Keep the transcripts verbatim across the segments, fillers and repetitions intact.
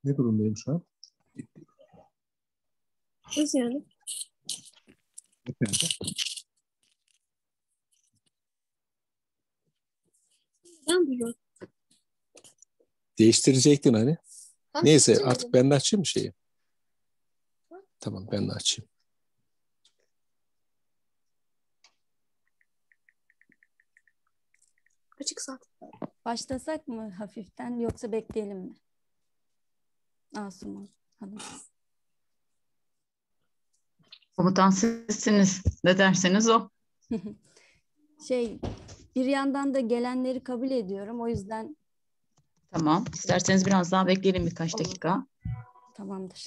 Ne durumdayım şu an? Nasıl yani? Nerede? Ben duyuyorum. Değiştirecektin hani. Ha, Neyse açamadım. artık ben de açayım mı şeyi? Tamam ben de açayım. Açık zaten. Başlasak mı hafiften yoksa bekleyelim mi? Asuman Hanım. Komutan sizsiniz. Ne derseniz o. Şey, bir yandan da gelenleri kabul ediyorum. O yüzden Tamam. İsterseniz biraz daha bekleyelim birkaç Olur. dakika. tamamdır.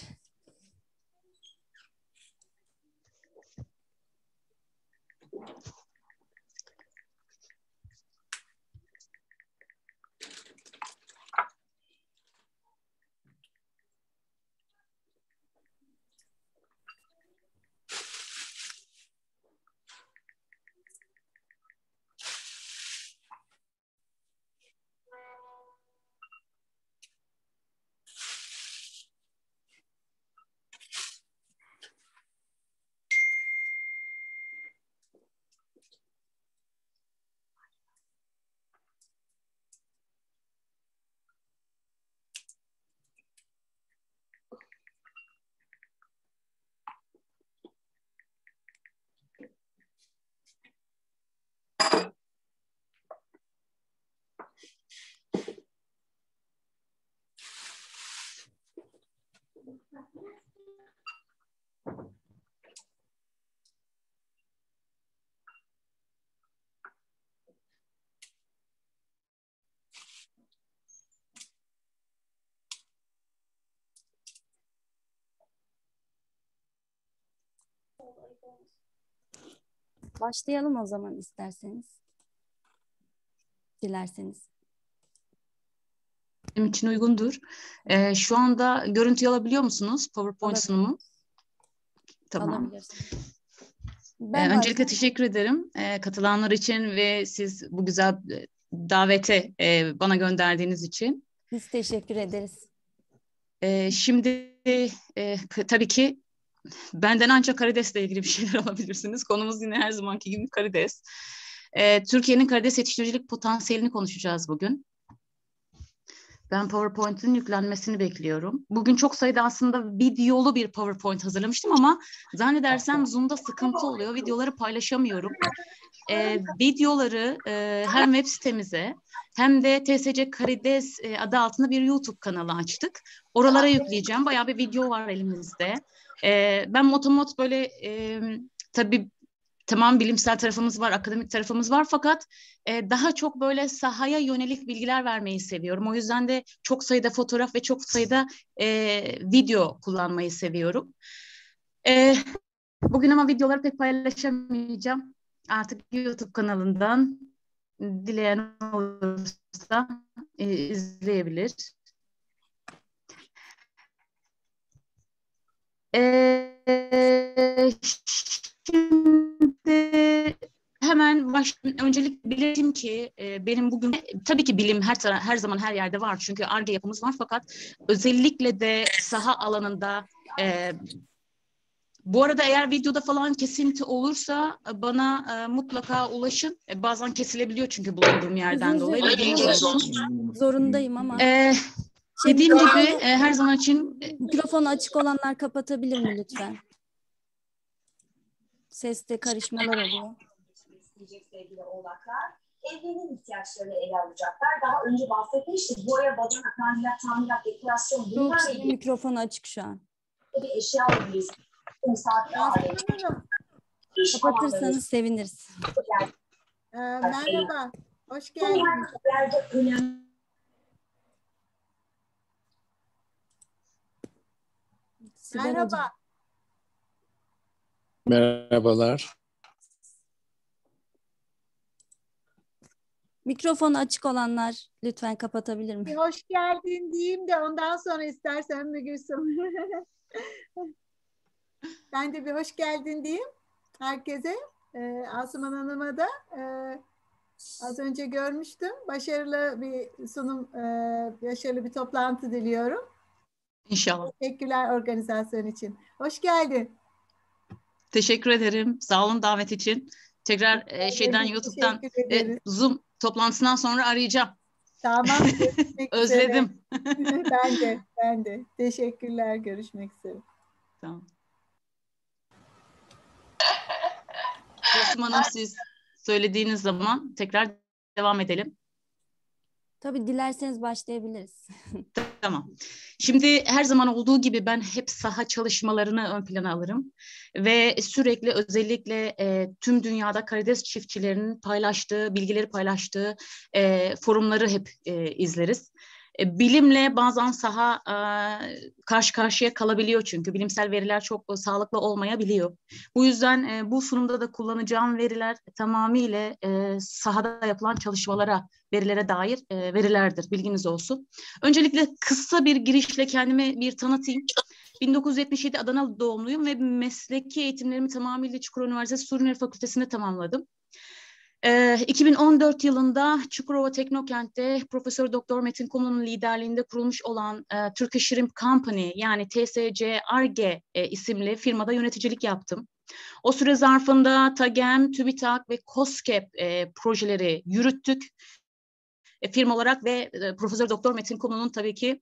Başlayalım o zaman isterseniz. Dilerseniz. Benim için uygundur. Ee, şu anda görüntü alabiliyor musunuz? PowerPoint sunumu. Tamam. Alabilirsiniz. Ee, Ben öncelikle başlayayım. teşekkür ederim ee, katılanlar için ve siz bu güzel e, davete e, bana gönderdiğiniz için. Biz teşekkür ederiz. Ee, şimdi e, k- tabii ki benden ancak karidesle ilgili bir şeyler alabilirsiniz. Konumuz yine her zamanki gibi karides. Ee, Türkiye'nin karides yetiştiricilik potansiyelini konuşacağız bugün. Ben PowerPoint'in yüklenmesini bekliyorum. Bugün çok sayıda aslında videolu bir PowerPoint hazırlamıştım ama zannedersem Zoom'da sıkıntı oluyor. Videoları paylaşamıyorum. Ee, videoları e, hem web sitemize hem de T S C Karides e, adı altında bir YouTube kanalı açtık. Oralara yükleyeceğim. Bayağı bir video var elimizde. Ee, ben motomot böyle e, tabii tamam bilimsel tarafımız var, akademik tarafımız var fakat e, daha çok böyle sahaya yönelik bilgiler vermeyi seviyorum. O yüzden de çok sayıda fotoğraf ve çok sayıda e, video kullanmayı seviyorum. E, bugün ama videoları pek paylaşamayacağım. Artık YouTube kanalından dileyen olursa e, izleyebilir. E, şimdi hemen baş, öncelik belirteyim ki e, benim bugün tabii ki bilim her tara- her zaman her yerde var çünkü Ar-Ge yapımız var fakat özellikle de saha alanında e, bu arada eğer videoda falan kesinti olursa e, bana e, mutlaka ulaşın. E, bazen kesilebiliyor çünkü bulunduğum yerden Hızlıca dolayı bilginiz olsun. zorundayım ama. E, Şey, dediğim gibi mikrofonu, e, her zaman için e, mikrofonu açık olanlar kapatabilir mi lütfen? Seste karışmalar oluyor. Sevgili oğlaklar, evrenin ihtiyaçlarını ele alacaklar. Daha önce bahsetmiştik. Boya, badana, tamirat, tamirat, dekorasyon Çok bunlarla sizin ilgili mikrofonu açık şu an. bir eşya alabiliriz. Misafir aile. İş Kapatırsanız seviniriz. Ee, merhaba, hoş Bunlar geldiniz. ileride önemli. Sibel Hocam. Merhaba. Merhabalar. Mikrofonu açık olanlar lütfen kapatabilir mi? Bir hoş geldin diyeyim de ondan sonra istersen Mügülsüm. Ben de bir hoş geldin diyeyim herkese. Ee, Asuman Hanım'a da e, az önce görmüştüm. Başarılı bir sunum, e, başarılı bir toplantı diliyorum. İnşallah. Teşekkürler organizasyon için. Hoş geldin. Teşekkür ederim. Sağ olun davet için. Tekrar e, şeyden Biz YouTube'dan teşekkür e, ederiz. Zoom toplantısından sonra arayacağım. Tamam. Görüşmek üzere. Özledim. Ben de, ben de. Teşekkürler. Görüşmek üzere. Tamam. Gülsüm Hanım, siz söylediğiniz zaman tekrar devam edelim. Tabii dilerseniz başlayabiliriz. Tamam. Şimdi her zaman olduğu gibi ben hep saha çalışmalarını ön plana alırım ve sürekli özellikle e, tüm dünyada karides çiftçilerinin paylaştığı, bilgileri paylaştığı e, forumları hep e, izleriz. E, bilimle bazen saha e, karşı karşıya kalabiliyor çünkü bilimsel veriler çok e, sağlıklı olmayabiliyor. Bu yüzden e, bu sunumda da kullanacağım veriler tamamıyla e, sahada yapılan çalışmalara, verilere dair e, verilerdir. Bilginiz olsun. Öncelikle kısa bir girişle kendimi bir tanıtayım. bin dokuz yüz yetmiş yedi Adana doğumluyum ve mesleki eğitimlerimi tamamıyla Çukurova Üniversitesi Surüneri Fakültesi'nde tamamladım. Ee, iki bin on dört yılında Çukurova Teknokent'te Profesör Doktor Metin Kumlu'nun liderliğinde kurulmuş olan e, Turkish Shrimp Company yani T S C Ar-Ge e, isimli firmada yöneticilik yaptım. O süre zarfında TAGEM, TÜBİTAK ve KOSGEB e, projeleri yürüttük. E, firma olarak ve e, Profesör Doktor Metin Kumlu'nun tabii ki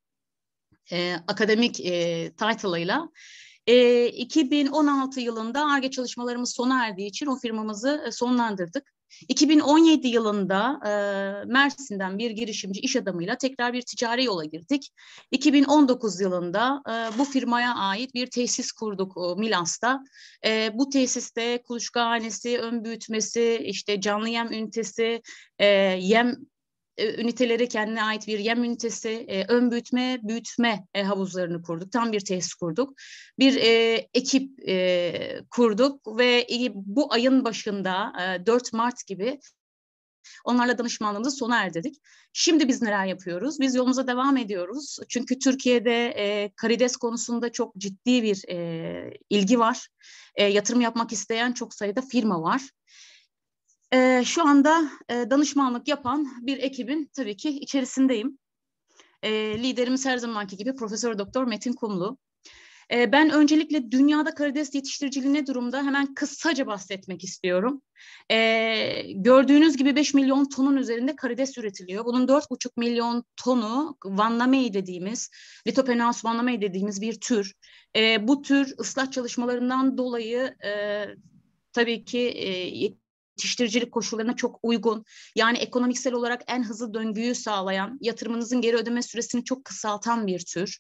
e, akademik e, title'ıyla. E, iki bin on altı yılında Ar-Ge çalışmalarımız sona erdiği için o firmamızı e, sonlandırdık. iki bin on yedi yılında e, Mersin'den bir girişimci iş adamıyla tekrar bir ticari yola girdik. iki bin on dokuz yılında e, bu firmaya ait bir tesis kurduk e, Milas'ta. E, bu tesiste kuluçkahanesi, ön büyütmesi, işte canlı yem ünitesi, e, yem üniteleri, kendine ait bir yem ünitesi, e, ön büyütme, büyütme e, havuzlarını kurduk. Tam bir tesis kurduk. Bir e, ekip e, kurduk ve e, bu ayın başında e, dört Mart gibi onlarla danışmanlığımızı sona erdirdik. Şimdi biz neler yapıyoruz? Biz yolumuza devam ediyoruz. Çünkü Türkiye'de e, karides konusunda çok ciddi bir e, ilgi var. E, yatırım yapmak isteyen çok sayıda firma var. Ee, şu anda e, danışmanlık yapan bir ekibin tabii ki içerisindeyim. E, liderimiz her zamanki gibi Profesör Doktor Metin Kumlu. E, ben öncelikle dünyada karides yetiştiriciliği ne durumda hemen kısaca bahsetmek istiyorum. E, gördüğünüz gibi beş milyon tonun üzerinde karides üretiliyor. Bunun dört buçuk milyon tonu Vanna dediğimiz, Litopenaeus Vanna dediğimiz bir tür. E, bu tür ıslah çalışmalarından dolayı e, tabii ki e, yetiştiricilik koşullarına çok uygun, yani ekonomiksel olarak en hızlı döngüyü sağlayan, yatırımınızın geri ödeme süresini çok kısaltan bir tür.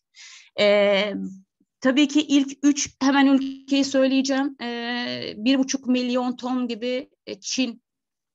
Ee, tabii ki ilk üç hemen ülkeyi söyleyeceğim. Ee, bir buçuk milyon ton gibi Çin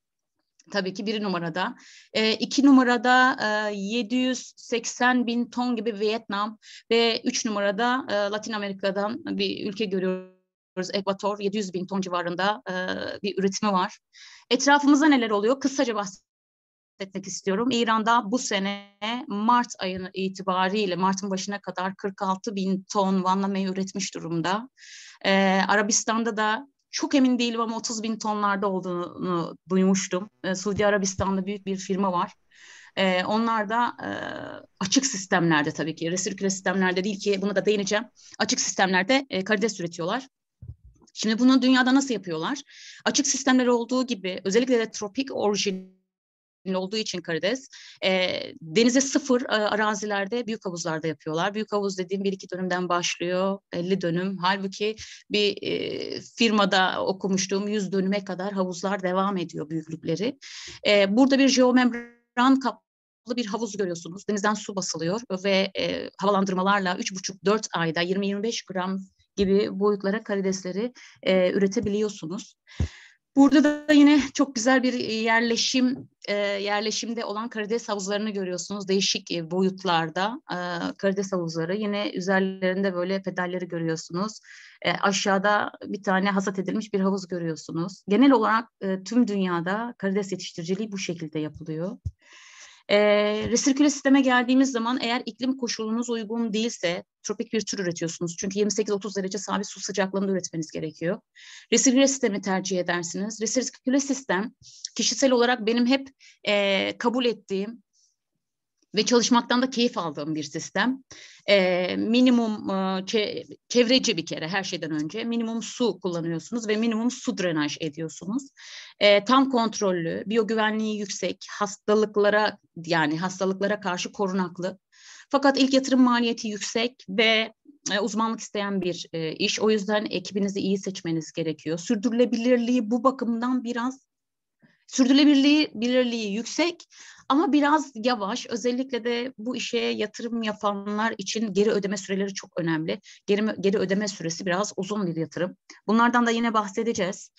tabii ki bir numarada. E, iki numarada e, yedi yüz seksen bin ton gibi Vietnam ve üç numarada e, Latin Amerika'dan bir ülke görüyoruz. Ekvator yedi yüz bin ton civarında e, bir üretimi var. Etrafımızda neler oluyor? Kısaca bahsetmek istiyorum. İran'da bu sene Mart ayı itibariyle Mart'ın başına kadar kırk altı bin ton Vanna meyve üretmiş durumda. E, Arabistan'da da çok emin değilim ama otuz bin tonlarda olduğunu duymuştum. E, Suudi Arabistan'da büyük bir firma var. E, onlar da e, açık sistemlerde tabii ki, resirküle sistemlerde değil ki, buna da değineceğim. Açık sistemlerde e, karides üretiyorlar. Şimdi bunu dünyada nasıl yapıyorlar? Açık sistemler olduğu gibi, özellikle de tropik orijinli olduğu için karides, e, denize sıfır e, arazilerde, büyük havuzlarda yapıyorlar. Büyük havuz dediğim bir iki dönümden başlıyor, elli dönüm. Halbuki bir e, firmada okumuştuğum yüz dönüme kadar havuzlar devam ediyor büyüklükleri. E, burada bir jeomembran kaplı bir havuz görüyorsunuz. Denizden su basılıyor ve e, havalandırmalarla üç buçuk dört ayda yirmi yirmi beş gram gibi boyutlara karidesleri e, üretebiliyorsunuz. Burada da yine çok güzel bir yerleşim e, yerleşimde olan karides havuzlarını görüyorsunuz. Değişik e, boyutlarda e, karides havuzları. Yine üzerlerinde böyle pedalleri görüyorsunuz. E, aşağıda bir tane hasat edilmiş bir havuz görüyorsunuz. Genel olarak e, tüm dünyada karides yetiştiriciliği bu şekilde yapılıyor. E, resirküle sisteme geldiğimiz zaman, eğer iklim koşulunuz uygun değilse, tropik bir tür üretiyorsunuz. Çünkü yirmi sekiz otuz derece sabit su sıcaklığında üretmeniz gerekiyor. Resirküle sistemi tercih edersiniz. Resirküle sistem kişisel olarak benim hep e, kabul ettiğim, ve çalışmaktan da keyif aldığım bir sistem. E, minimum e, çevreci bir kere her şeyden önce minimum su kullanıyorsunuz ve minimum su drenaj ediyorsunuz. E, tam kontrollü, biyogüvenliği yüksek, hastalıklara yani hastalıklara karşı korunaklı. Fakat ilk yatırım maliyeti yüksek ve e, uzmanlık isteyen bir e, iş. O yüzden ekibinizi iyi seçmeniz gerekiyor. Sürdürülebilirliği bu bakımdan biraz sürdürülebilirliği bilirliği yüksek ama biraz yavaş. Özellikle de bu işe yatırım yapanlar için geri ödeme süreleri çok önemli. Geri, geri ödeme süresi biraz uzun bir yatırım. Bunlardan da yine bahsedeceğiz.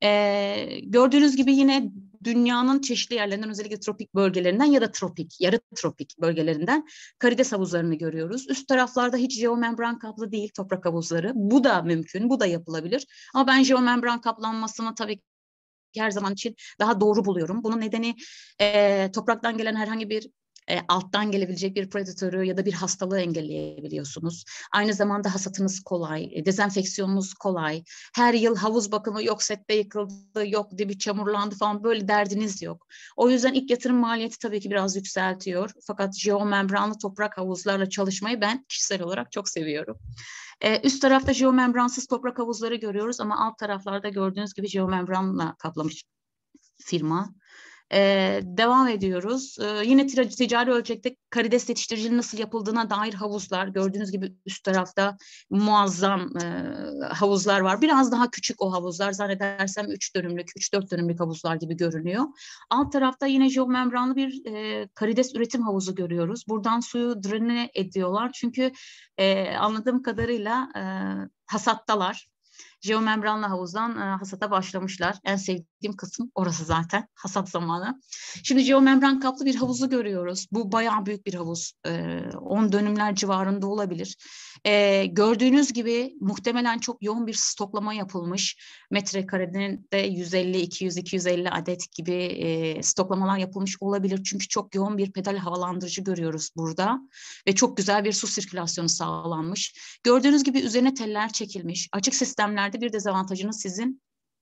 Ee, gördüğünüz gibi yine dünyanın çeşitli yerlerinden, özellikle tropik bölgelerinden ya da tropik, yarı tropik bölgelerinden karides havuzlarını görüyoruz. Üst taraflarda hiç jeomembran kaplı değil toprak havuzları. Bu da mümkün, bu da yapılabilir. Ama ben jeomembran kaplanmasını tabii her zaman için daha doğru buluyorum. Bunun nedeni e, topraktan gelen herhangi bir e, alttan gelebilecek bir predatörü ya da bir hastalığı engelleyebiliyorsunuz. Aynı zamanda hasatınız kolay, dezenfeksiyonunuz kolay. Her yıl havuz bakımı yok sette yıkıldı, yok dibi çamurlandı falan böyle derdiniz yok. O yüzden ilk yatırım maliyeti tabii ki biraz yükseltiyor. Fakat jeomembranlı toprak havuzlarla çalışmayı ben kişisel olarak çok seviyorum. Ee, üst tarafta jeomembransız toprak havuzları görüyoruz ama alt taraflarda gördüğünüz gibi jeomembranla kaplamış firma. Ee, devam ediyoruz. Ee, yine ticari ölçekte karides yetiştiriciliğinin nasıl yapıldığına dair havuzlar. Gördüğünüz gibi üst tarafta muazzam e, havuzlar var. Biraz daha küçük o havuzlar. Zannedersem üç dönümlük, üç dört dönümlük havuzlar gibi görünüyor. Alt tarafta yine jeomembranlı bir e, karides üretim havuzu görüyoruz. Buradan suyu drene ediyorlar. Çünkü e, anladığım kadarıyla e, hasattalar. Jeomembranlı havuzdan e, hasata başlamışlar. En sevdiğim kısım orası zaten. Hasat zamanı. Şimdi jeomembran kaplı bir havuzu görüyoruz. Bu bayağı büyük bir havuz. E, on dönümler civarında olabilir. E, gördüğünüz gibi muhtemelen çok yoğun bir stoklama yapılmış. Metrekareden de yüz elli, iki yüz, iki yüz elli adet gibi e, stoklamalar yapılmış olabilir. Çünkü çok yoğun bir pedal havalandırıcı görüyoruz burada. Ve çok güzel bir su sirkülasyonu sağlanmış. Gördüğünüz gibi üzerine teller çekilmiş. Açık sistemler bir dezavantajınız sizin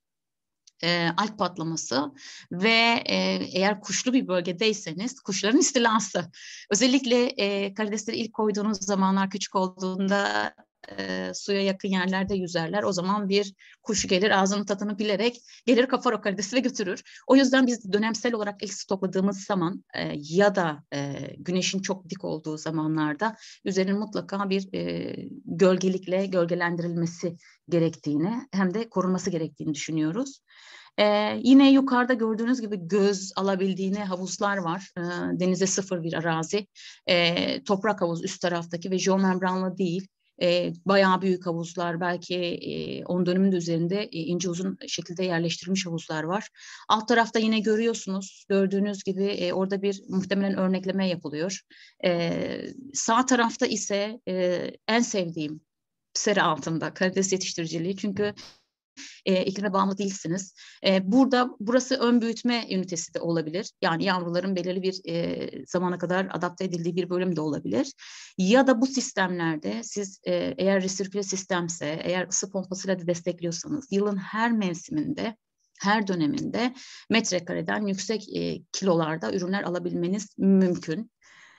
e, alg patlaması ve e, eğer kuşlu bir bölgedeyseniz kuşların istilası. Özellikle e, karidesleri ilk koyduğunuz zamanlar küçük olduğunda e, suya yakın yerlerde yüzerler. O zaman bir kuş gelir ağzının tadını bilerek gelir kapar o karidesi ve götürür. O yüzden biz dönemsel olarak ilk stokladığımız zaman e, ya da e, güneşin çok dik olduğu zamanlarda üzerinin mutlaka bir e, gölgelikle gölgelendirilmesi gerektiğini hem de korunması gerektiğini düşünüyoruz. Ee, yine yukarıda gördüğünüz gibi göz alabildiğine havuzlar var. Ee, denize sıfır bir arazi. Ee, toprak havuz üst taraftaki ve jeomembranlı değil. E, bayağı büyük havuzlar, belki e, on dönümün de üzerinde e, ince uzun şekilde yerleştirilmiş havuzlar var. Alt tarafta yine görüyorsunuz, gördüğünüz gibi e, orada bir muhtemelen örnekleme yapılıyor. E, sağ tarafta ise e, en sevdiğim sera altında karides yetiştiriciliği, çünkü E, iklime bağımlı değilsiniz. E, burada burası ön büyütme ünitesi de olabilir. Yani yavruların belirli bir e, zamana kadar adapte edildiği bir bölüm de olabilir. Ya da bu sistemlerde siz e, eğer resirküle sistemse, eğer ısı pompasıyla da destekliyorsanız yılın her mevsiminde, her döneminde metrekareden yüksek e, kilolarda ürünler alabilmeniz mümkün.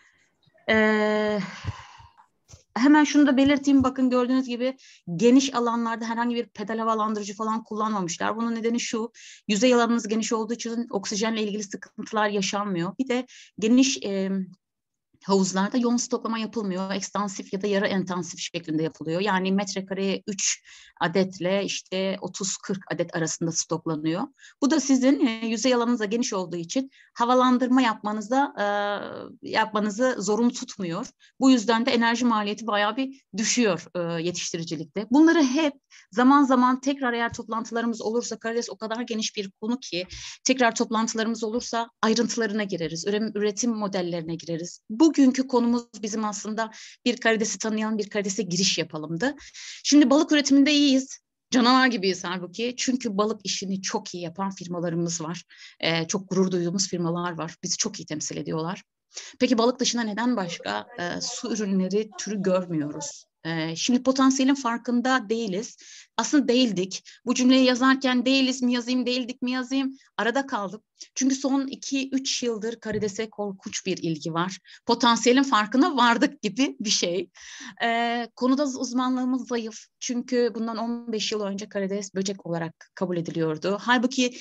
Evet. Hemen şunu da belirteyim, bakın gördüğünüz gibi geniş alanlarda herhangi bir pedal havalandırıcı falan kullanmamışlar. Bunun nedeni şu: yüzey alanınız geniş olduğu için oksijenle ilgili sıkıntılar yaşanmıyor. Bir de geniş e, havuzlarda yoğun stoklama yapılmıyor. Ekstansif ya da yarı intensif şeklinde yapılıyor. Yani metrekareye üç adetle işte otuz kırk adet arasında stoklanıyor. Bu da sizin e, yüzey alanınız da geniş olduğu için havalandırma yapmanızda e, yapmanızı zorunlu tutmuyor. Bu yüzden de enerji maliyeti bayağı bir düşüyor e, yetiştiricilikte. Bunları hep zaman zaman tekrar eğer toplantılarımız olursa, karides o kadar geniş bir konu ki tekrar toplantılarımız olursa ayrıntılarına gireriz. Üretim, üretim modellerine gireriz. Bugünkü konumuz bizim aslında bir karidesi tanıyalım, bir karidese giriş yapalımdı. Şimdi balık üretiminde iyiyiz. Canavar gibiyiz halbuki. Çünkü balık işini çok iyi yapan firmalarımız var. Ee, çok gurur duyduğumuz firmalar var. Bizi çok iyi temsil ediyorlar. Peki balık dışında neden başka e, su ürünleri türü görmüyoruz? E, şimdi potansiyelin farkında değiliz. Aslında değildik. Bu cümleyi yazarken değiliz mi yazayım, değildik mi yazayım? Arada kaldım. Çünkü son iki üç yıldır karidese korkunç bir ilgi var. Potansiyelin farkına vardık gibi bir şey. E, konuda uzmanlığımız zayıf. Çünkü bundan on beş yıl önce karides böcek olarak kabul ediliyordu. Halbuki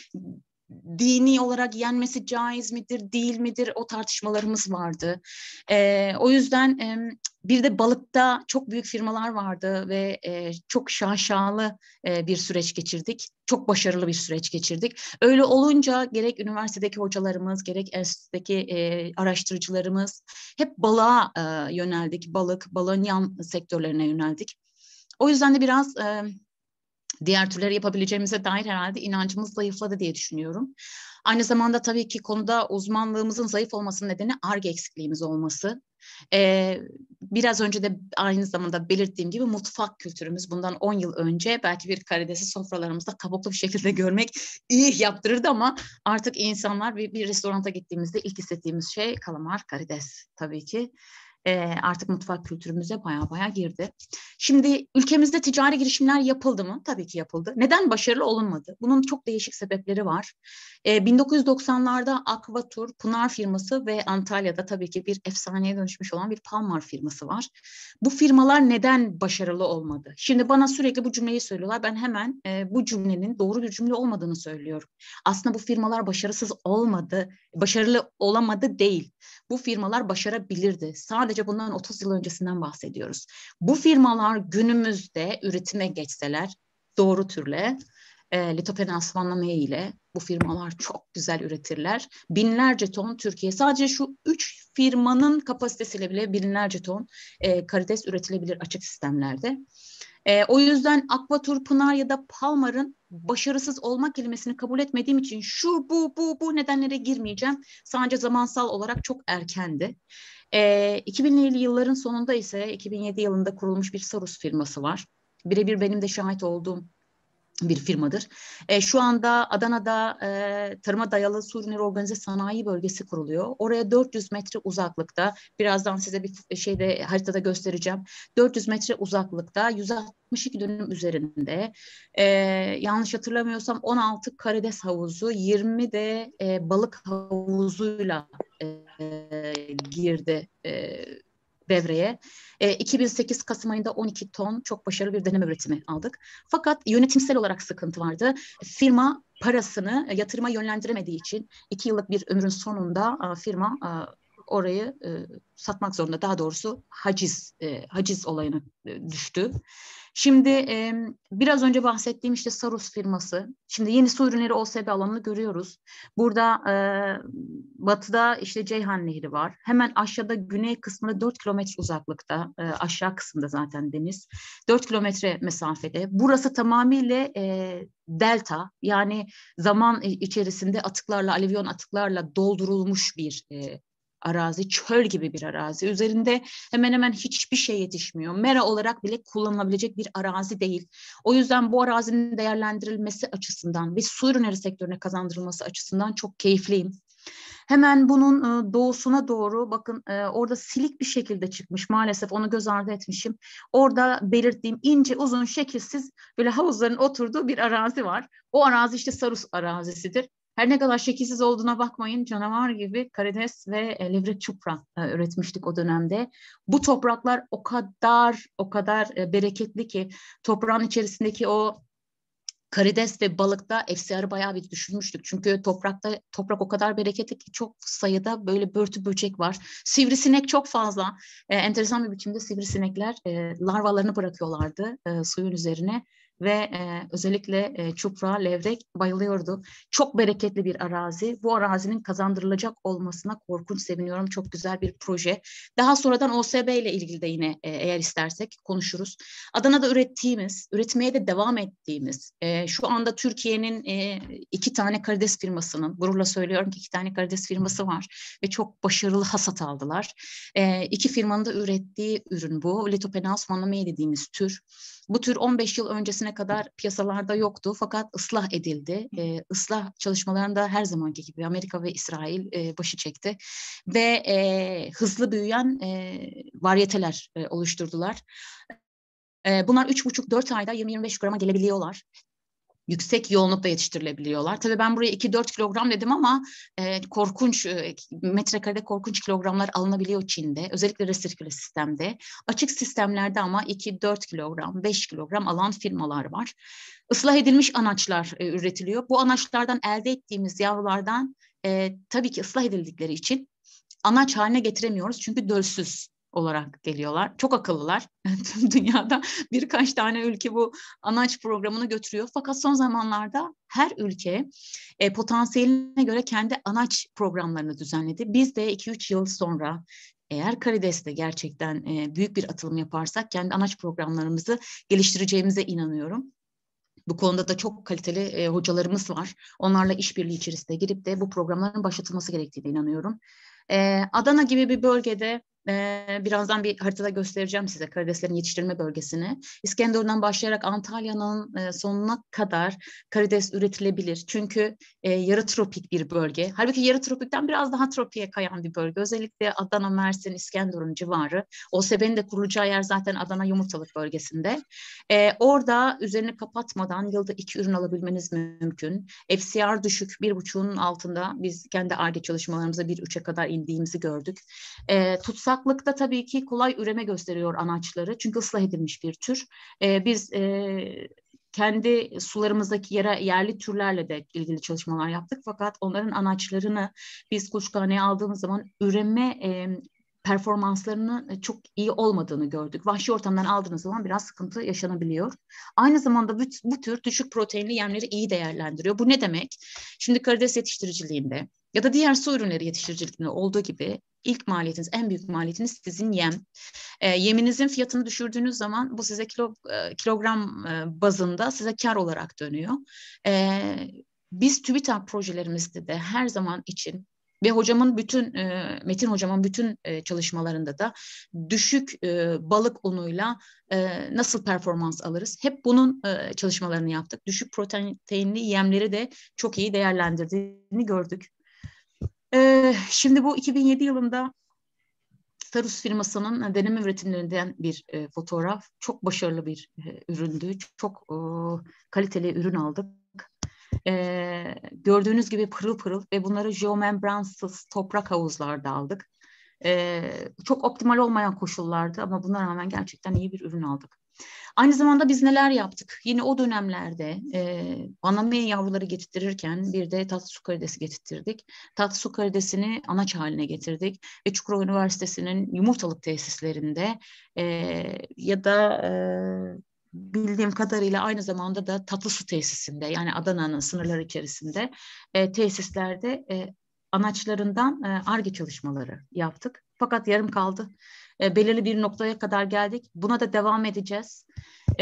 dini olarak yenmesi caiz midir, değil midir, o tartışmalarımız vardı. E, o yüzden e, bir de balıkta çok büyük firmalar vardı ve e, çok şaşalı e, bir süreç geçirdik. Çok başarılı bir süreç geçirdik. Öyle olunca gerek üniversitedeki hocalarımız, gerek enstitüdeki e, araştırıcılarımız hep balığa e, yöneldik. Balık, balığın yan sektörlerine yöneldik. O yüzden de biraz E, diğer türleri yapabileceğimize dair herhalde inancımız zayıfladı diye düşünüyorum. Aynı zamanda tabii ki konuda uzmanlığımızın zayıf olmasının nedeni Ar-Ge eksikliğimiz olması. Ee, biraz önce de aynı zamanda belirttiğim gibi mutfak kültürümüz bundan on yıl önce belki bir karidesi sofralarımızda kabuklu bir şekilde görmek iyi yaptırırdı ama artık insanlar bir, bir restoranta gittiğimizde ilk hissettiğimiz şey kalamar, karides tabii ki. E, artık mutfak kültürümüze baya baya girdi. Şimdi ülkemizde ticari girişimler yapıldı mı? Tabii ki yapıldı. Neden başarılı olunmadı? Bunun çok değişik sebepleri var. E, bin dokuz yüz doksanlarda Aquatur, Pınar firması ve Antalya'da tabii ki bir efsaneye dönüşmüş olan bir Palmar firması var. Bu firmalar neden başarılı olmadı? Şimdi bana sürekli bu cümleyi söylüyorlar. Ben hemen e, bu cümlenin doğru bir cümle olmadığını söylüyorum. Aslında bu firmalar başarısız olmadı, başarılı olamadı değil. Bu firmalar başarabilirdi. Sadece bundan otuz yıl öncesinden bahsediyoruz. Bu firmalar günümüzde üretime geçseler doğru türle, e, litopenasvanlama ile bu firmalar çok güzel üretirler. Binlerce ton Türkiye, sadece şu üç firmanın kapasitesiyle bile binlerce ton e, karides üretilebilir açık sistemlerde. E, o yüzden Aquatur, Pınar ya da Palmar'ın başarısız olmak kelimesini kabul etmediğim için şu bu bu bu nedenlere girmeyeceğim. Sadece zamansal olarak çok erkendi. E, iki binli yılların sonunda ise iki bin yedi yılında kurulmuş bir Sarus firması var. Birebir benim de şahit olduğum bir firmadır. E, şu anda Adana'da e, tarıma dayalı su ürünleri organize sanayi bölgesi kuruluyor. Oraya dört yüz metre uzaklıkta, birazdan size bir şeyde haritada göstereceğim. dört yüz metre uzaklıkta, yüz altmış iki dönüm üzerinde, e, yanlış hatırlamıyorsam on altı karides havuzu, yirmi de e, balık havuzuyla e, girdi E, devreye. E, iki bin sekiz Kasım ayında on iki ton çok başarılı bir deneme üretimi aldık. Fakat yönetimsel olarak sıkıntı vardı. Firma parasını yatırıma yönlendiremediği için iki yıllık bir ömrün sonunda a, firma a, orayı e, satmak zorunda. Daha doğrusu haciz e, haciz olayına e, düştü. Şimdi e, biraz önce bahsettiğim işte Sarus firması. Şimdi yeni su ürünleri O S B alanını görüyoruz. Burada e, batıda işte Ceyhan Nehri var. Hemen aşağıda güney kısmında dört kilometre uzaklıkta, e, aşağı kısımda zaten deniz. dört kilometre mesafede. Burası tamamıyla e, delta, yani zaman içerisinde atıklarla, alüvyon atıklarla doldurulmuş bir e, arazi, çöl gibi bir arazi. Üzerinde hemen hemen hiçbir şey yetişmiyor. Mera olarak bile kullanılabilecek bir arazi değil. O yüzden bu arazinin değerlendirilmesi açısından ve su ürünleri sektörüne kazandırılması açısından çok keyifliyim. Hemen bunun e, doğusuna doğru bakın, e, orada silik bir şekilde çıkmış, maalesef onu göz ardı etmişim. Orada belirttiğim ince uzun şekilsiz böyle havuzların oturduğu bir arazi var. O arazi işte Sarus arazisidir. Her ne kadar şekilsiz olduğuna bakmayın, canavar gibi karides ve e, levrek çupra e, üretmiştik o dönemde. Bu topraklar o kadar o kadar e, bereketli ki toprağın içerisindeki o karides ve balıkta F C R'ı bayağı bir düşürmüştük. Çünkü toprakta toprak o kadar bereketli ki çok sayıda böyle börtü böcek var. Sivrisinek çok fazla. E, enteresan bir biçimde sivrisinekler e, larvalarını bırakıyorlardı e, suyun üzerine. Ve e, özellikle e, çupra, levrek bayılıyordu. Çok bereketli bir arazi. Bu arazinin kazandırılacak olmasına korkunç seviniyorum. Çok güzel bir proje. Daha sonradan O S B ile ilgili de yine e, eğer istersek konuşuruz. Adana'da ürettiğimiz, üretmeye de devam ettiğimiz, e, şu anda Türkiye'nin e, iki tane karides firmasının, gururla söylüyorum ki iki tane karides firması var ve çok başarılı hasat aldılar. E, iki firmanın da ürettiği ürün bu. Litopenaus vanlamae dediğimiz tür. Bu tür on beş yıl öncesine kadar piyasalarda yoktu fakat ıslah edildi. E, ıslah çalışmalarında her zamanki gibi Amerika ve İsrail e, başı çekti ve e, hızlı büyüyen e, varyeteler e, oluşturdular. E, bunlar üç buçuk dört ayda yirmi yirmi beş grama gelebiliyorlar. Yüksek yoğunlukla yetiştirilebiliyorlar. Tabii ben buraya iki dört kilogram dedim ama e, korkunç, e, metrekarede korkunç kilogramlar alınabiliyor Çin'de. Özellikle resirküle sistemde. Açık sistemlerde ama iki dört kilogram, beş kilogram alan firmalar var. Islah edilmiş anaçlar e, üretiliyor. Bu anaçlardan elde ettiğimiz yavrulardan e, tabii ki ıslah edildikleri için anaç haline getiremiyoruz. Çünkü dölsüz olarak geliyorlar. Çok akıllılar. Tüm dünyada birkaç tane ülke bu anaç programını götürüyor. Fakat son zamanlarda her ülke e, potansiyeline göre kendi anaç programlarını düzenledi. Biz de iki üç yıl sonra eğer karideste gerçekten e, büyük bir atılım yaparsak kendi anaç programlarımızı geliştireceğimize inanıyorum. Bu konuda da çok kaliteli e, hocalarımız var. Onlarla işbirliği içerisinde girip de bu programların başlatılması gerektiğine inanıyorum. E, Adana gibi bir bölgede Ee, birazdan bir haritada göstereceğim size karideslerin yetiştirilme bölgesini. İskenderun'dan başlayarak Antalya'nın e, sonuna kadar karides üretilebilir. Çünkü e, yarı tropik bir bölge. Halbuki yarı tropikten biraz daha tropiye kayan bir bölge. Özellikle Adana, Mersin, İskenderun civarı. O S E B'nin de kurulacağı yer zaten Adana Yumurtalık bölgesinde. E, orada üzerini kapatmadan yılda iki ürün alabilmeniz mümkün. F C R düşük, bir buçuğun altında biz kendi Ar-Ge çalışmalarımıza bir üçe kadar indiğimizi gördük. E, tutsak Kuraklıkta tabii ki kolay üreme gösteriyor anaçları. Çünkü ıslah edilmiş bir tür. Ee, biz e, kendi sularımızdaki yere, yerli türlerle de ilgili çalışmalar yaptık. Fakat onların anaçlarını biz kuluçkahaneye aldığımız zaman üreme e, performanslarının çok iyi olmadığını gördük. Vahşi ortamdan aldığınız zaman biraz sıkıntı yaşanabiliyor. Aynı zamanda bu, bu tür düşük proteinli yemleri iyi değerlendiriyor. Bu ne demek? Şimdi karides yetiştiriciliğinde ya da diğer su ürünleri yetiştiricilikinde olduğu gibi ilk maliyetiniz, en büyük maliyetiniz sizin yem. E, yeminizin fiyatını düşürdüğünüz zaman bu size kilo, e, kilogram e, bazında size kar olarak dönüyor. E, biz TÜBİTAK projelerimizde de her zaman için ve hocamın bütün, e, Metin hocamın bütün e, çalışmalarında da düşük e, balık unuyla e, nasıl performans alırız? Hep bunun e, çalışmalarını yaptık. Düşük proteinli yemleri de çok iyi değerlendirdiğini gördük. Ee, şimdi bu iki bin yedi yılında Starus firmasının deneme üretimlerinden bir e, fotoğraf. Çok başarılı bir e, üründü. Çok e, kaliteli ürün aldık. E, gördüğünüz gibi pırıl pırıl ve bunları jeomembransız toprak havuzlarda aldık. E, çok optimal olmayan koşullardı ama buna rağmen gerçekten iyi bir ürün aldık. Aynı zamanda biz neler yaptık? Yine o dönemlerde e, Vaname yavruları getirtirirken bir de tatlı su karidesi getirttirdik. Tatlı su karidesini anaç haline getirdik ve Çukurova Üniversitesi'nin yumurtalık tesislerinde e, ya da e, bildiğim kadarıyla aynı zamanda da tatlı su tesisinde yani Adana'nın sınırları içerisinde e, tesislerde e, anaçlarından e, Ar-Ge çalışmaları yaptık. Fakat yarım kaldı. E, belirli bir noktaya kadar geldik. Buna da devam edeceğiz. E,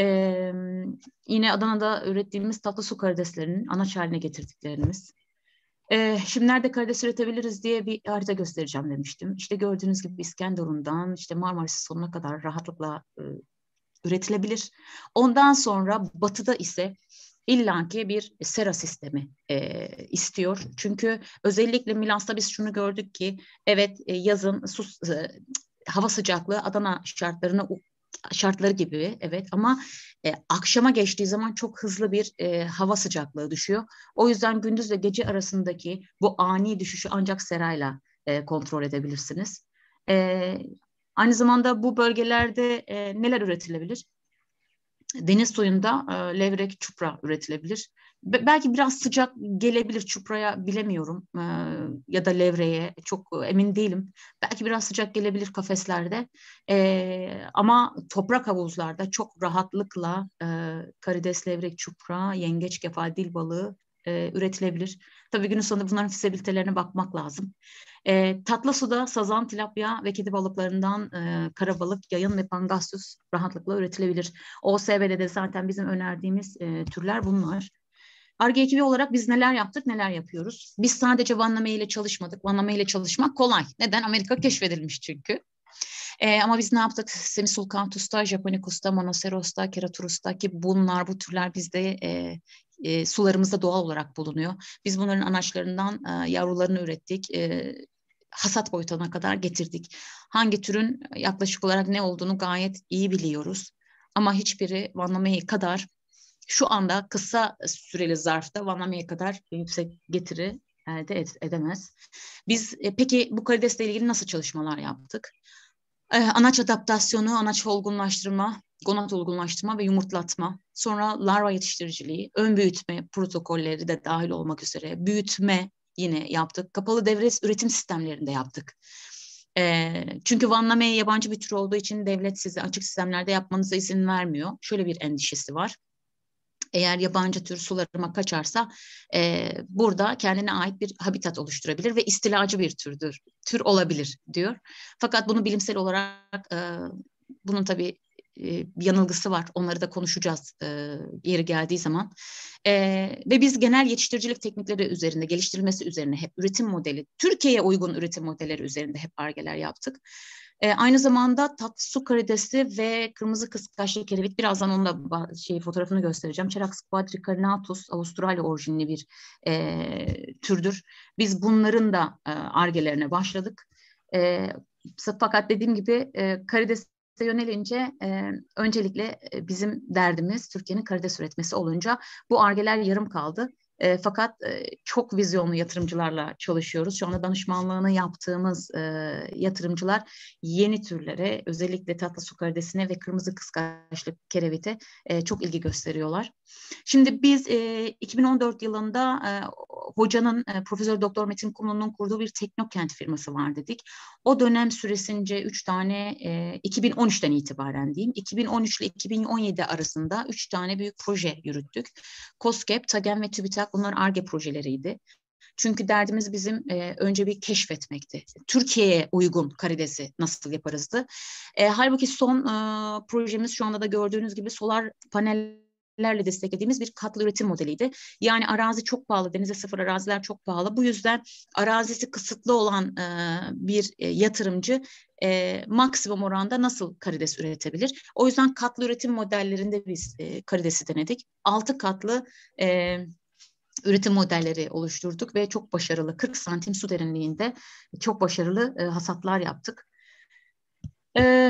yine Adana'da ürettiğimiz tatlı su karideslerinin anaç haline getirdiklerimiz. E, şimdi nerede karides üretebiliriz diye bir harita göstereceğim demiştim. İşte gördüğünüz gibi İskenderun'dan işte Marmaris sonuna kadar rahatlıkla e, üretilebilir. Ondan sonra batıda ise illaki bir sera sistemi e, istiyor. Çünkü özellikle Milas'ta biz şunu gördük ki evet e, yazın su, e, hava sıcaklığı Adana şartlarına şartları gibi evet ama e, akşama geçtiği zaman çok hızlı bir e, hava sıcaklığı düşüyor. O yüzden gündüz ve gece arasındaki bu ani düşüşü ancak serayla e, kontrol edebilirsiniz. E, aynı zamanda bu bölgelerde e, neler üretilebilir? Deniz suyunda e, levrek, çupra üretilebilir. Be- belki biraz sıcak gelebilir çupraya bilemiyorum e, ya da levreye çok emin değilim. Belki biraz sıcak gelebilir kafeslerde e, ama toprak havuzlarda çok rahatlıkla e, karides, levrek, çupra, yengeç, kefal, dil balığı e, üretilebilir. Tabii günün sonunda bunların fizibilitelerine bakmak lazım. E, tatlı suda sazan, tilapya ve kedi balıklarından e, karabalık, yayın ve pangasius rahatlıkla üretilebilir. O S B'de de zaten bizim önerdiğimiz e, türler bunlar. Ar-Ge ekibi olarak biz neler yaptık, neler yapıyoruz? Biz sadece Vaname ile çalışmadık. Vaname ile çalışmak kolay. Neden? Amerika keşfedilmiş çünkü. E, ama biz ne yaptık? Semisulcanthus'ta, Japonicus'ta, Monoceros'ta, Keraturus'ta ki bunlar, bu türler bizde e, e, sularımızda doğal olarak bulunuyor. Biz bunların anaçlarından e, yavrularını ürettik. E, hasat boyutuna kadar getirdik. Hangi türün yaklaşık olarak ne olduğunu gayet iyi biliyoruz. Ama hiçbiri Van Lameyi kadar şu anda kısa süreli zarfta Van Lameyi kadar yüksek getiri elde ed- edemez. Biz e, peki bu karidesle ilgili nasıl çalışmalar yaptık? E, anaç adaptasyonu, anaç olgunlaştırma, gonat olgunlaştırma ve yumurtlatma, sonra larva yetiştiriciliği, ön büyütme protokolleri de dahil olmak üzere büyütme yine yaptık. Kapalı devre üretim sistemlerinde yaptık. E, çünkü Van Lameyi yabancı bir tür olduğu için devlet size açık sistemlerde yapmanıza izin vermiyor. Şöyle bir endişesi var. Eğer yabancı tür sularıma kaçarsa e, burada kendine ait bir habitat oluşturabilir ve istilacı bir türdür, tür olabilir diyor. Fakat bunu bilimsel olarak e, bunun tabii e, yanılgısı var. Onları da konuşacağız e, yeri geldiği zaman. E, ve biz genel yetiştiricilik teknikleri üzerinde, geliştirilmesi üzerine hep üretim modeli, Türkiye'ye uygun üretim modelleri üzerinde hep argeler yaptık. E, aynı zamanda tatlı su karidesi ve kırmızı kıskaçlı kerevit, birazdan onun da şey, fotoğrafını göstereceğim. Charax quadricarinatus, Avustralya orijinli bir e, türdür. Biz bunların da argelerine başladık. E, fakat dediğim gibi e, karidese yönelince e, öncelikle e, bizim derdimiz Türkiye'nin karides üretmesi olunca bu argeler yarım kaldı. E, fakat e, çok vizyonlu yatırımcılarla çalışıyoruz. Şu anda danışmanlığını yaptığımız e, yatırımcılar yeni türlere, özellikle tatlı su karidesine ve kırmızı kıskaçlı kerevite e, çok ilgi gösteriyorlar. Şimdi biz e, iki bin on dört yılında e, hocanın, e, Profesör Doktor Metin Kumlu'nun kurduğu bir teknokent firması var dedik. O dönem süresince üç tane, e, iki bin on üçten itibaren diyeyim, iki bin on üç ile iki bin on yedi arasında üç tane büyük proje yürüttük. KOSGEB, TAGEN ve TÜBİTAK, bunlar ARGE projeleriydi. Çünkü derdimiz bizim e, önce bir keşfetmekti. Türkiye'ye uygun karidesi nasıl yaparızdı. E, halbuki son e, projemiz şu anda da gördüğünüz gibi solar panellerle desteklediğimiz bir katlı üretim modeliydi. Yani arazi çok pahalı, denize sıfır araziler çok pahalı. Bu yüzden arazisi kısıtlı olan e, bir e, yatırımcı e, maksimum oranda nasıl karides üretebilir? O yüzden katlı üretim modellerinde biz e, karidesi denedik. Altı katlı e, üretim modelleri oluşturduk ve çok başarılı, kırk santim su derinliğinde çok başarılı e, hasatlar yaptık. E,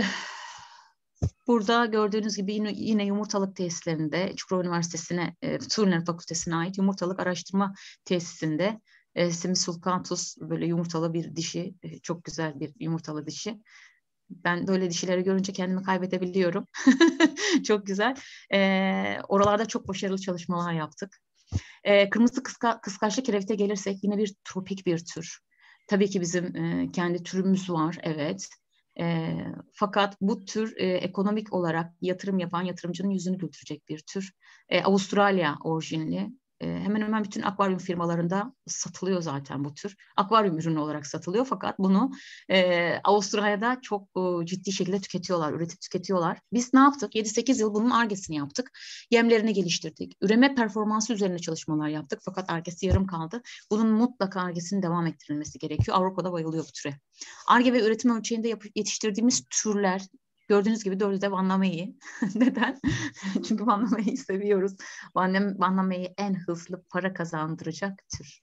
burada gördüğünüz gibi yine, yine yumurtalık tesislerinde, Çukurova Üniversitesi'ne, e, Veteriner Fakültesi'ne ait yumurtalık araştırma tesisinde e, Semisulcatus, böyle yumurtalı bir dişi, e, çok güzel bir yumurtalı dişi. Ben böyle dişileri görünce kendimi kaybedebiliyorum. Çok güzel. E, oralarda çok başarılı çalışmalar yaptık. E, kırmızı kıska, kıskaçlı kerevite gelirsek yine bir tropik bir tür. Tabii ki bizim e, kendi türümüz var, evet. E, fakat bu tür e, ekonomik olarak yatırım yapan yatırımcının yüzünü güldürecek bir tür. E, Avustralya orijinli. E, hemen hemen bütün akvaryum firmalarında satılıyor zaten bu tür. Akvaryum ürünü olarak satılıyor, fakat bunu e, Avustralya'da çok e, ciddi şekilde tüketiyorlar, üretip tüketiyorlar. Biz ne yaptık? yedi sekiz yıl bunun argesini yaptık. Yemlerini geliştirdik. Üreme performansı üzerine çalışmalar yaptık, fakat argesi yarım kaldı. Bunun mutlaka argesinin devam ettirilmesi gerekiyor. Avrupa'da bayılıyor bu türe. Arge ve üretim ölçeğinde yap- yetiştirdiğimiz türler, gördüğünüz gibi dördü de Van Lameyi. Neden? Çünkü Van Lameyi'yi seviyoruz. Van, Van Lameyi en hızlı para kazandıracak tür.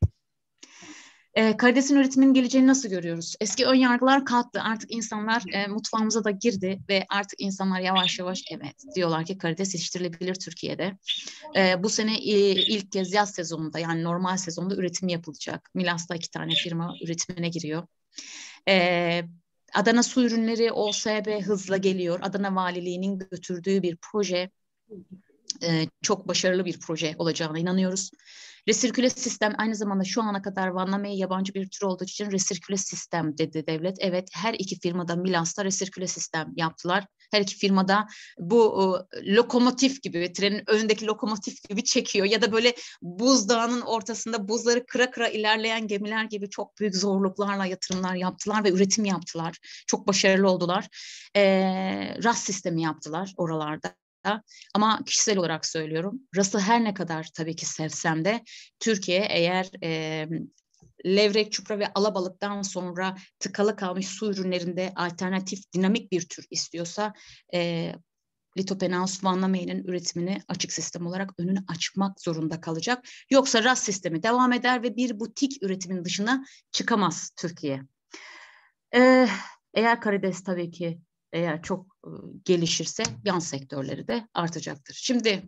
E, karidesin üretiminin geleceğini nasıl görüyoruz? Eski ön yargılar kalktı. Artık insanlar e, mutfağımıza da girdi ve artık insanlar yavaş yavaş evet diyorlar ki karides yetiştirilebilir Türkiye'de. E, bu sene e, ilk kez yaz sezonunda, yani normal sezonda üretim yapılacak. Milas'ta iki tane firma üretimine giriyor. E, Adana Su Ürünleri O S B hızla geliyor. Adana Valiliği'nin götürdüğü bir proje. E, çok başarılı bir proje olacağına inanıyoruz. Resirküle sistem aynı zamanda şu ana kadar Van Lameyi yabancı bir tür olduğu için resirküle sistem dedi devlet. Evet, her iki firmada Milas'ta resirküle sistem yaptılar. Her iki firmada bu o, lokomotif gibi, trenin önündeki lokomotif gibi çekiyor ya da böyle buzdağının ortasında buzları kıra kıra ilerleyen gemiler gibi çok büyük zorluklarla yatırımlar yaptılar ve üretim yaptılar. Çok başarılı oldular. E, R A S sistemi yaptılar oralarda. Ama kişisel olarak söylüyorum, R A S'ı her ne kadar tabii ki sevsem de Türkiye eğer e, levrek, çupra ve alabalıktan sonra tıkalı kalmış su ürünlerinde alternatif, dinamik bir tür istiyorsa e, Litopenaeus Van Lameyi'nin üretimini açık sistem olarak önünü açmak zorunda kalacak. Yoksa R A S sistemi devam eder ve bir butik üretimin dışına çıkamaz Türkiye. E, eğer karides tabii ki eğer çok e, gelişirse yan sektörleri de artacaktır. Şimdi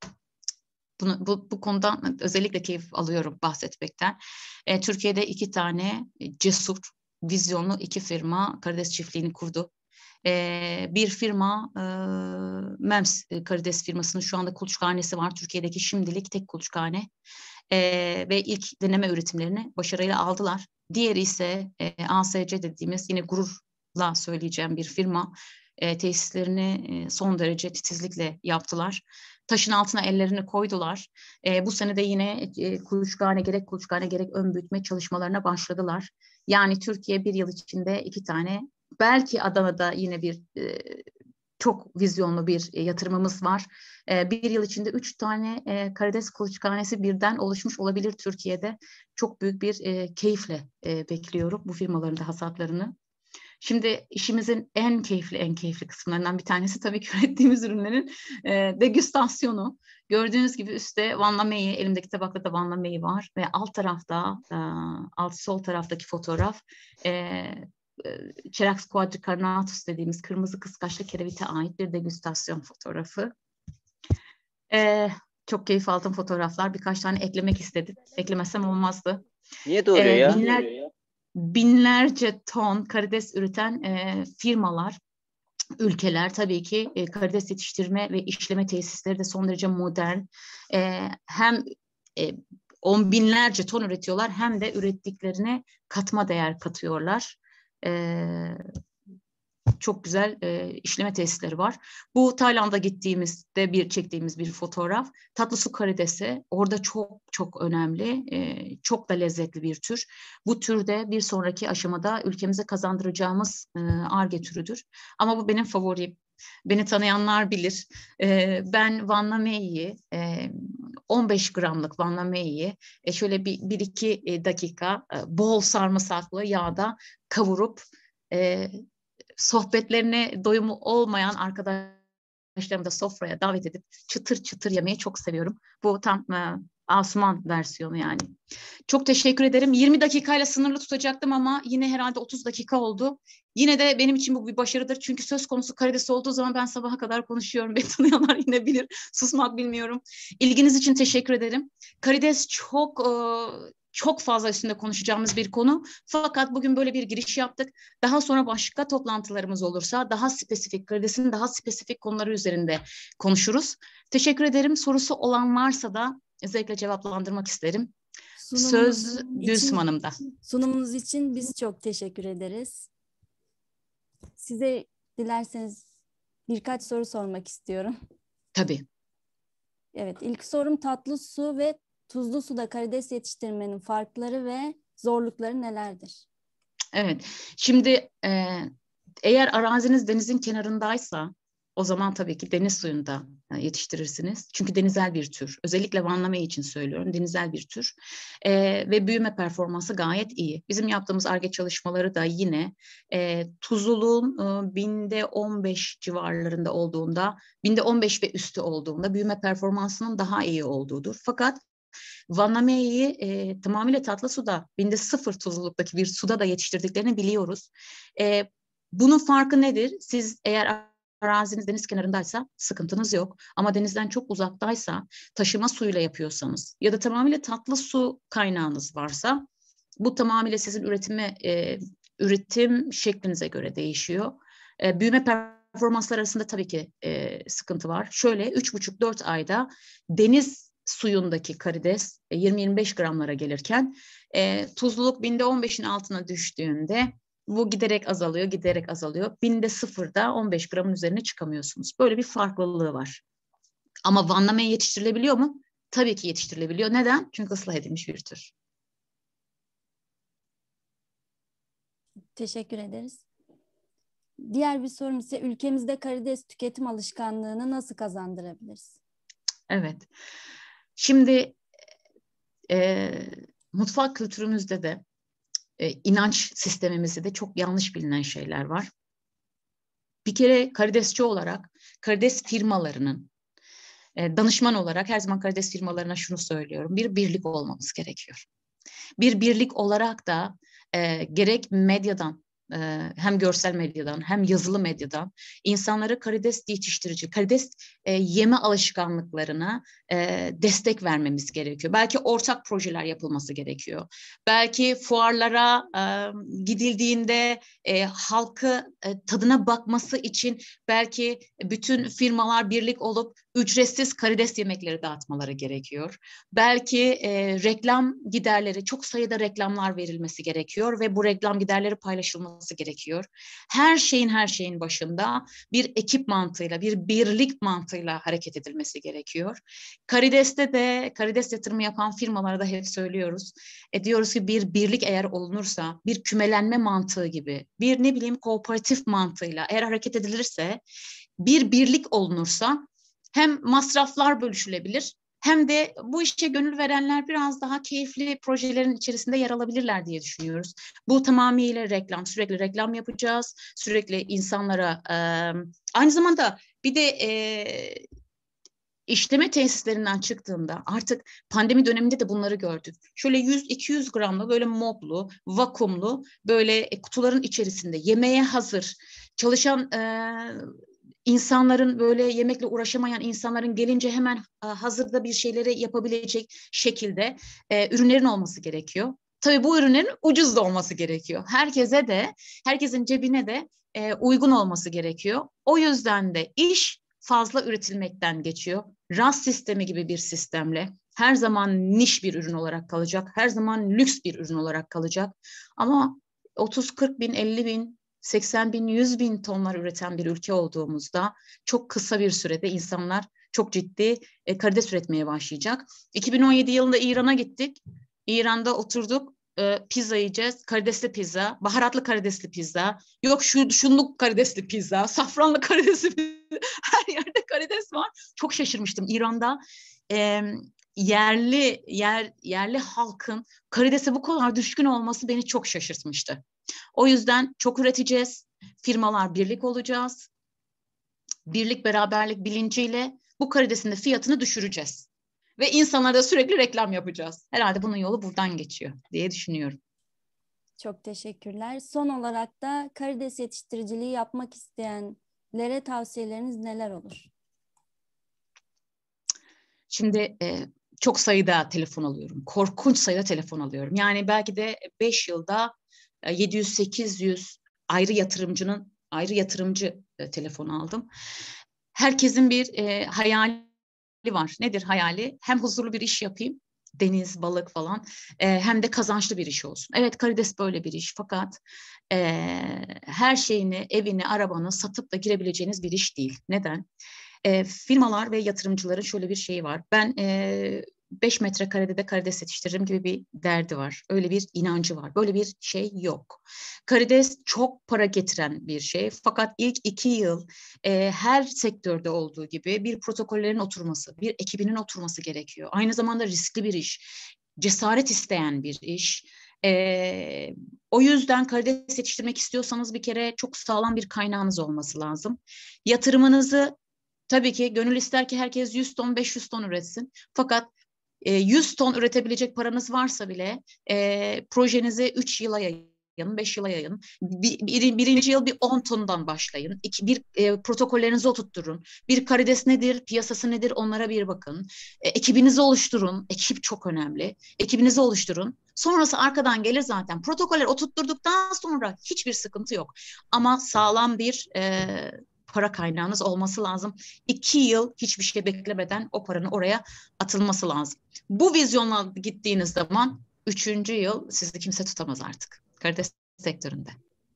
bunu, bu, bu konudan özellikle keyif alıyorum bahsetmekten. E, Türkiye'de iki tane cesur, vizyonlu iki firma karides çiftliğini kurdu. E, bir firma e, MEMS karides firmasının şu anda kuluçkanesi var. Türkiye'deki şimdilik tek kuluçkane. E, ve ilk deneme üretimlerini başarıyla aldılar. Diğeri ise e, A S C dediğimiz, yine gururla söyleyeceğim bir firma. E, tesislerini e, son derece titizlikle yaptılar. Taşın altına ellerini koydular. E, bu sene de yine e, kuluçkane gerek kuluçkane gerek ön büyütme çalışmalarına başladılar. Yani Türkiye bir yıl içinde iki tane, belki Adana'da yine bir e, çok vizyonlu bir e, yatırımımız var. E, bir yıl içinde üç tane e, karides kuluçkanesi birden oluşmuş olabilir Türkiye'de. Çok büyük bir e, keyifle e, bekliyorum bu firmaların da hasatlarını. Şimdi işimizin en keyifli, en keyifli kısımlarından bir tanesi tabii ki ürettiğimiz ürünlerin e, degüstasyonu. Gördüğünüz gibi üstte Vanna Mey'i, elimdeki tabakta da Vanna Mey'i var ve alt tarafta, e, alt sol taraftaki fotoğraf e, Cherax quadricarnatus dediğimiz kırmızı kıskaçlı kerevite ait bir degüstasyon fotoğrafı. Ee, çok keyif aldığım fotoğraflar. Birkaç tane eklemek istedim. Eklemesem olmazdı. Niye doğruyor ee, ya? Binler, binlerce ton karides üreten e, firmalar, ülkeler tabii ki e, karides yetiştirme ve işleme tesisleri de son derece modern. E, hem e, on binlerce ton üretiyorlar hem de ürettiklerine katma değer katıyorlar. Ee, çok güzel e, işleme tesisleri var. Bu Tayland'a gittiğimizde bir çektiğimiz bir fotoğraf. Tatlısu karidesi orada çok çok önemli, e, çok da lezzetli bir tür. Bu türde bir sonraki aşamada ülkemize kazandıracağımız Ar-Ge türüdür. Ama bu benim favorim. Beni tanıyanlar bilir. E, ben Vanna Mey'i, e, on beş gramlık Vanna Mey'i e, şöyle bir, bir iki dakika e, bol sarımsaklı yağda kavurup e, sohbetlerine doyumu olmayan arkadaşlarımı da sofraya davet edip çıtır çıtır yemeyi çok seviyorum. Bu tam e, Asuman versiyonu yani. Çok teşekkür ederim. yirmi dakikayla sınırlı tutacaktım ama yine herhalde otuz dakika oldu. Yine de benim için bu bir başarıdır. Çünkü söz konusu karides olduğu zaman ben sabaha kadar konuşuyorum. Beni tanıyanlar yine bilir. Susmak bilmiyorum. İlginiz için teşekkür ederim. Karides çok e, çok fazla üstünde konuşacağımız bir konu. Fakat bugün böyle bir giriş yaptık. Daha sonra başka toplantılarımız olursa daha spesifik, karidesin daha spesifik konuları üzerinde konuşuruz. Teşekkür ederim. Sorusu olan varsa da özellikle cevaplandırmak isterim. Sunumunuz Söz için- Gülsüm Hanım'da. Sunumunuz için biz çok teşekkür ederiz. Size dilerseniz birkaç soru sormak istiyorum. Tabii. Evet, ilk sorum tatlı su ve tuzlu suda karides yetiştirmenin farkları ve zorlukları nelerdir? Evet. Şimdi e, eğer araziniz denizin kenarındaysa o zaman tabii ki deniz suyunda e, yetiştirirsiniz. Çünkü denizel bir tür. Özellikle Vanna Mey için söylüyorum. Denizel bir tür. E, ve büyüme performansı gayet iyi. Bizim yaptığımız Ar-Ge çalışmaları da yine e, tuzluluğun e, binde on beş civarlarında olduğunda, binde on beş ve üstü olduğunda büyüme performansının daha iyi olduğudur. Fakat Vanna Mey'i e, tamamıyla tatlı suda, binde sıfır tuzluluktaki bir suda da yetiştirdiklerini biliyoruz. E, bunun farkı nedir? Siz eğer araziniz deniz kenarındaysa sıkıntınız yok. Ama denizden çok uzaktaysa, taşıma suyuyla yapıyorsanız ya da tamamıyla tatlı su kaynağınız varsa, bu tamamıyla sizin üretime, e, üretim şeklinize göre değişiyor. E, büyüme performansları arasında tabii ki e, sıkıntı var. Şöyle üç buçuk dört ayda deniz suyundaki karides yirmi yirmi beş gramlara gelirken e, tuzluluk binde on beşin altına düştüğünde bu giderek azalıyor, giderek azalıyor. Binde sıfırda on beş gramın üzerine çıkamıyorsunuz. Böyle bir farklılığı var. Ama Vanna Mey yetiştirilebiliyor mu? Tabii ki yetiştirilebiliyor. Neden? Çünkü ıslah edilmiş bir tür. Teşekkür ederiz. Diğer bir sorum ise ülkemizde karides tüketim alışkanlığını nasıl kazandırabiliriz? Evet. Şimdi e, mutfak kültürümüzde de e, inanç sistemimizde de çok yanlış bilinen şeyler var. Bir kere karidesçi olarak karides firmalarının e, danışman olarak her zaman karides firmalarına şunu söylüyorum. Bir birlik olmamız gerekiyor. Bir birlik olarak da e, gerek medyadan, hem görsel medyadan hem yazılı medyadan insanları karides yetiştirici, karides e, yeme alışkanlıklarına e, destek vermemiz gerekiyor. Belki ortak projeler yapılması gerekiyor. Belki fuarlara e, gidildiğinde e, halkı e, tadına bakması için belki bütün firmalar birlik olup ücretsiz karides yemekleri dağıtmaları gerekiyor. Belki e, reklam giderleri, çok sayıda reklamlar verilmesi gerekiyor ve bu reklam giderleri paylaşılması gerekiyor. Her şeyin her şeyin başında bir ekip mantığıyla, bir birlik mantığıyla hareket edilmesi gerekiyor. Karides'te de, karides yatırımı yapan firmalara da hep söylüyoruz. E, diyoruz ki bir birlik eğer olunursa, bir kümelenme mantığı gibi, bir ne bileyim kooperatif mantığıyla eğer hareket edilirse, bir birlik olunursa hem masraflar bölüşülebilir, hem de bu işe gönül verenler biraz daha keyifli projelerin içerisinde yer alabilirler diye düşünüyoruz. Bu tamamıyla reklam, sürekli reklam yapacağız, sürekli insanlara e, aynı zamanda bir de e, işleme tesislerinden çıktığında artık pandemi döneminde de bunları gördük. Şöyle yüz iki yüz gramlı böyle moblu, vakumlu böyle kutuların içerisinde yemeğe hazır çalışan e, İnsanların böyle yemekle uğraşamayan insanların gelince hemen a, hazırda bir şeyleri yapabilecek şekilde e, ürünlerin olması gerekiyor. Tabii bu ürünlerin ucuz da olması gerekiyor. Herkese de, herkesin cebine de e, uygun olması gerekiyor. O yüzden de iş fazla üretilmekten geçiyor. Ras sistemi gibi bir sistemle her zaman niş bir ürün olarak kalacak. Her zaman lüks bir ürün olarak kalacak. Ama otuz kırk bin, elli bin, seksen bin, yüz bin tonlar üreten bir ülke olduğumuzda çok kısa bir sürede insanlar çok ciddi e, karides üretmeye başlayacak. iki bin on yedi yılında İran'a gittik. İran'da oturduk, e, pizza yiyeceğiz. Karidesli pizza, baharatlı karidesli pizza, yok şu şunluk karidesli pizza, safranlı karidesli pizza. Her yerde karides var. Çok şaşırmıştım. İran'da e, yerli yer yerli halkın karidese bu kadar düşkün olması beni çok şaşırtmıştı. O yüzden çok üreteceğiz, firmalar birlik olacağız, birlik beraberlik bilinciyle bu karidesin de fiyatını düşüreceğiz. Ve insanlara da sürekli reklam yapacağız. Herhalde bunun yolu buradan geçiyor diye düşünüyorum. Çok teşekkürler. Son olarak da karides yetiştiriciliği yapmak isteyenlere tavsiyeleriniz neler olur? Şimdi e, çok sayıda telefon alıyorum, korkunç sayıda telefon alıyorum. Yani belki de beş yılda yedi yüz sekiz yüz ayrı yatırımcının ayrı yatırımcı e, telefon aldım. Herkesin bir e, hayali var. Nedir hayali? Hem huzurlu bir iş yapayım, deniz, balık falan, e, hem de kazançlı bir iş olsun. Evet, karides böyle bir iş, fakat e, her şeyini, evini, arabanı satıp da girebileceğiniz bir iş değil. Neden? E, firmalar ve yatırımcıların şöyle bir şeyi var. Ben e, beş metrekarede de karides yetiştiririm gibi bir derdi var. Öyle bir inancı var. Böyle bir şey yok. Karides çok para getiren bir şey. Fakat ilk iki yıl e, her sektörde olduğu gibi bir protokollerin oturması, bir ekibinin oturması gerekiyor. Aynı zamanda riskli bir iş, cesaret isteyen bir iş. E, o yüzden karides yetiştirmek istiyorsanız bir kere çok sağlam bir kaynağınız olması lazım. Yatırımınızı tabii ki gönül ister ki herkes yüz ton, beş yüz ton üretsin. Fakat yüz ton üretebilecek paranız varsa bile e, projenizi üç yıla yayın, beş yıla yayın. Bir, bir, birinci yıl bir on tondan başlayın. İki, bir e, protokollerinizi oturtturun. Bir karides nedir, piyasası nedir, onlara bir bakın. E, ekibinizi oluşturun. Ekip çok önemli. Ekibinizi oluşturun. Sonrası arkadan gelir zaten. Protokoller oturtturduktan sonra hiçbir sıkıntı yok. Ama sağlam bir e, para kaynağınız olması lazım. İki yıl hiçbir şey beklemeden o paranın oraya atılması lazım. Bu vizyonla gittiğiniz zaman üçüncü yıl sizi kimse tutamaz artık karides sektöründe.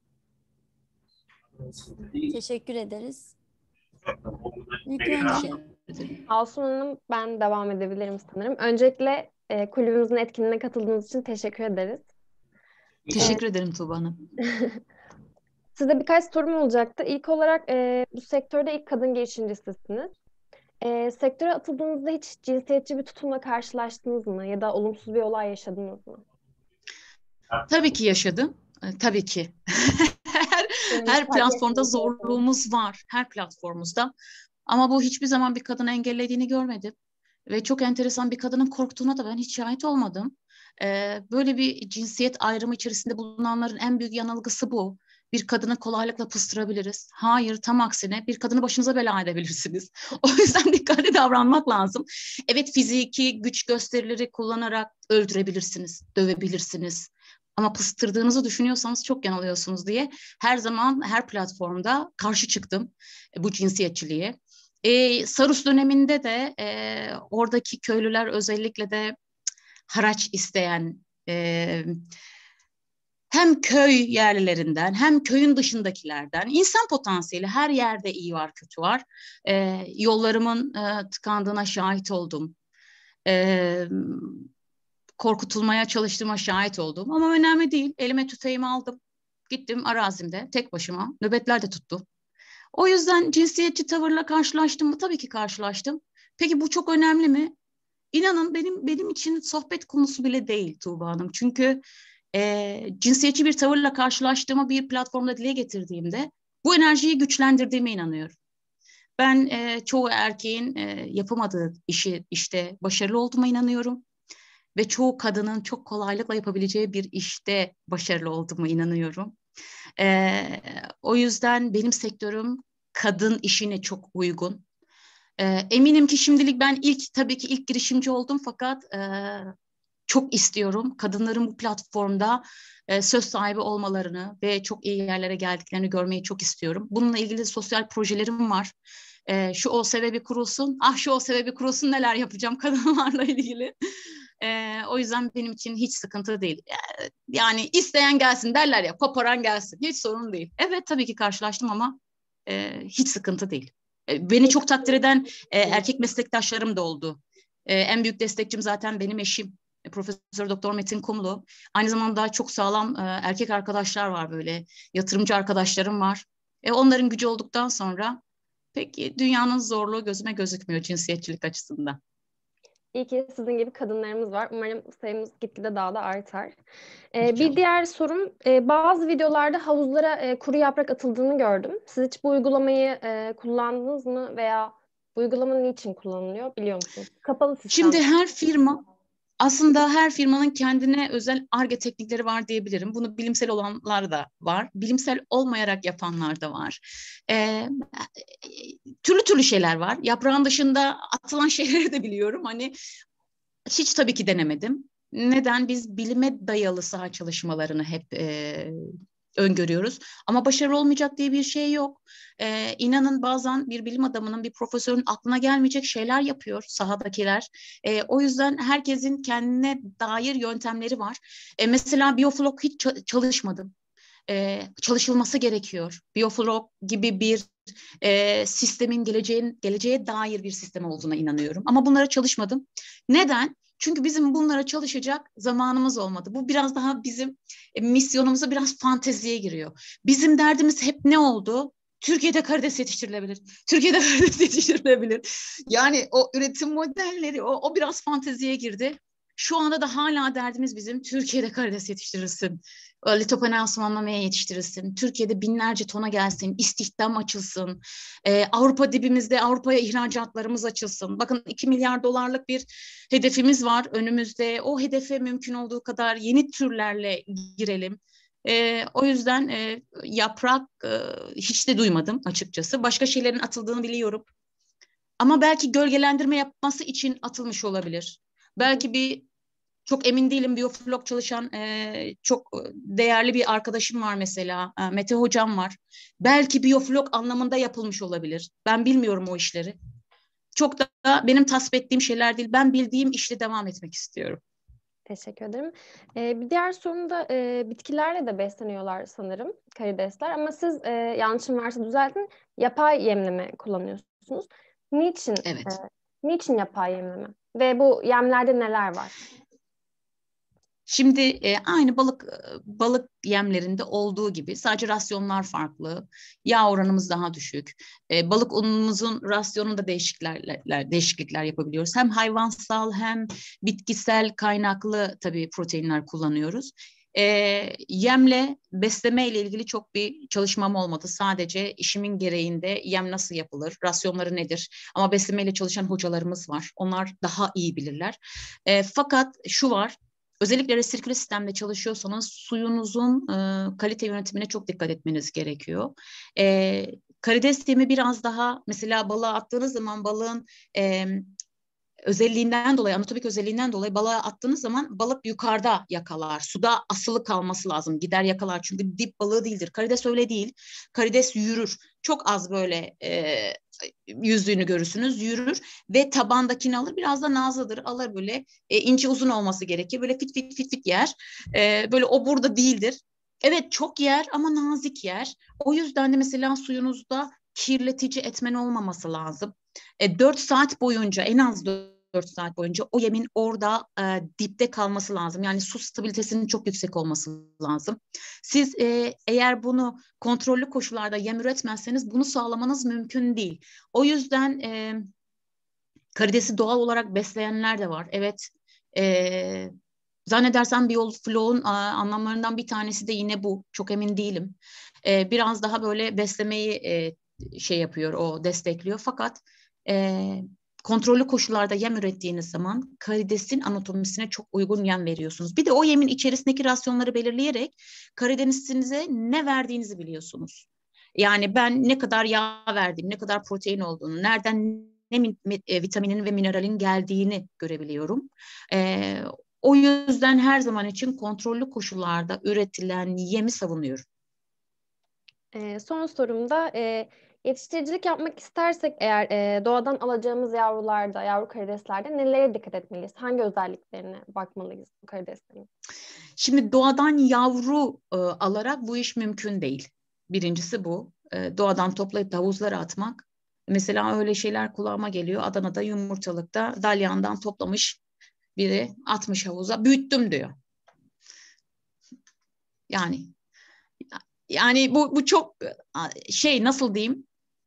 Teşekkür ederiz. İlk önce Asuman Hanım, ben devam edebilirim sanırım. Öncelikle e, kulübümüzün etkinliğine katıldığınız için teşekkür ederiz. Teşekkür evet. ederim Tuğba Hanım. Size birkaç sorum olacaktı. İlk olarak e, bu sektörde ilk kadın girişimcisisiniz. E, sektöre atıldığınızda hiç cinsiyetçi bir tutumla karşılaştınız mı? Ya da olumsuz bir olay yaşadınız mı? Tabii ki yaşadım. Tabii ki. her her platformda zorluğumuz var. Her platformumuzda. Ama bu hiçbir zaman bir kadını engellediğini görmedim. Ve çok enteresan, bir kadının korktuğuna da ben hiç şahit olmadım. Ee, böyle bir cinsiyet ayrımı içerisinde bulunanların en büyük yanılgısı bu. bir kadını kolaylıkla pıstırabiliriz. Hayır, tam aksine bir kadını başınıza bela edebilirsiniz. O yüzden dikkatli davranmak lazım. Evet, fiziki güç gösterileri kullanarak öldürebilirsiniz, dövebilirsiniz. Ama pıstırdığınızı düşünüyorsanız çok yanılıyorsunuz diye her zaman her platformda karşı çıktım bu cinsiyetçiliğe. Ee, Sarus döneminde de e, oradaki köylüler özellikle de haraç isteyen e, hem köy yerlilerinden hem köyün dışındakilerden insan potansiyeli her yerde iyi var kötü var. E, yollarımın e, tıkandığına şahit oldum. E, korkutulmaya çalıştığıma şahit oldum ama önemli değil. Elime tüfeğimi aldım. Gittim arazimde tek başıma. Nöbetler de tuttum. O yüzden cinsiyetçi tavırla karşılaştım mı? Tabii ki karşılaştım. Peki bu çok önemli mi? İnanın benim benim için sohbet konusu bile değil Tuğba Hanım. Çünkü e, cinsiyetçi bir tavırla karşılaştığımı bir platformda dile getirdiğimde bu enerjiyi güçlendirdiğime inanıyorum. Ben e, çoğu erkeğin e, yapamadığı işi işte başarılı olduğuma inanıyorum. Ve çoğu kadının çok kolaylıkla yapabileceği bir işte başarılı olduğuma inanıyorum. Ee, o yüzden benim sektörüm kadın işine çok uygun. Ee, eminim ki şimdilik ben ilk tabii ki ilk girişimci oldum fakat e, çok istiyorum kadınların bu platformda e, söz sahibi olmalarını ve çok iyi yerlere geldiklerini görmeyi çok istiyorum. Bununla ilgili sosyal projelerim var. E, şu o sebebi kurulsun, ah şu o sebebi kurulsun neler yapacağım kadınlarla ilgili. Ee, o yüzden benim için hiç sıkıntı değil. Yani isteyen gelsin derler ya, koparan gelsin. Hiç sorun değil. Evet tabii ki karşılaştım ama e, hiç sıkıntı değil. E, beni çok takdir eden e, erkek meslektaşlarım da oldu. E, en büyük destekçim zaten benim eşim. E, Profesör Doktor Metin Kumlu. Aynı zamanda çok sağlam e, erkek arkadaşlar var böyle. Yatırımcı arkadaşlarım var. E, onların gücü olduktan sonra pek dünyanın zorluğu gözüme gözükmüyor cinsiyetçilik açısından. İyi ki sizin gibi kadınlarımız var. Umarım sayımız gitgide daha da artar. Ee, bir diğer sorum, e, bazı videolarda havuzlara e, kuru yaprak atıldığını gördüm. Siz hiç bu uygulamayı e, kullandınız mı veya bu uygulama niçin kullanılıyor biliyor musunuz? Kapalı sistem. Şimdi her firma aslında her firmanın kendine özel Ar-Ge teknikleri var diyebilirim. Bunu bilimsel olanlar da var. Bilimsel olmayarak yapanlar da var. Ee, türlü türlü şeyler var. Yaprağın dışında atılan şeyleri de biliyorum. Hani hiç tabii ki denemedim. Neden? Biz bilime dayalı saha çalışmalarını hep e, öngörüyoruz. Ama başarılı olmayacak diye bir şey yok. Ee, inanın bazen bir bilim adamının, bir profesörün aklına gelmeyecek şeyler yapıyor sahadakiler. Ee, o yüzden herkesin kendine dair yöntemleri var. Ee, mesela Bioflok hiç çalışmadım. Ee, çalışılması gerekiyor. Bioflok gibi bir e, sistemin geleceğin, geleceğe dair bir sistem olduğuna inanıyorum. Ama bunlara çalışmadım. Neden? Çünkü bizim bunlara çalışacak zamanımız olmadı. Bu biraz daha bizim e, misyonumuza biraz fanteziye giriyor. Bizim derdimiz hep ne oldu? Türkiye'de karides yetiştirilebilir. Türkiye'de karides yetiştirilebilir. Yani o üretim modelleri, o, o biraz fanteziye girdi. Şu anda da hala derdimiz bizim Türkiye'de karides yetiştirilsin. Litopenensumanlamaya yetiştirilsin. Türkiye'de binlerce tona gelsin. İstihdam açılsın. Ee, Avrupa dibimizde Avrupa'ya ihracatlarımız açılsın. Bakın iki milyar dolarlık bir hedefimiz var önümüzde. O hedefe mümkün olduğu kadar yeni türlerle girelim. Ee, o yüzden e, yaprak e, hiç de duymadım açıkçası. Başka şeylerin atıldığını biliyorum. Ama belki gölgelendirme yapması için atılmış olabilir. Belki bir çok emin değilim. Bioflok çalışan e, çok değerli bir arkadaşım var mesela. E, Mete hocam var. Belki bioflok anlamında yapılmış olabilir. Ben bilmiyorum o işleri. Çok da benim tasvip ettiğim şeyler değil. Ben bildiğim işle devam etmek istiyorum. Teşekkür ederim. Ee, bir diğer sorum da e, bitkilerle de besleniyorlar sanırım karidesler. Ama siz e, yanlışım varsa düzeltin. Yapay yemleme kullanıyorsunuz. Niçin? Evet. E, niçin yapay yemleme? Ve bu yemlerde neler var? Şimdi e, aynı balık balık yemlerinde olduğu gibi sadece rasyonlar farklı. Yağ oranımız daha düşük. E, balık unumuzun rasyonunda değişiklikler, değişiklikler yapabiliyoruz. Hem hayvansal hem bitkisel kaynaklı tabii proteinler kullanıyoruz. E, yemle besleme ile ilgili çok bir çalışmam olmadı. Sadece işimin gereğinde yem nasıl yapılır, rasyonları nedir? Ama beslemeyle çalışan hocalarımız var. Onlar daha iyi bilirler. E, fakat şu var. özellikle resirküle sistemde çalışıyorsanız suyunuzun e, kalite yönetimine çok dikkat etmeniz gerekiyor. E, karides yemi biraz daha, mesela balığa attığınız zaman balığın e, özelliğinden dolayı, anatomik özelliğinden dolayı balığa attığınız zaman balık yukarıda yakalar. Suda asılı kalması lazım. Gider yakalar, çünkü dip balığı değildir. Karides öyle değil. Karides yürür. Çok az böyle e, yüzdüğünü görürsünüz. Yürür ve tabandakini alır. Biraz da nazlıdır. Alır böyle. E, ince uzun olması gerekir. Böyle fit fit fit fit yer. E, böyle o burada değildir. Evet, çok yer ama nazik yer. O yüzden de mesela suyunuzda kirletici etmen olmaması lazım. E, dört saat boyunca, en az dört saat boyunca o yemin orada e, dipte kalması lazım. Yani su stabilitesinin çok yüksek olması lazım. Siz e, eğer bunu kontrollü koşullarda yem üretmezseniz bunu sağlamanız mümkün değil. O yüzden e, karidesi doğal olarak besleyenler de var. Evet, e, zannedersem biyoflow'un anlamlarından bir tanesi de yine bu. Çok emin değilim. E, biraz daha böyle beslemeyi e, şey yapıyor, o destekliyor. Fakat e, kontrollü koşullarda yem ürettiğiniz zaman karidesin anatomisine çok uygun yem veriyorsunuz. Bir de o yemin içerisindeki rasyonları belirleyerek karidesinize ne verdiğinizi biliyorsunuz. Yani ben ne kadar yağ verdiğim, ne kadar protein olduğunu, nereden ne e, vitaminin ve mineralin geldiğini görebiliyorum. E, o yüzden her zaman için kontrollü koşullarda üretilen yemi savunuyorum. E, son sorumda e, yetiştiricilik yapmak istersek eğer e, doğadan alacağımız yavrularda, yavru karideslerde nelere dikkat etmeliyiz? Hangi özelliklerine bakmalıyız bu karideslerin? Şimdi doğadan yavru e, alarak bu iş mümkün değil. Birincisi bu. E, doğadan toplayıp havuzlara atmak. Mesela öyle şeyler kulağıma geliyor. Adana'da yumurtalıkta dalyandan toplamış biri, atmış havuza, büyüttüm diyor. Yani yani bu bu çok şey, nasıl diyeyim?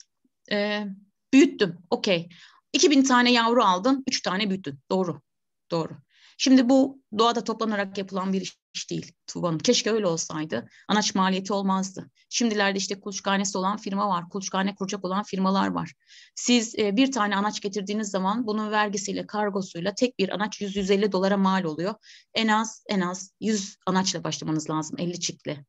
E, büyüttüm. Okey. iki bin tane yavru aldın, üç tane büyüttün. Doğru. Doğru. Şimdi bu doğada toplanarak yapılan bir iş değil Tuğba Hanım. Keşke öyle olsaydı. Anaç maliyeti olmazdı. Şimdilerde işte kuluçkanesi olan firma var. Kuluçkane kuracak olan firmalar var. Siz e, bir tane anaç getirdiğiniz zaman bunun vergisiyle, kargosuyla tek bir anaç yüz yüz elli dolara mal oluyor. En az en az yüz anaçla başlamanız lazım. elli çiftle.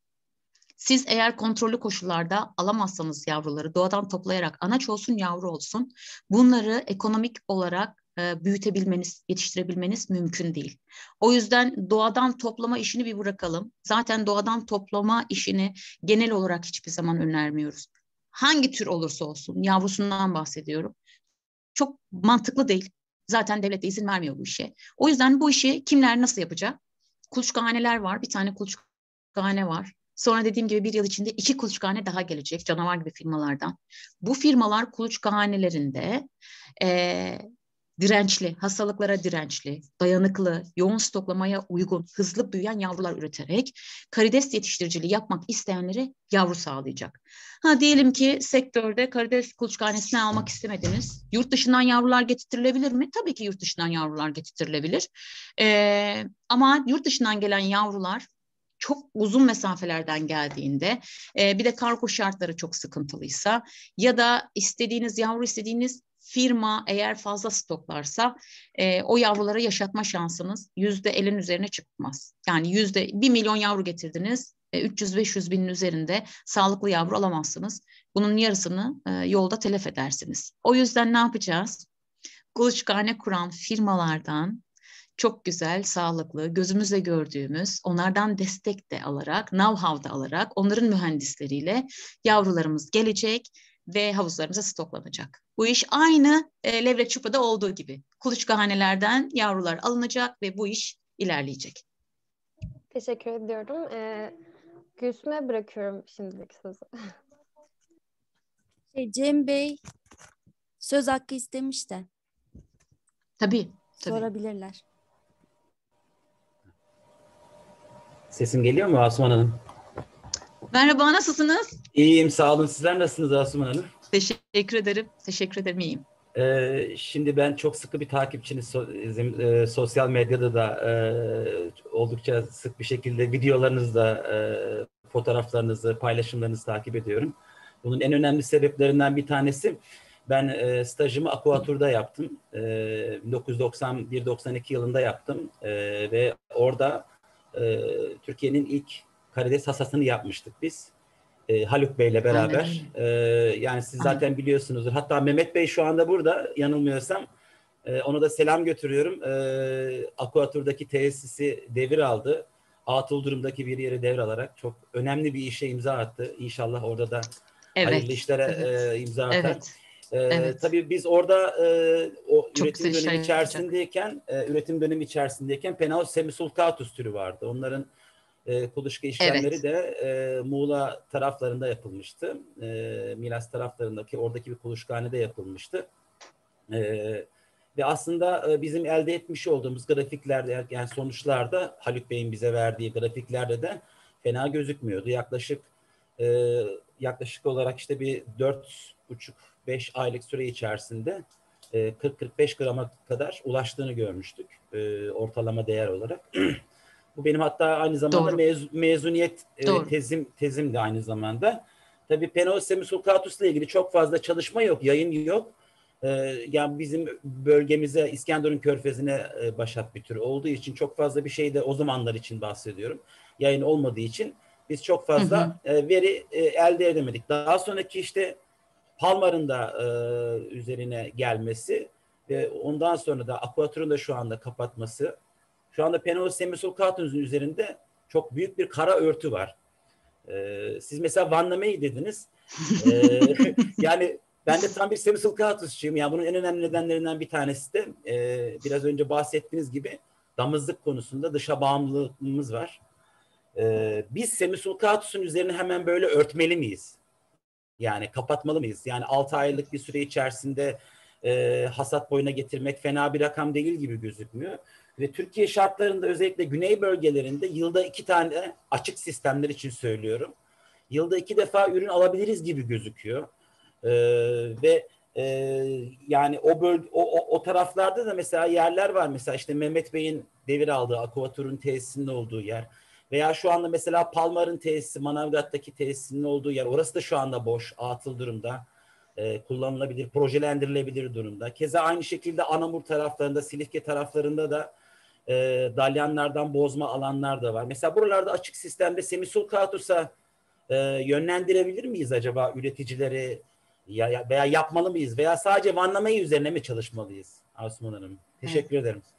Siz eğer kontrollü koşullarda alamazsanız yavruları, doğadan toplayarak anaç olsun, yavru olsun, bunları ekonomik olarak e, büyütebilmeniz, yetiştirebilmeniz mümkün değil. O yüzden doğadan toplama işini bir bırakalım. Zaten doğadan toplama işini genel olarak hiçbir zaman önermiyoruz. Hangi tür olursa olsun, yavrusundan bahsediyorum. Çok mantıklı değil. Zaten devlet de izin vermiyor bu işe. O yüzden bu işi kimler nasıl yapacak? Kuluçkahaneler var. Bir tane kuluçkahane var. Sonra dediğim gibi bir yıl içinde iki kuluçkahane daha gelecek, canavar gibi firmalardan. Bu firmalar kuluçkahanelerinde e, dirençli, hastalıklara dirençli, dayanıklı, yoğun stoklamaya uygun, hızlı büyüyen yavrular üreterek karides yetiştiriciliği yapmak isteyenlere yavru sağlayacak. Ha, diyelim ki sektörde karides kuluçkahanesini almak istemediniz. Yurt dışından yavrular getirtilebilir mi? Tabii ki yurt dışından yavrular getirtilebilir. E, ama yurt dışından gelen yavrular çok uzun mesafelerden geldiğinde, e, bir de kargo şartları çok sıkıntılıysa ya da istediğiniz yavru istediğiniz firma eğer fazla stoklarsa e, o yavruları yaşatma şansınız yüzde ellinin üzerine çıkmaz. Yani yüzde bir milyon yavru getirdiniz, e, üç yüz beş yüz binin üzerinde sağlıklı yavru alamazsınız. Bunun yarısını e, yolda telef edersiniz. O yüzden ne yapacağız? Kuluçkahane kuran firmalardan çok güzel, sağlıklı, gözümüzle gördüğümüz, onlardan destek de alarak, know-how da alarak, onların mühendisleriyle yavrularımız gelecek ve havuzlarımıza stoklanacak. Bu iş aynı e, Levrek Çupra'da olduğu gibi. Kuluçkahanelerden yavrular alınacak ve bu iş ilerleyecek. Teşekkür ediyorum. Ee, Gülsüm'e bırakıyorum şimdilik sözü. Şey, Cem Bey söz hakkı istemiş de. Tabii, tabii. Sorabilirler. Sesim geliyor mu Asuman Hanım? Merhaba, nasılsınız? İyiyim, sağ olun. Sizler nasılsınız Asuman Hanım? Teşekkür ederim. Teşekkür ederim, iyiyim. Ee, şimdi ben çok sıkı bir takipçiniz. So, e, sosyal medyada da e, oldukça sık bir şekilde videolarınızda, e, fotoğraflarınızı, paylaşımlarınızı takip ediyorum. Bunun en önemli sebeplerinden bir tanesi Ben e, stajımı Aquatur'da yaptım. E, bin dokuz yüz doksan bir doksan iki yılında yaptım. E, ve orada e, Türkiye'nin ilk karides hasatını yapmıştık biz. E, Haluk Bey'le beraber. E, yani siz zaten biliyorsunuzdur. Hatta Mehmet Bey şu anda burada, yanılmıyorsam. E, ona da selam götürüyorum. E, Aquatur'daki tesisi devir aldı. Atıl durumdaki bir yeri devralarak çok önemli bir işe imza attı. İnşallah orada da Evet, hayırlı işlere evet. e, imza atar. Evet. Ee, Evet. Tabii biz orada e, o Çok üretim güzel dönemi işler içerisindeyken, e, üretim dönemi içerisindeyken Penaos semisulcatus türü vardı. Onların e, kuluçka işlemleri Evet. de e, Muğla taraflarında yapılmıştı. E, Milas taraflarındaki oradaki bir kuluçkhanede yapılmıştı. E, ve aslında e, bizim elde etmiş olduğumuz grafiklerde, yani sonuçlarda Haluk Bey'in bize verdiği grafiklerde de fena gözükmüyordu. Yaklaşık e, yaklaşık olarak işte bir dört buçuk beş aylık süre içerisinde kırk kırk beş grama kadar ulaştığını görmüştük e, ortalama değer olarak. Bu benim hatta aynı zamanda mez, mezuniyet e, tezim tezim de aynı zamanda. Tabii Penaos semisulcatus ile ilgili çok fazla çalışma yok, yayın yok. E, yani bizim bölgemize, İskenderun Körfezi'ne e, başat bir tür olduğu için çok fazla bir şey de o zamanlar için bahsediyorum. Yayın olmadığı için biz çok fazla hı hı. E, veri e, elde edemedik. Daha sonraki işte Palmar'ın da e, üzerine gelmesi ve ondan sonra da Aquatur'un da şu anda kapatması. Şu anda Penaos semisulcatus'un üzerinde çok büyük bir kara örtü var. E, siz mesela Van Namey dediniz. E, yani ben de tam bir semisulcatus'çuyum. Yani bunun en önemli nedenlerinden bir tanesi de e, biraz önce bahsettiğiniz gibi damızlık konusunda dışa bağımlılığımız var. E, biz semisulcatus'un üzerine hemen böyle örtmeli miyiz? Yani kapatmalı mıyız? Yani altı aylık bir süre içerisinde e, hasat boyuna getirmek fena bir rakam değil gibi gözükmüyor. Ve Türkiye şartlarında özellikle güney bölgelerinde yılda iki tane, açık sistemler için söylüyorum, yılda iki defa ürün alabiliriz gibi gözüküyor. E, ve e, yani o, bölge, o, o, o taraflarda da mesela yerler var. Mesela işte Mehmet Bey'in devir aldığı Aquatur'un tesisinin olduğu yer. Veya şu anda mesela Palmar'ın tesisi, Manavgat'taki tesisinin olduğu yer. Orası da şu anda boş, atıl durumda. E, kullanılabilir, projelendirilebilir durumda. Keza aynı şekilde Anamur taraflarında, Silifke taraflarında da e, dalyanlardan bozma alanlar da var. Mesela buralarda açık sistemde semisulcatus'a e, yönlendirebilir miyiz acaba üreticileri ya, ya, veya yapmalı mıyız? Veya sadece Van Namey üzerine mi çalışmalıyız Asuman Hanım? Teşekkür evet. ederim.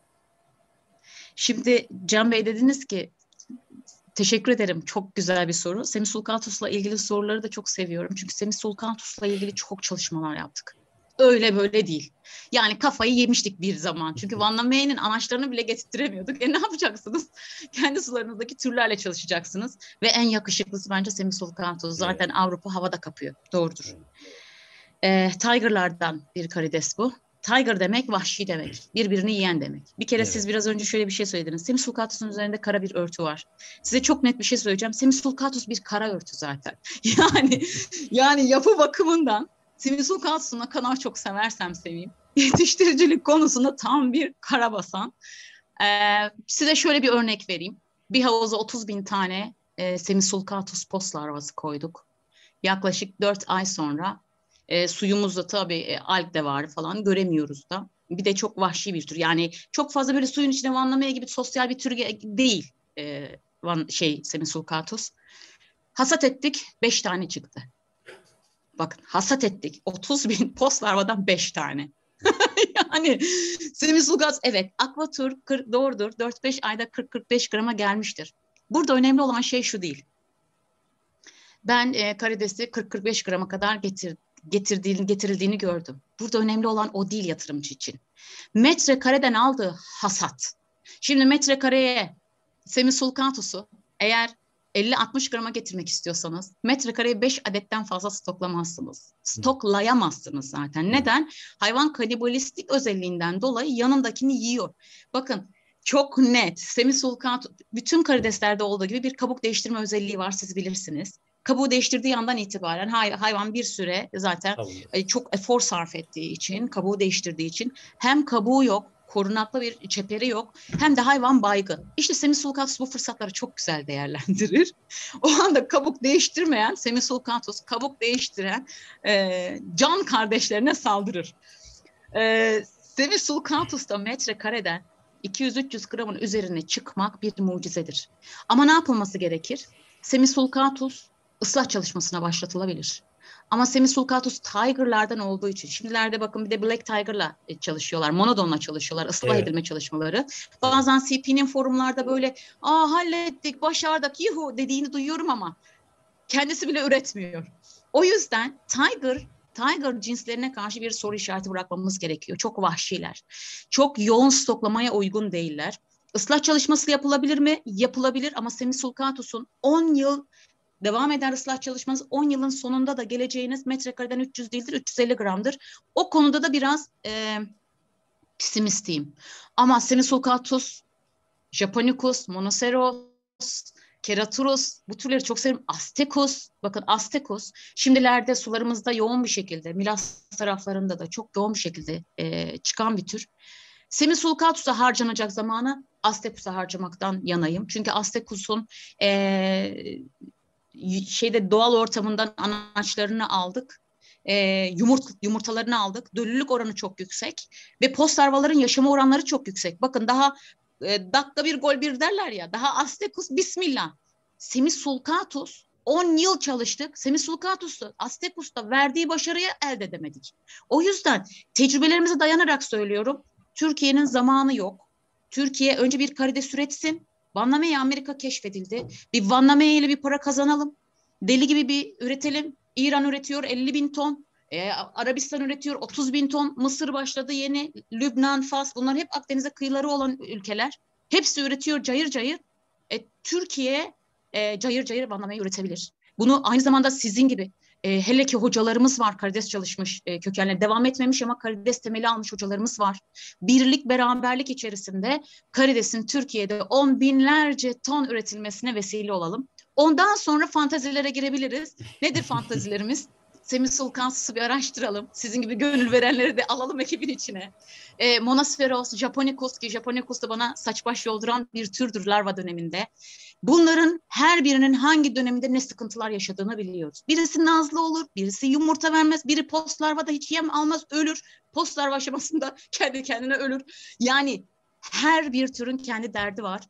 Şimdi Can Bey dediniz ki, teşekkür ederim. Çok güzel bir soru. Semisulcatus'la ilgili soruları da çok seviyorum. Çünkü Semisulcatus'la ilgili çok çalışmalar yaptık. Öyle böyle değil. Yani kafayı yemiştik bir zaman. Çünkü Van Namey'nin anaçlarını bile getirtemiyorduk. E ne yapacaksınız? Kendi sularınızdaki türlerle çalışacaksınız. Ve en yakışıklısı bence Semisulcatus. Zaten evet. Avrupa havada kapıyor. Doğrudur. Evet. E, Tiger'lardan bir karides bu. Tiger demek vahşi demek. Birbirini yiyen demek. Bir kere evet. Siz biraz önce şöyle bir şey söylediniz. Semisulcatus'un üzerinde kara bir örtü var. Size çok net bir şey söyleyeceğim. Semisulcatus bir kara örtü zaten. Yani yani yapı bakımından Semisulcatus'u ne kadar çok seversem seveyim. Yetiştiricilik konusunda tam bir karabasan. Ee, size şöyle bir örnek vereyim. Bir havuza otuz bin tane e, Semisulcatus pos larvası koyduk. Yaklaşık dört ay sonra E, suyumuzda tabii e, alg de var falan göremiyoruz da. Bir de çok vahşi bir tür. Yani çok fazla böyle suyun içine Van Namey gibi sosyal bir tür değil e, van, şey Semisulcatus. Hasat ettik, beş tane çıktı. Bakın hasat ettik. otuz bin post larvadan beş tane. Yani Semisulcatus evet Aquatur kırk, doğrudur. dört beş ayda kırk kırk beş grama gelmiştir. Burada önemli olan şey şu değil. Ben e, karidesi kırk kırk beş grama kadar getirdim. Getirdiğini, getirildiğini gördüm. Burada önemli olan o değil yatırımcı için. Metrekareden aldığı hasat. Şimdi metrekareye Semisulcatus'u eğer elli altmış grama getirmek istiyorsanız metrekareye beş adetten fazla stoklamazsınız. Stoklayamazsınız zaten. Neden? Hayvan kanibalistik özelliğinden dolayı yanındakini yiyor. Bakın çok net Semisulcatus bütün karideslerde olduğu gibi bir kabuk değiştirme özelliği var, siz bilirsiniz. Kabuğu değiştirdiği andan itibaren hay, hayvan bir süre zaten e, çok efor sarf ettiği için, kabuğu değiştirdiği için hem kabuğu yok, korunaklı bir çeperi yok. Hem de hayvan baygın. İşte Semisulcatus bu fırsatları çok güzel değerlendirir. O anda kabuk değiştirmeyen Semisulcatus, kabuk değiştiren e, can kardeşlerine saldırır. E, Semisulcatus'ta metrekareden iki yüz üç yüz gramın üzerine çıkmak bir mucizedir. Ama ne yapılması gerekir? Semisulcatus ıslah çalışmasına başlatılabilir. Ama Semisulcatus tiger'lardan olduğu için, şimdilerde bakın bir de Black Tiger'la çalışıyorlar, monodonla çalışıyorlar, ıslah Evet. edilme çalışmaları. Bazen C P'nin forumlarda böyle, aa hallettik, başardık, yuhu dediğini duyuyorum ama kendisi bile üretmiyor. O yüzden Tiger, Tiger cinslerine karşı bir soru işareti bırakmamız gerekiyor. Çok vahşiler. Çok yoğun stoklamaya uygun değiller. Islah çalışması yapılabilir mi? Yapılabilir ama Semisulcatus'un on yıl devam eden ıslah çalışmanız on yılın sonunda da geleceğiniz metrekareden üç yüz değildir, üç yüz elli gramdır. O konuda da biraz e, pesimistiyim. Ama Semisulcatus, Japonicus, Monoceros, Keraturus, bu türleri çok severim. Aztecus, bakın Aztecus, şimdilerde sularımızda yoğun bir şekilde, Milas taraflarında da çok yoğun bir şekilde e, çıkan bir tür. Semisulcatus'a harcanacak zamanı Aztecus'a harcamaktan yanayım. Çünkü Aztecus'un e, şeyde doğal ortamından anaçlarını aldık. E, yumurt, yumurtalarını aldık. Döllülük oranı çok yüksek ve postlarvaların yaşama oranları çok yüksek. Bakın daha e, dakika bir gol bir derler ya. Daha Aztecus bismillah. Semisulcatus on yıl çalıştık. Semisulcatus'ta, Aztecus'ta verdiği başarıyı elde edemedik. O yüzden tecrübelerimize dayanarak söylüyorum. Türkiye'nin zamanı yok. Türkiye önce bir karides üretsin. Van Lame'yi Amerika keşfedildi. Bir Van Lame ile bir para kazanalım. Deli gibi bir üretelim. İran üretiyor elli bin ton. Ee, Arabistan üretiyor otuz bin ton. Mısır başladı yeni. Lübnan, Fas, bunlar hep Akdeniz'e kıyıları olan ülkeler. Hepsi üretiyor cayır cayır. E, Türkiye e, cayır cayır Van Lame'yi üretebilir. Bunu aynı zamanda sizin gibi e, hele ki hocalarımız var. Karides çalışmış e, kökenle devam etmemiş ama karides temeli almış hocalarımız var. Birlik, beraberlik içerisinde karidesin Türkiye'de on binlerce ton üretilmesine vesile olalım. Ondan sonra fantazilere girebiliriz. Nedir fantazilerimiz? Semisulcatus'u bir araştıralım. Sizin gibi gönül verenleri de alalım ekibin içine. E, Monoceros, Japonicus ki Japonicus da bana saç baş yolduran bir türdür larva döneminde. Bunların her birinin hangi döneminde ne sıkıntılar yaşadığını biliyoruz. Birisi nazlı olur, birisi yumurta vermez, biri post larvada hiç yem almaz, ölür. Post larva aşamasında kendi kendine ölür. Yani her bir türün kendi derdi var.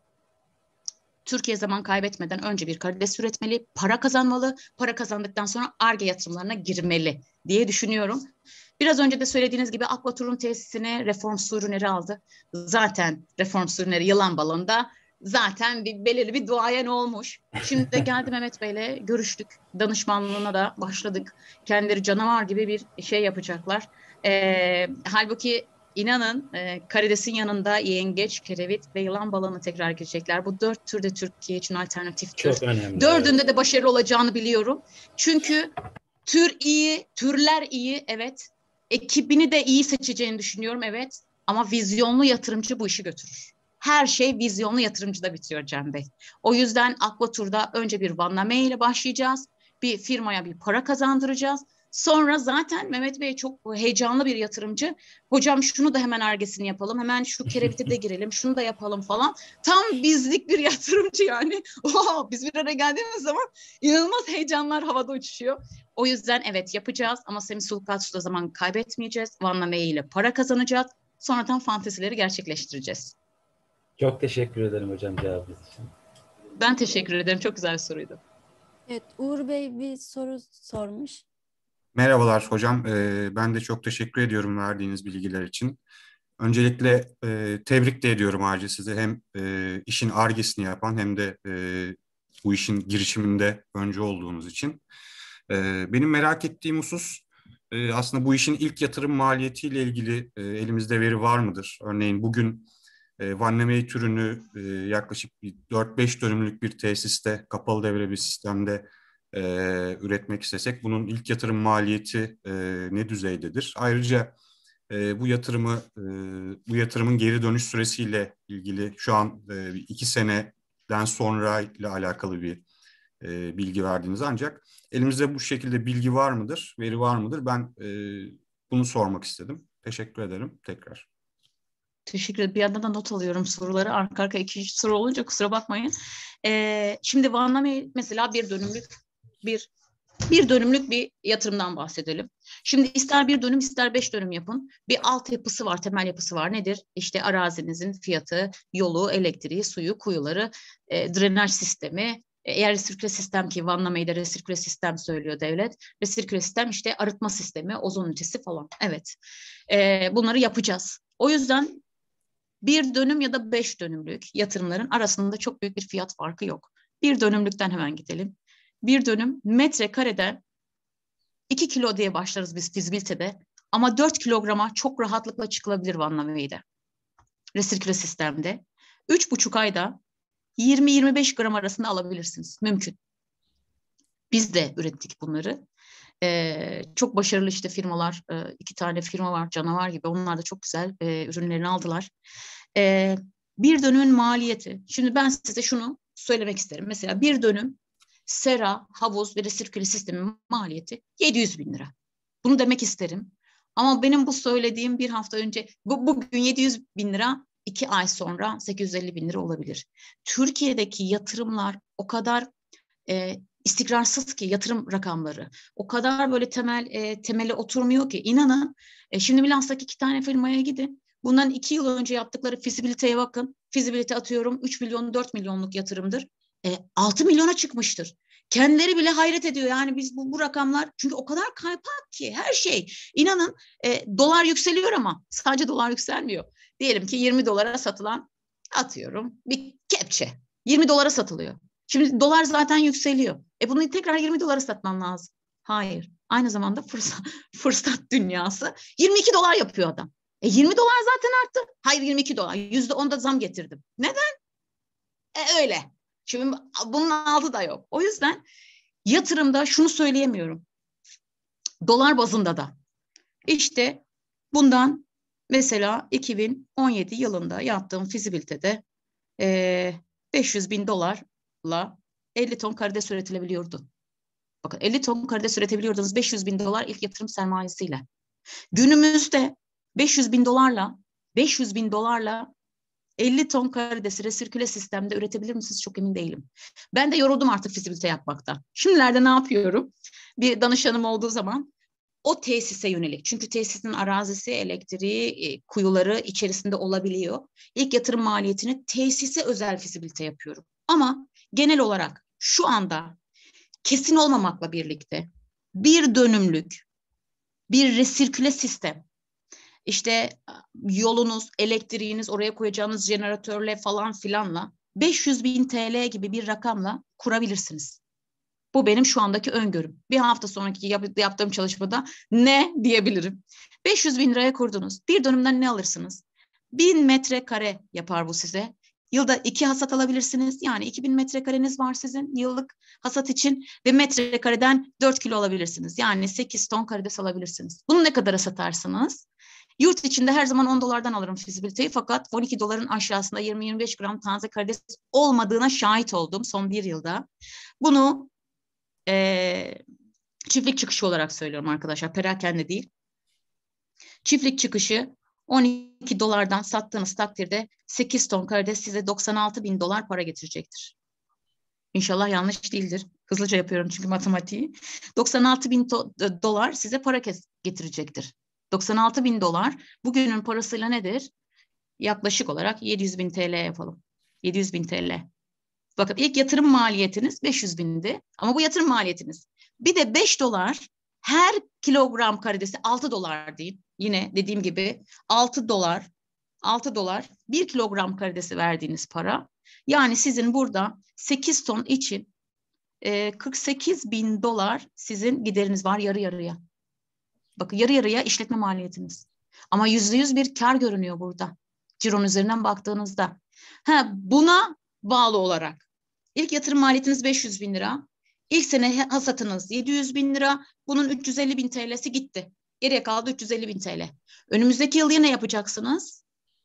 Türkiye zaman kaybetmeden önce bir karides üretmeli, para kazanmalı, para kazandıktan sonra Ar-Ge yatırımlarına girmeli diye düşünüyorum. Biraz önce de söylediğiniz gibi Aquatur'un tesisine reform su ürünleri aldı. Zaten reform su ürünleri yılan balonda zaten bir belirli bir duayen olmuş. Şimdi de geldi Mehmet Bey'le görüştük. Danışmanlığına da başladık. Kendileri canavar gibi bir şey yapacaklar. Ee, halbuki İnanın e, karidesin yanında yengeç, kerevit ve yılan balığını tekrar girecekler. Bu dört tür de Türkiye için alternatif tür. Çok önemli. Dördünde de başarılı olacağını biliyorum. Çünkü tür iyi, türler iyi, evet. Ekibini de iyi seçeceğini düşünüyorum, evet. Ama vizyonlu yatırımcı bu işi götürür. Her şey vizyonlu yatırımcıda bitiyor Cem Bey. O yüzden Aquatur'da önce bir Van Lame ile başlayacağız. Bir firmaya bir para kazandıracağız. Sonra zaten Mehmet Bey çok heyecanlı bir yatırımcı. Hocam şunu da hemen argesini yapalım. Hemen şu kerevite de girelim. Şunu da yapalım falan. Tam bizlik bir yatırımcı yani. Oha, biz bir araya geldiğimiz zaman inanılmaz heyecanlar havada uçuşuyor. O yüzden evet yapacağız ama Semisulcatus'ta zaman kaybetmeyeceğiz. Van Lame ile para kazanacağız. Sonradan fantezileri gerçekleştireceğiz. Çok teşekkür ederim hocam cevabınız için. Ben teşekkür ederim. Çok güzel bir soruydu. Evet, Uğur Bey bir soru sormuş. Merhabalar hocam. Ee, ben de çok teşekkür ediyorum verdiğiniz bilgiler için. Öncelikle e, tebrik de ediyorum ayrıca size. Hem e, işin Ar-Ge'sini yapan hem de e, bu işin girişiminde önce olduğunuz için. E, benim merak ettiğim husus e, aslında bu işin ilk yatırım maliyetiyle ilgili e, elimizde veri var mıdır? Örneğin bugün e, Van Lame türünü e, yaklaşık dört beş dönümlük bir tesiste, kapalı devre bir sistemde E, üretmek istesek bunun ilk yatırım maliyeti e, ne düzeydedir? Ayrıca e, bu yatırımı e, bu yatırımın geri dönüş süresiyle ilgili şu an e, iki seneden sonra ile alakalı bir e, bilgi verdiniz ancak elimizde bu şekilde bilgi var mıdır, veri var mıdır? Ben e, bunu sormak istedim. Teşekkür ederim tekrar. Teşekkür ederim. Bir yandan da not alıyorum soruları. Arka arka iki üç soru olunca kusura bakmayın. Ee, şimdi Van'la mesela bir dönümlük bir bir dönümlük bir yatırımdan bahsedelim. Şimdi ister bir dönüm ister beş dönüm yapın. Bir altyapısı var, temel yapısı var. Nedir? İşte arazinizin fiyatı, yolu, elektriği, suyu, kuyuları, e, drenaj sistemi. Eğer resirküle sistem ki Van'la resirküle sistem söylüyor devlet. Resirküle sistem işte arıtma sistemi, ozon ünitesi falan. Evet. E, bunları yapacağız. O yüzden bir dönüm ya da beş dönümlük yatırımların arasında çok büyük bir fiyat farkı yok. Bir dönümlükten hemen gidelim. Bir dönüm metrekareden iki kilo diye başlarız biz fizibilitede. Ama dört kilograma çok rahatlıkla çıkılabilir Van'la Meyde. Resirküle sistemde. Üç buçuk ayda yirmi yirmi beş gram arasında alabilirsiniz. Mümkün. Biz de ürettik bunları. Ee, çok başarılı işte firmalar, e, iki tane firma var, canavar gibi. Onlar da çok güzel e, ürünlerini aldılar. Ee, bir dönümün maliyeti. Şimdi ben size şunu söylemek isterim. Mesela bir dönüm sera, havuz ve resirküle sistemin maliyeti yedi yüz bin lira. Bunu demek isterim. Ama benim bu söylediğim bir hafta önce, bu, bugün yedi yüz bin lira, iki ay sonra sekiz yüz elli bin lira olabilir. Türkiye'deki yatırımlar o kadar e, istikrarsız ki yatırım rakamları. O kadar böyle temel e, temeli oturmuyor ki. İnanın e, şimdi Milas'taki iki tane firmaya gidin. Bundan iki yıl önce yaptıkları fizibiliteye bakın. Fizibilite atıyorum üç milyon dört milyonluk yatırımdır. E, altı milyona çıkmıştır. Kendileri bile hayret ediyor. Yani biz bu, bu rakamlar çünkü o kadar kaypak ki her şey. İnanın e, dolar yükseliyor ama sadece dolar yükselmiyor. Diyelim ki yirmi dolara satılan atıyorum bir kepçe. yirmi dolara satılıyor. Şimdi dolar zaten yükseliyor. E bunu tekrar yirmi dolara satman lazım. Hayır. Aynı zamanda fırsat, fırsat dünyası. yirmi iki dolar yapıyor adam. E yirmi dolar zaten arttı. Hayır yirmi iki dolar. yüzde on da zam getirdim. Neden? E öyle. Şimdi bunun altı da yok. O yüzden yatırımda şunu söyleyemiyorum. Dolar bazında da. İşte bundan mesela iki bin on yedi yılında yaptığım fizibilitede e, beş yüz bin dolarla elli ton karides üretilebiliyordu. Bakın elli ton karides üretebiliyordunuz beş yüz bin dolar ilk yatırım sermayesiyle. Günümüzde beş yüz bin dolarla beş yüz bin dolarla elli ton karidesi resirküle sistemde üretebilir misiniz? Çok emin değilim. Ben de yoruldum artık fizibilite yapmaktan. Şimdilerde ne yapıyorum? Bir danışanım olduğu zaman o tesise yönelik. Çünkü tesisin arazisi, elektriği, kuyuları içerisinde olabiliyor. İlk yatırım maliyetini tesise özel fizibilite yapıyorum. Ama genel olarak şu anda kesin olmamakla birlikte bir dönümlük, bir resirküle sistem, İşte yolunuz, elektriğiniz, oraya koyacağınız jeneratörle falan filanla beş yüz bin T L gibi bir rakamla kurabilirsiniz. Bu benim şu andaki öngörüm. Bir hafta sonraki yap- yaptığım çalışmada ne diyebilirim? beş yüz bin liraya kurdunuz. Bir dönümden ne alırsınız? bin metrekare yapar bu size. Yılda iki hasat alabilirsiniz. Yani iki bin metrekareniz var sizin yıllık hasat için ve metrekareden dört kilo alabilirsiniz. Yani sekiz ton karides alabilirsiniz. Bunu ne kadara satarsınız? Yurt içinde her zaman on dolardan alırım fizibiliteyi fakat on iki doların aşağısında yirmi yirmi beş gram taze karides olmadığına şahit oldum son bir yılda. Bunu e, çiftlik çıkışı olarak söylüyorum arkadaşlar, perakende değil. Çiftlik çıkışı on iki dolardan sattığınız takdirde sekiz ton karides size doksan altı bin dolar para getirecektir. İnşallah yanlış değildir. Hızlıca yapıyorum çünkü matematiği. doksan altı bin dolar size para getirecektir. doksan altı bin dolar bugünün parasıyla nedir? Yaklaşık olarak yedi yüz bin T L yapalım. yedi yüz bin T L. Bakın ilk yatırım maliyetiniz beş yüz bindi ama bu yatırım maliyetiniz. Bir de beş dolar her kilogram karidesi altı dolar diyeyim. Yine dediğim gibi altı dolar altı dolar bir kilogram karidesi verdiğiniz para. Yani sizin burada sekiz ton için e, kırk sekiz bin dolar sizin gideriniz var yarı yarıya. Bakın yarı yarıya işletme maliyetiniz. Ama yüzde yüz bir kar görünüyor burada. Ciron üzerinden baktığınızda. Ha, buna bağlı olarak ilk yatırım maliyetiniz beş yüz bin lira. İlk sene hasatınız yedi yüz bin lira. Bunun üç yüz elli bin T L'si gitti. Geriye kaldı üç yüz elli bin T L. Önümüzdeki yıl yine yapacaksınız.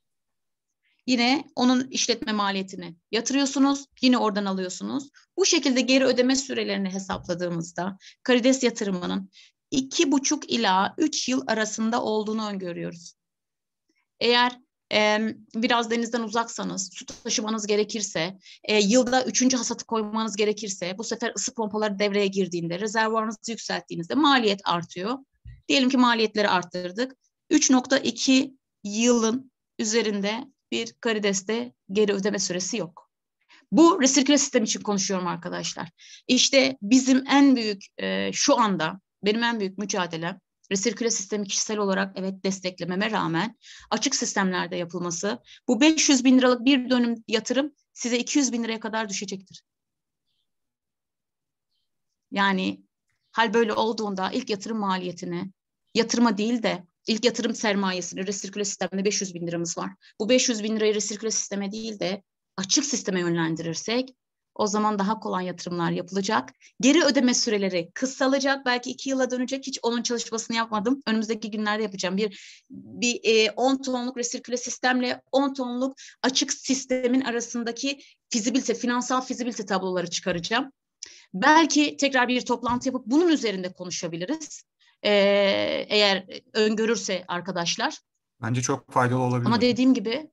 Yine onun işletme maliyetini yatırıyorsunuz. Yine oradan alıyorsunuz. Bu şekilde geri ödeme sürelerini hesapladığımızda karides yatırımının iki buçuk ila üç yıl arasında olduğunu öngörüyoruz. Eğer e, biraz denizden uzaksanız, su taşımanız gerekirse, e, yılda üçüncü hasatı koymanız gerekirse, bu sefer ısı pompaları devreye girdiğinde, rezervuarınızı yükselttiğinizde maliyet artıyor. Diyelim ki maliyetleri arttırdık. üç nokta iki yılın üzerinde bir karideste geri ödeme süresi yok. Bu resirküle sistem için konuşuyorum arkadaşlar. İşte bizim en büyük e, şu anda benim en büyük mücadelem resirküle sistemi kişisel olarak evet desteklememe rağmen açık sistemlerde yapılması. Bu beş yüz bin liralık bir dönüm yatırım size iki yüz bin liraya kadar düşecektir. Yani hal böyle olduğunda ilk yatırım maliyetini yatırıma değil de ilk yatırım sermayesini resirküle sistemde beş yüz bin liramız var. Bu beş yüz bin lirayı resirküle sisteme değil de açık sisteme yönlendirirsek o zaman daha kolay yatırımlar yapılacak. Geri ödeme süreleri kısalacak. Belki iki yıla dönecek. Hiç onun çalışmasını yapmadım. Önümüzdeki günlerde yapacağım. Bir, bir e, on tonluk resirküle sistemle on tonluk açık sistemin arasındaki fizibilite, finansal fizibilite tabloları çıkaracağım. Belki tekrar bir toplantı yapıp bunun üzerinde konuşabiliriz. Ee, eğer öngörürse arkadaşlar. Bence çok faydalı olabilir. Ama dediğim gibi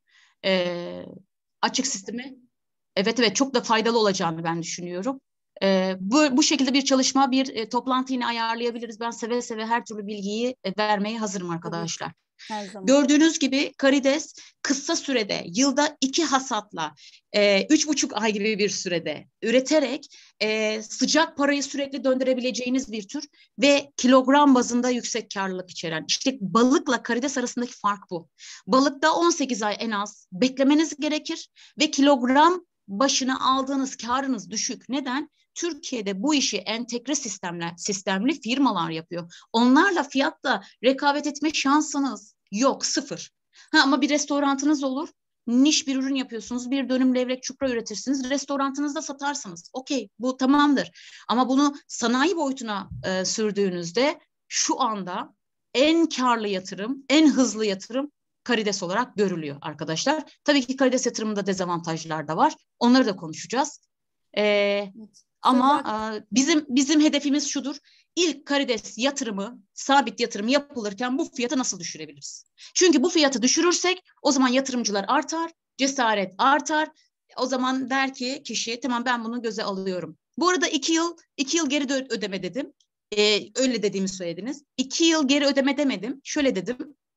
e, açık sistemi evet evet çok da faydalı olacağını ben düşünüyorum. Ee, bu, bu şekilde bir çalışma, bir e, toplantı yine ayarlayabiliriz. Ben seve seve her türlü bilgiyi e, vermeye hazırım arkadaşlar. Her zaman. Gördüğünüz gibi karides kısa sürede, yılda iki hasatla, e, üç buçuk ay gibi bir sürede üreterek e, sıcak parayı sürekli döndürebileceğiniz bir tür ve kilogram bazında yüksek karlılık içeren. İşte balıkla karides arasındaki fark bu. Balıkta on sekiz ay en az beklemeniz gerekir ve kilogram başına aldığınız karınız düşük. Neden? Türkiye'de bu işi entegre sistemler, sistemli firmalar yapıyor. Onlarla fiyatla rekabet etme şansınız yok, sıfır. Ha, ama bir restorantınız olur, niş bir ürün yapıyorsunuz, bir dönüm levrek çupra üretirsiniz, restorantınızda satarsınız. Okey, bu tamamdır. Ama bunu sanayi boyutuna e, sürdüğünüzde şu anda en karlı yatırım, en hızlı yatırım karides olarak görülüyor arkadaşlar. Tabii ki karides yatırımında dezavantajlar da var. Onları da konuşacağız. Ee, evet. Ama e, bizim bizim hedefimiz şudur. İlk karides yatırımı, sabit yatırım yapılırken bu fiyatı nasıl düşürebiliriz? Çünkü bu fiyatı düşürürsek o zaman yatırımcılar artar, cesaret artar. O zaman der ki kişi tamam ben bunu göze alıyorum. Bu arada iki yıl iki yıl geri ödeme dedim. Ee, öyle dediğimi söylediniz. İki yıl geri ödeme demedim. Şöyle dedim.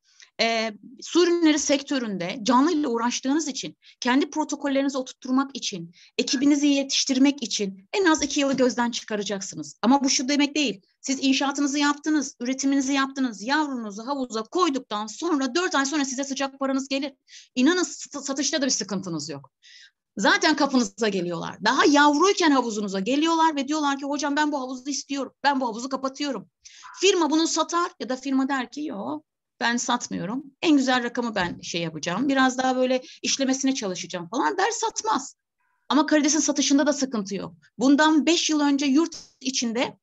E, su ürünleri sektöründe canlıyla uğraştığınız için, kendi protokollerinizi oturtturmak için, ekibinizi yetiştirmek için en az iki yılı gözden çıkaracaksınız. Ama bu şu demek değil. Siz inşaatınızı yaptınız, üretiminizi yaptınız, yavrunuzu havuza koyduktan sonra dört ay sonra size sıcak paranız gelir. İnanın satışta da bir sıkıntınız yok. Zaten kapınıza geliyorlar. Daha yavruyken havuzunuza geliyorlar ve diyorlar ki hocam ben bu havuzu istiyorum. Ben bu havuzu kapatıyorum. Firma bunu satar ya da firma der ki yok. Ben satmıyorum. En güzel rakamı ben şey yapacağım. Biraz daha böyle işlemesine çalışacağım falan der satmaz. Ama karidesin satışında da sıkıntı yok. Bundan beş yıl önce yurt içinde,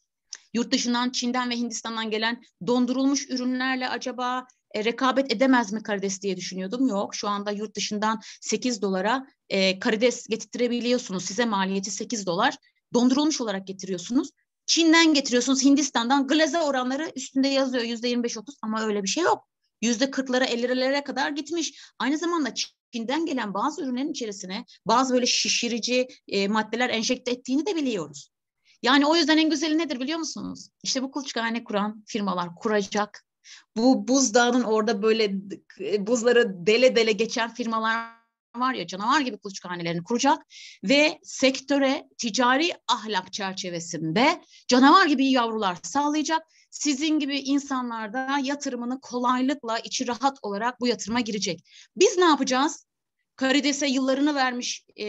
yurt dışından Çin'den ve Hindistan'dan gelen dondurulmuş ürünlerle acaba e, rekabet edemez mi karides diye düşünüyordum. Yok. Şu anda yurt dışından sekiz dolara e, karides getirtirebiliyorsunuz. Size maliyeti sekiz dolar. Dondurulmuş olarak getiriyorsunuz. Çin'den getiriyorsunuz, Hindistan'dan glaze oranları üstünde yazıyor yüzde yirmi beş otuz ama öyle bir şey yok. Yüzde kırklara ellilere kadar gitmiş. Aynı zamanda Çin'den gelen bazı ürünlerin içerisine bazı böyle şişirici e, maddeler enjekte ettiğini de biliyoruz. Yani o yüzden en güzeli nedir biliyor musunuz? İşte bu kuluçkahane kuran firmalar kuracak. Bu buzdağının orada böyle buzları dele dele geçen firmalar var ya canavar gibi kuluçkahanelerini kuracak ve sektöre ticari ahlak çerçevesinde canavar gibi yavrular sağlayacak. Sizin gibi insanlar da yatırımını kolaylıkla içi rahat olarak bu yatırıma girecek. Biz ne yapacağız? Karides'e yıllarını vermiş e,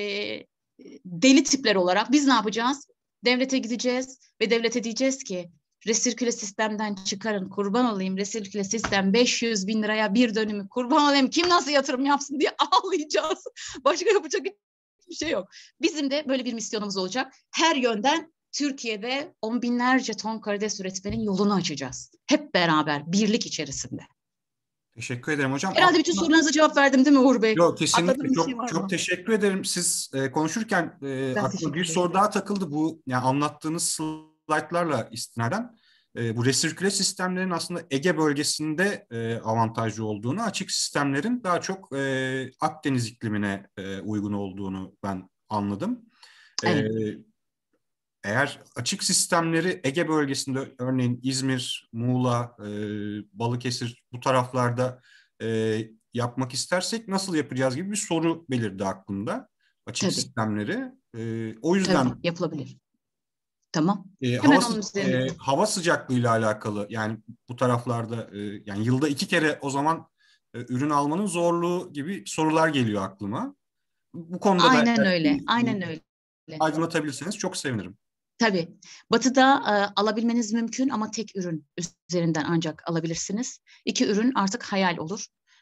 deli tipler olarak biz ne yapacağız? Devlete gideceğiz ve devlete diyeceğiz ki resirküle sistemden çıkarın kurban olayım resirküle sistem beş yüz bin liraya bir dönümü kurban olayım kim nasıl yatırım yapsın diye ağlayacağız. Başka yapacak hiçbir şey yok. Bizim de böyle bir misyonumuz olacak. Her yönden Türkiye'de on binlerce ton karides üretmenin yolunu açacağız. Hep beraber birlik içerisinde. Teşekkür ederim hocam. Herhalde bütün sorularınıza cevap verdim değil mi Uğur Bey? Yok kesinlikle çok, şey çok teşekkür ederim. Siz e, konuşurken e, aklıma bir soru daha takıldı bu yani anlattığınız slaytlarla istinaden. e, bu resirküle sistemlerin aslında Ege bölgesinde e, avantajlı olduğunu, açık sistemlerin daha çok e, Akdeniz iklimine e, uygun olduğunu ben anladım. Evet. E, eğer açık sistemleri Ege bölgesinde, örneğin İzmir, Muğla, e, Balıkesir bu taraflarda e, yapmak istersek nasıl yapacağız gibi bir soru belirdi aklımda. Açık Tabii. sistemleri. E, o yüzden Tabii, yapılabilir. Tamam. e, Hemen hava, onun üzerine. e, hava sıcaklığıyla alakalı, yani bu taraflarda e, yani yılda iki kere o zaman e, ürün almanın zorluğu gibi sorular geliyor aklıma. Bu konuda da Aynen eğer öyle. bir- Aynen bir öyle. aydınlatabilirseniz çok sevinirim. Tabii. Batı'da e, alabilmeniz mümkün ama tek ürün üzerinden ancak alabilirsiniz. İki ürün artık hayal olur.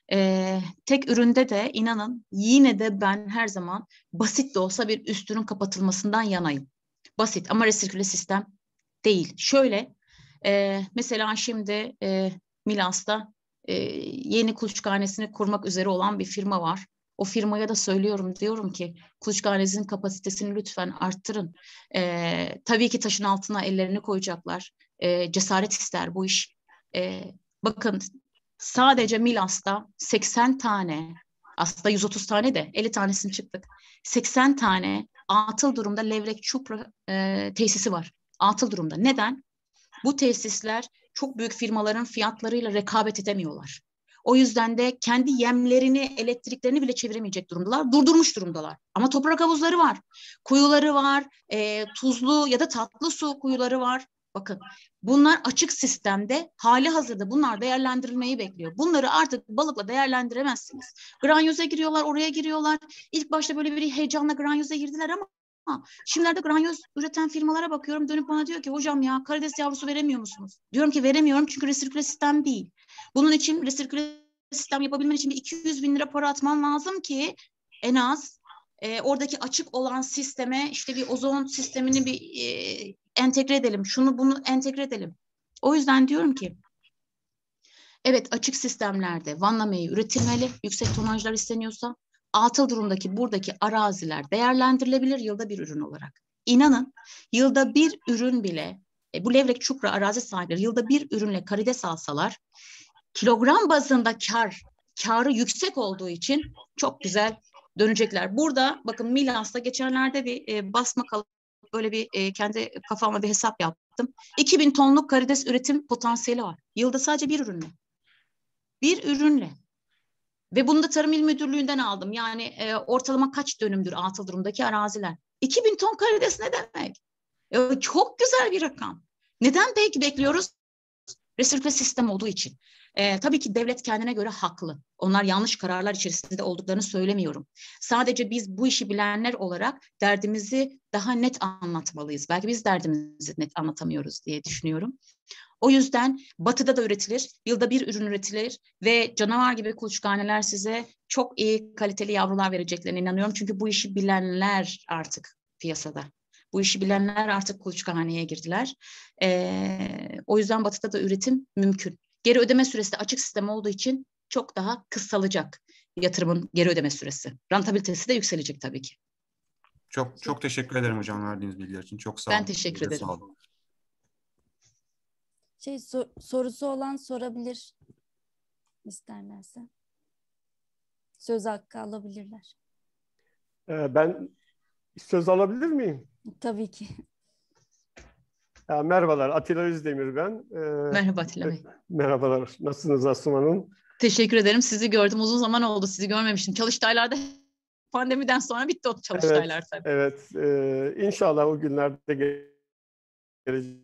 E, tek üründe de inanın yine de ben her zaman basit de olsa bir üstünün kapatılmasından yanayım. Basit ama resirküle sistem değil. Şöyle e, mesela şimdi e, Milas'ta e, yeni kuluçkahanesini kurmak üzere olan bir firma var. O firmaya da söylüyorum, diyorum ki kuluçkahanenizin kapasitesini lütfen arttırın. Ee, tabii ki taşın altına ellerini koyacaklar. Ee, cesaret ister bu iş. Ee, bakın sadece Milas'ta seksen tane, aslında yüz otuz tane de elli tanesini çıktık. seksen tane atıl durumda levrek çupra e, tesisi var. Atıl durumda. Neden? Bu tesisler çok büyük firmaların fiyatlarıyla rekabet edemiyorlar. O yüzden de kendi yemlerini, elektriklerini bile çeviremeyecek durumdalar. Durdurmuş durumdalar. Ama toprak havuzları var. Kuyuları var. E, tuzlu ya da tatlı su kuyuları var. Bakın bunlar açık sistemde hali hazırda bunlar değerlendirilmeyi bekliyor. Bunları artık balıkla değerlendiremezsiniz. Granyoza giriyorlar, oraya giriyorlar. İlk başta böyle bir heyecanla granyoza girdiler ama Ha, şimdilerde granyoz üreten firmalara bakıyorum, dönüp bana diyor ki hocam ya karides yavrusu veremiyor musunuz? Diyorum ki veremiyorum çünkü resirküle sistem değil. Bunun için resirküle sistem yapabilmen için bir iki yüz bin lira para atman lazım ki en az e, oradaki açık olan sisteme işte bir ozon sistemini bir e, entegre edelim. Şunu bunu entegre edelim. O yüzden diyorum ki evet, açık sistemlerde vanlamayı üretilmeli. Yüksek tonajlar isteniyorsa atıl durumdaki buradaki araziler değerlendirilebilir yılda bir ürün olarak. İnanın yılda bir ürün bile e, bu levrek çupra arazi sahipleri yılda bir ürünle karides alsalar kilogram bazında kar, karı yüksek olduğu için çok güzel dönecekler. Burada bakın Milas'ta geçenlerde bir e, basma kalıp böyle bir e, kendi kafamla bir hesap yaptım. iki bin tonluk karides üretim potansiyeli var. Yılda sadece bir ürünle. Bir ürünle. Ve bunu da Tarım İl Müdürlüğü'nden aldım. Yani e, ortalama kaç dönümdür atıl durumdaki araziler? iki bin ton karides ne demek? E, çok güzel bir rakam. Neden peki bekliyoruz? Resirküle sistem olduğu için. E, tabii ki devlet kendine göre haklı. Onlar yanlış kararlar içerisinde olduklarını söylemiyorum. Sadece biz bu işi bilenler olarak derdimizi daha net anlatmalıyız. Belki biz derdimizi net anlatamıyoruz diye düşünüyorum. O yüzden Batı'da da üretilir, yılda bir ürün üretilir ve canavar gibi kuluçkahaneler size çok iyi kaliteli yavrular vereceklerine inanıyorum. Çünkü bu işi bilenler artık piyasada. Bu işi bilenler artık kuluçkahaneye girdiler. Ee, o yüzden Batı'da da üretim mümkün. Geri ödeme süresi de açık sistem olduğu için çok daha kısalacak yatırımın geri ödeme süresi. Rentabilitesi de yükselecek tabii ki. Çok çok teşekkür ederim hocam verdiğiniz bilgiler için. Çok sağ Ben olun. teşekkür Size ederim. sağ olun. Şey sor- sorusu olan sorabilir isterlerse. Söz hakkı alabilirler. Ee, Ben söz alabilir miyim? Tabii ki. Ya, merhabalar, Atilla Özdemir ben. Ee, Merhaba Atilla Bey. Merhabalar, nasılsınız Asım Hanım? Teşekkür ederim. Sizi gördüm. Uzun zaman oldu. Sizi görmemiştim. Çalıştaylarda pandemiden sonra bitti o çalıştaylar Evet, tabii. evet. E, inşallah o günlerde gelecek.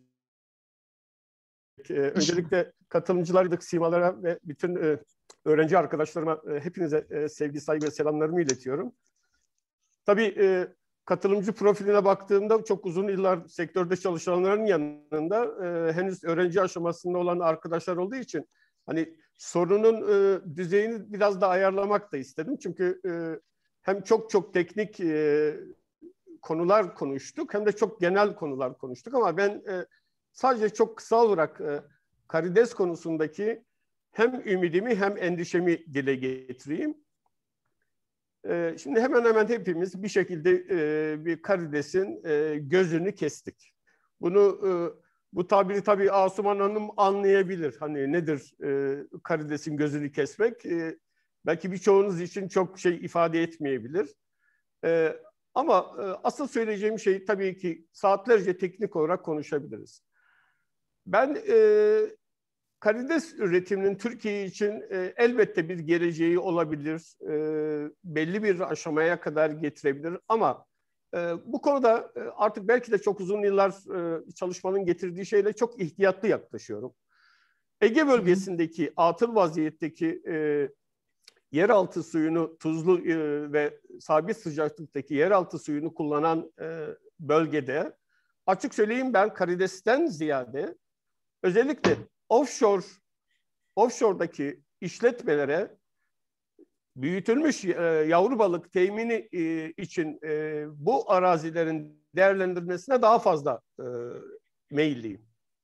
E, öncelikle katılımcılardaki simalara ve bütün e, öğrenci arkadaşlarıma e, hepinize e, sevgi, saygı ve selamlarımı iletiyorum. Tabii e, katılımcı profiline baktığımda çok uzun yıllar sektörde çalışanların yanında e, henüz öğrenci aşamasında olan arkadaşlar olduğu için hani sorunun e, düzeyini biraz da ayarlamak da istedim. Çünkü e, hem çok çok teknik e, konular konuştuk hem de çok genel konular konuştuk ama ben e, sadece çok kısa olarak e, karides konusundaki hem ümidimi hem endişemi dile getireyim. E, şimdi hemen hemen hepimiz bir şekilde e, bir karidesin e, gözünü kestik. Bunu e, Bu tabiri tabii Asuman Hanım anlayabilir. Hani nedir e, karidesin gözünü kesmek? E, belki birçoğunuz için çok şey ifade etmeyebilir. E, ama e, asıl söyleyeceğim şey tabii ki saatlerce teknik olarak konuşabiliriz. Ben e, karides üretiminin Türkiye için e, elbette bir geleceği olabilir. E, belli bir aşamaya kadar getirebilir ama e, bu konuda e, artık belki de çok uzun yıllar e, çalışmanın getirdiği şeyle çok ihtiyatlı yaklaşıyorum. Ege bölgesindeki atıl vaziyetteki e, yeraltı suyunu, tuzlu e, ve sabit sıcaklıktaki yeraltı suyunu kullanan e, bölgede açık söyleyeyim ben karidesten ziyade özellikle offshore, offshore'daki işletmelere büyütülmüş e, yavru balık temini e, için e, bu arazilerin değerlendirilmesine daha fazla e, meyilliyim.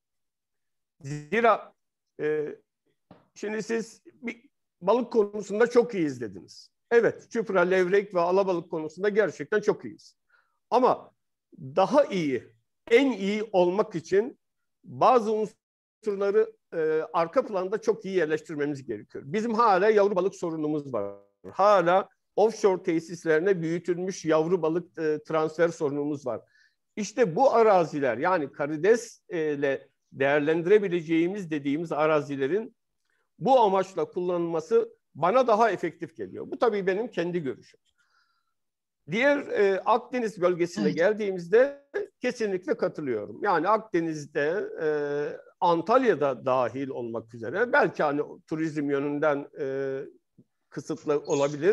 Zira e, şimdi siz bir balık konusunda çok iyiyiz dediniz. Evet, çupra, levrek ve alabalık konusunda gerçekten çok iyiyiz. Ama daha iyi, en iyi olmak için bazı unsurları e, arka planda çok iyi yerleştirmemiz gerekiyor. Bizim hala yavru balık sorunumuz var. Hala offshore tesislerine büyütülmüş yavru balık e, transfer sorunumuz var. İşte bu araziler, yani karides ile değerlendirebileceğimiz dediğimiz arazilerin bu amaçla kullanılması bana daha efektif geliyor. Bu tabii benim kendi görüşüm. Diğer e, Akdeniz bölgesine evet. geldiğimizde kesinlikle katılıyorum. Yani Akdeniz'de, e, Antalya'da dahil olmak üzere belki hani turizm yönünden e, kısıtlı olabilir.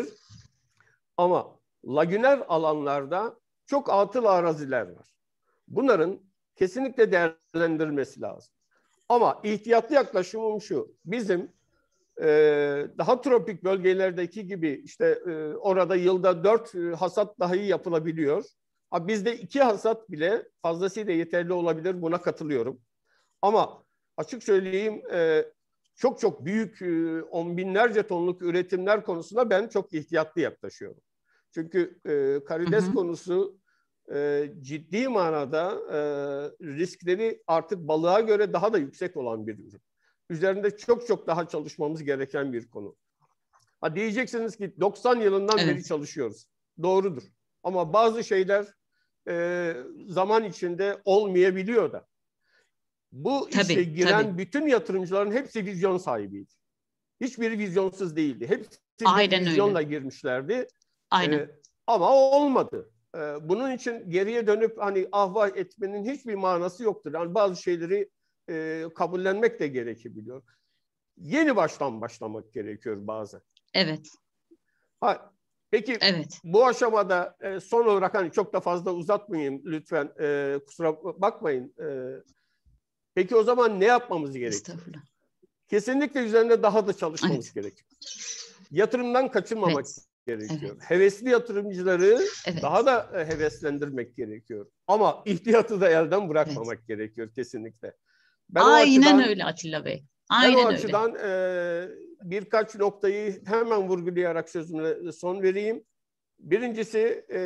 Ama lagüner alanlarda çok atıl araziler var. Bunların kesinlikle değerlendirilmesi lazım. Ama ihtiyatlı yaklaşımım şu. Bizim e, daha tropik bölgelerdeki gibi işte e, orada yılda dört e, hasat dahi yapılabiliyor. Ha, bizde iki hasat bile fazlasıyla yeterli olabilir. Buna katılıyorum. Ama açık söyleyeyim e, çok çok büyük e, on binlerce tonluk üretimler konusunda ben çok ihtiyatlı yaklaşıyorum. Çünkü e, karides hı hı. konusu e, ciddi manada e, riskleri artık balığa göre daha da yüksek olan bir ürün. Üzerinde çok çok daha çalışmamız gereken bir konu. Ha, diyeceksiniz ki doksan yılından evet. beri çalışıyoruz. Doğrudur. Ama bazı şeyler e, zaman içinde olmayabiliyor da. Bu tabii, işe giren tabii. bütün yatırımcıların hepsi vizyon sahibiydi. Hiçbiri vizyonsuz değildi. Hepsi bir vizyonla öyle. girmişlerdi. Aynen. Ee, ama o olmadı. Ee, bunun için geriye dönüp hani ahvah etmenin hiçbir manası yoktur. Yani bazı şeyleri e, kabullenmek de gerekebiliyor. Yeni baştan başlamak gerekiyor bazen. Evet. Ha, peki evet. bu aşamada e, son olarak hani çok da fazla uzatmayayım lütfen. E, kusura bakmayın. E, Peki o zaman ne yapmamız gerekiyor? Kesinlikle üzerinde daha da çalışmamız evet. gerekiyor. Yatırımdan kaçınmamak evet. gerekiyor. Evet. Hevesli yatırımcıları evet. daha da heveslendirmek gerekiyor. Ama ihtiyatı da elden bırakmamak evet. gerekiyor kesinlikle. Ben Aynen açıdan, öyle Atilla Bey. Aynen ben o öyle. açıdan e, birkaç noktayı hemen vurgulayarak sözüme son vereyim. Birincisi e,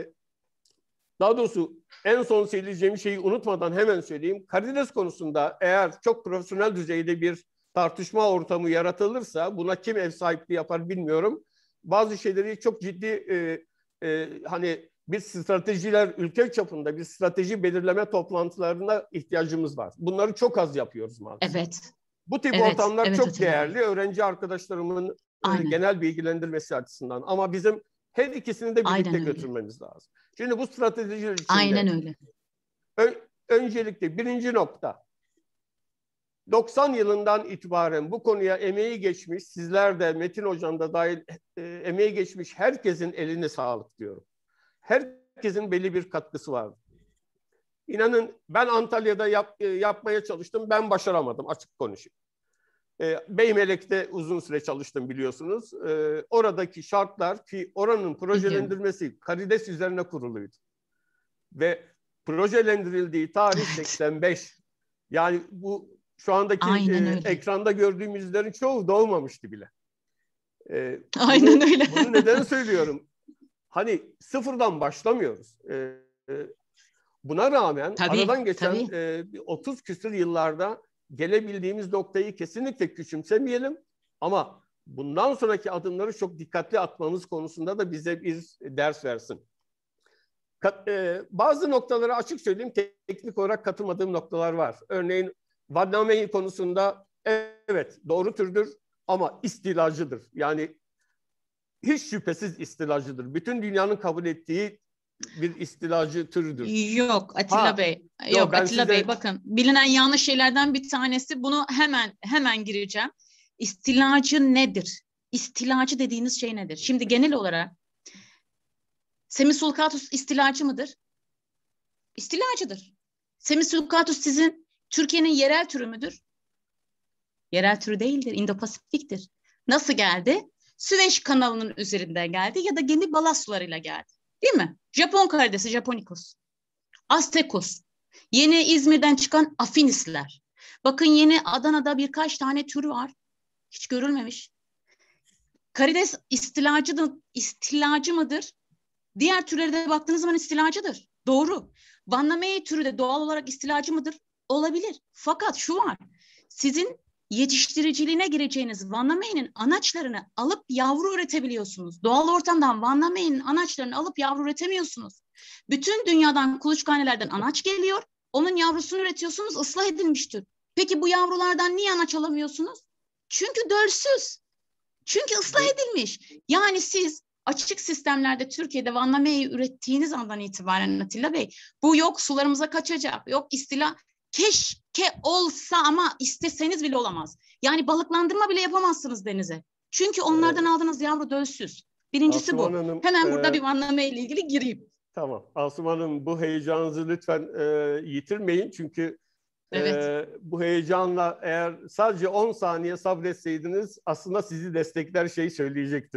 daha doğrusu en son söyleyeceğim şeyi unutmadan hemen söyleyeyim. Karides konusunda eğer çok profesyonel düzeyde bir tartışma ortamı yaratılırsa, buna kim ev sahipliği yapar bilmiyorum. Bazı şeyleri çok ciddi e, e, hani bir stratejiler, ülke çapında bir strateji belirleme toplantılarına ihtiyacımız var. Bunları çok az yapıyoruz maalesef. Evet. Bu tip evet, ortamlar evet, çok Atilla değerli. Bey. Öğrenci arkadaşlarımın e, genel bilgilendirmesi açısından. Ama bizim her ikisini de birlikte götürmemiz lazım. Şimdi bu stratejiler içinde Aynen öyle. Ön, öncelikle birinci nokta. doksan yılından itibaren bu konuya emeği geçmiş, sizler de Metin Hocam da dahil e, emeği geçmiş herkesin eline sağlık diyorum. Herkesin belli bir katkısı var. İnanın ben Antalya'da yap, e, yapmaya çalıştım, ben başaramadım açık konuşayım. E, Beymelek'te uzun süre çalıştım biliyorsunuz. E, oradaki şartlar ki oranın projelendirmesi karides üzerine kuruluydu. Ve projelendirildiği tarih seksen beş. Yani bu şu andaki e, ekranda gördüğümüz yüzlerin çoğu doğmamıştı bile. E, Aynen bunu, öyle. Bunu neden söylüyorum? Hani sıfırdan başlamıyoruz. E, e, Buna rağmen Tabii, aradan geçen tabii. e, otuz küsur yıllarda gelebildiğimiz noktayı kesinlikle küçümsemeyelim. Ama bundan sonraki adımları çok dikkatli atmamız konusunda da bize bir ders versin. Kat, e, bazı noktaları açık söyleyeyim, teknik olarak katılmadığım noktalar var. Örneğin Van Namey konusunda evet doğru türdür ama istilacıdır. Yani hiç şüphesiz istilacıdır. Bütün dünyanın kabul ettiği bir istilacı türüdür. Yok Atilla Ha, Bey. yo, Yok ben Atilla size- Bey, bakın bilinen yanlış şeylerden bir tanesi, bunu hemen hemen gireceğim. İstilacı nedir? İstilacı dediğiniz şey nedir? Şimdi genel olarak Semisulcatus istilacı mıdır? İstilacıdır. Semisulcatus sizin Türkiye'nin yerel türü müdür? Yerel türü değildir. İndo-Pasifik'tir. Nasıl geldi? Süveyş kanalının üzerinden geldi ya da gemi balast sularıyla geldi. Değil mi? Japon karidesi Japonicus. Aztekus. Yeni İzmir'den çıkan Afinisler. Bakın yeni Adana'da birkaç tane tür var. Hiç görülmemiş. Karides istilacı, da, istilacı mıdır? Diğer türlere de baktığınız zaman istilacıdır. Doğru. Van Namey türü de doğal olarak istilacı mıdır? Olabilir. Fakat şu var. Sizin yetiştiriciliğine gireceğiniz Van Namey'nin anaçlarını alıp yavru üretebiliyorsunuz. Doğal ortamdan Van Namey'nin anaçlarını alıp yavru üretemiyorsunuz. Bütün dünyadan, kuluçkanelerden anaç geliyor. Onun yavrusunu üretiyorsunuz, ıslah edilmiştir. Peki bu yavrulardan niye anaç alamıyorsunuz? Çünkü dölsüz. Çünkü ıslah edilmiş. Yani siz açık sistemlerde Türkiye'de Van Namey'i ürettiğiniz andan itibaren Atilla Bey, bu yok sularımıza kaçacak, yok istila, keşke olsa ama isteseniz bile olamaz. Yani balıklandırma bile yapamazsınız denize. Çünkü onlardan Evet. aldığınız yavru dölsüz. Birincisi bu. Asuman Hanım, Hemen burada e, bir Van Namey ile ilgili gireyim. Tamam. Asuman Hanım, bu heyecanınızı lütfen e, yitirmeyin. Çünkü Evet. e, bu heyecanla eğer sadece on saniye sabretseydiniz aslında sizi destekler şey söyleyecektim.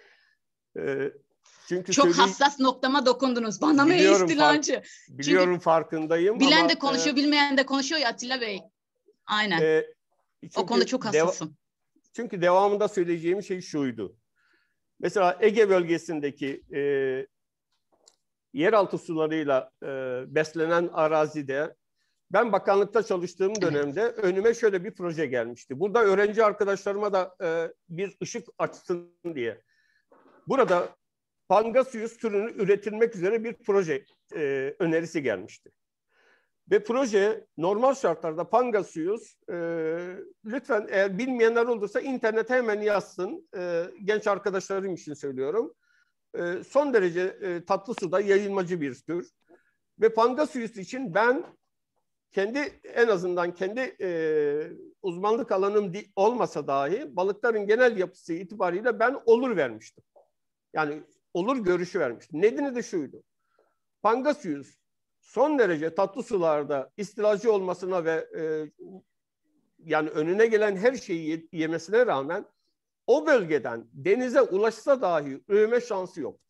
E, çünkü Çok söyley- hassas noktama dokundunuz. Van Namey Biliyorum, istilacı. Biliyorum, farkındayım. Bilen ama, de konuşuyor, e, bilmeyen de konuşuyor ya Atilla Bey. Aynen. e, o çünkü konuda çok deva- hassasım. Çünkü devamında söyleyeceğim şey şuydu. Mesela Ege bölgesindeki e, yeraltı sularıyla e, beslenen arazide ben bakanlıkta çalıştığım dönemde önüme şöyle bir proje gelmişti. Burada öğrenci arkadaşlarıma da e, bir ışık açsın diye. Burada Pangasius türünü üretilmek üzere bir proje e, önerisi gelmişti. Ve proje normal şartlarda Pangasius, e, lütfen eğer bilmeyenler olursa internete hemen yazsın. E, genç arkadaşlarım için söylüyorum. E, son derece e, tatlı suda yayılmacı bir tür. Ve Pangasius için ben kendi en azından kendi e, uzmanlık alanım di- olmasa dahi balıkların genel yapısı itibariyle ben olur vermiştim. Yani olur görüşü vermiştim. Nedeni de şuydu. Pangasius son derece tatlı sularda istilacı olmasına ve e, yani önüne gelen her şeyi yemesine rağmen o bölgeden denize ulaşsa dahi üreme şansı yok.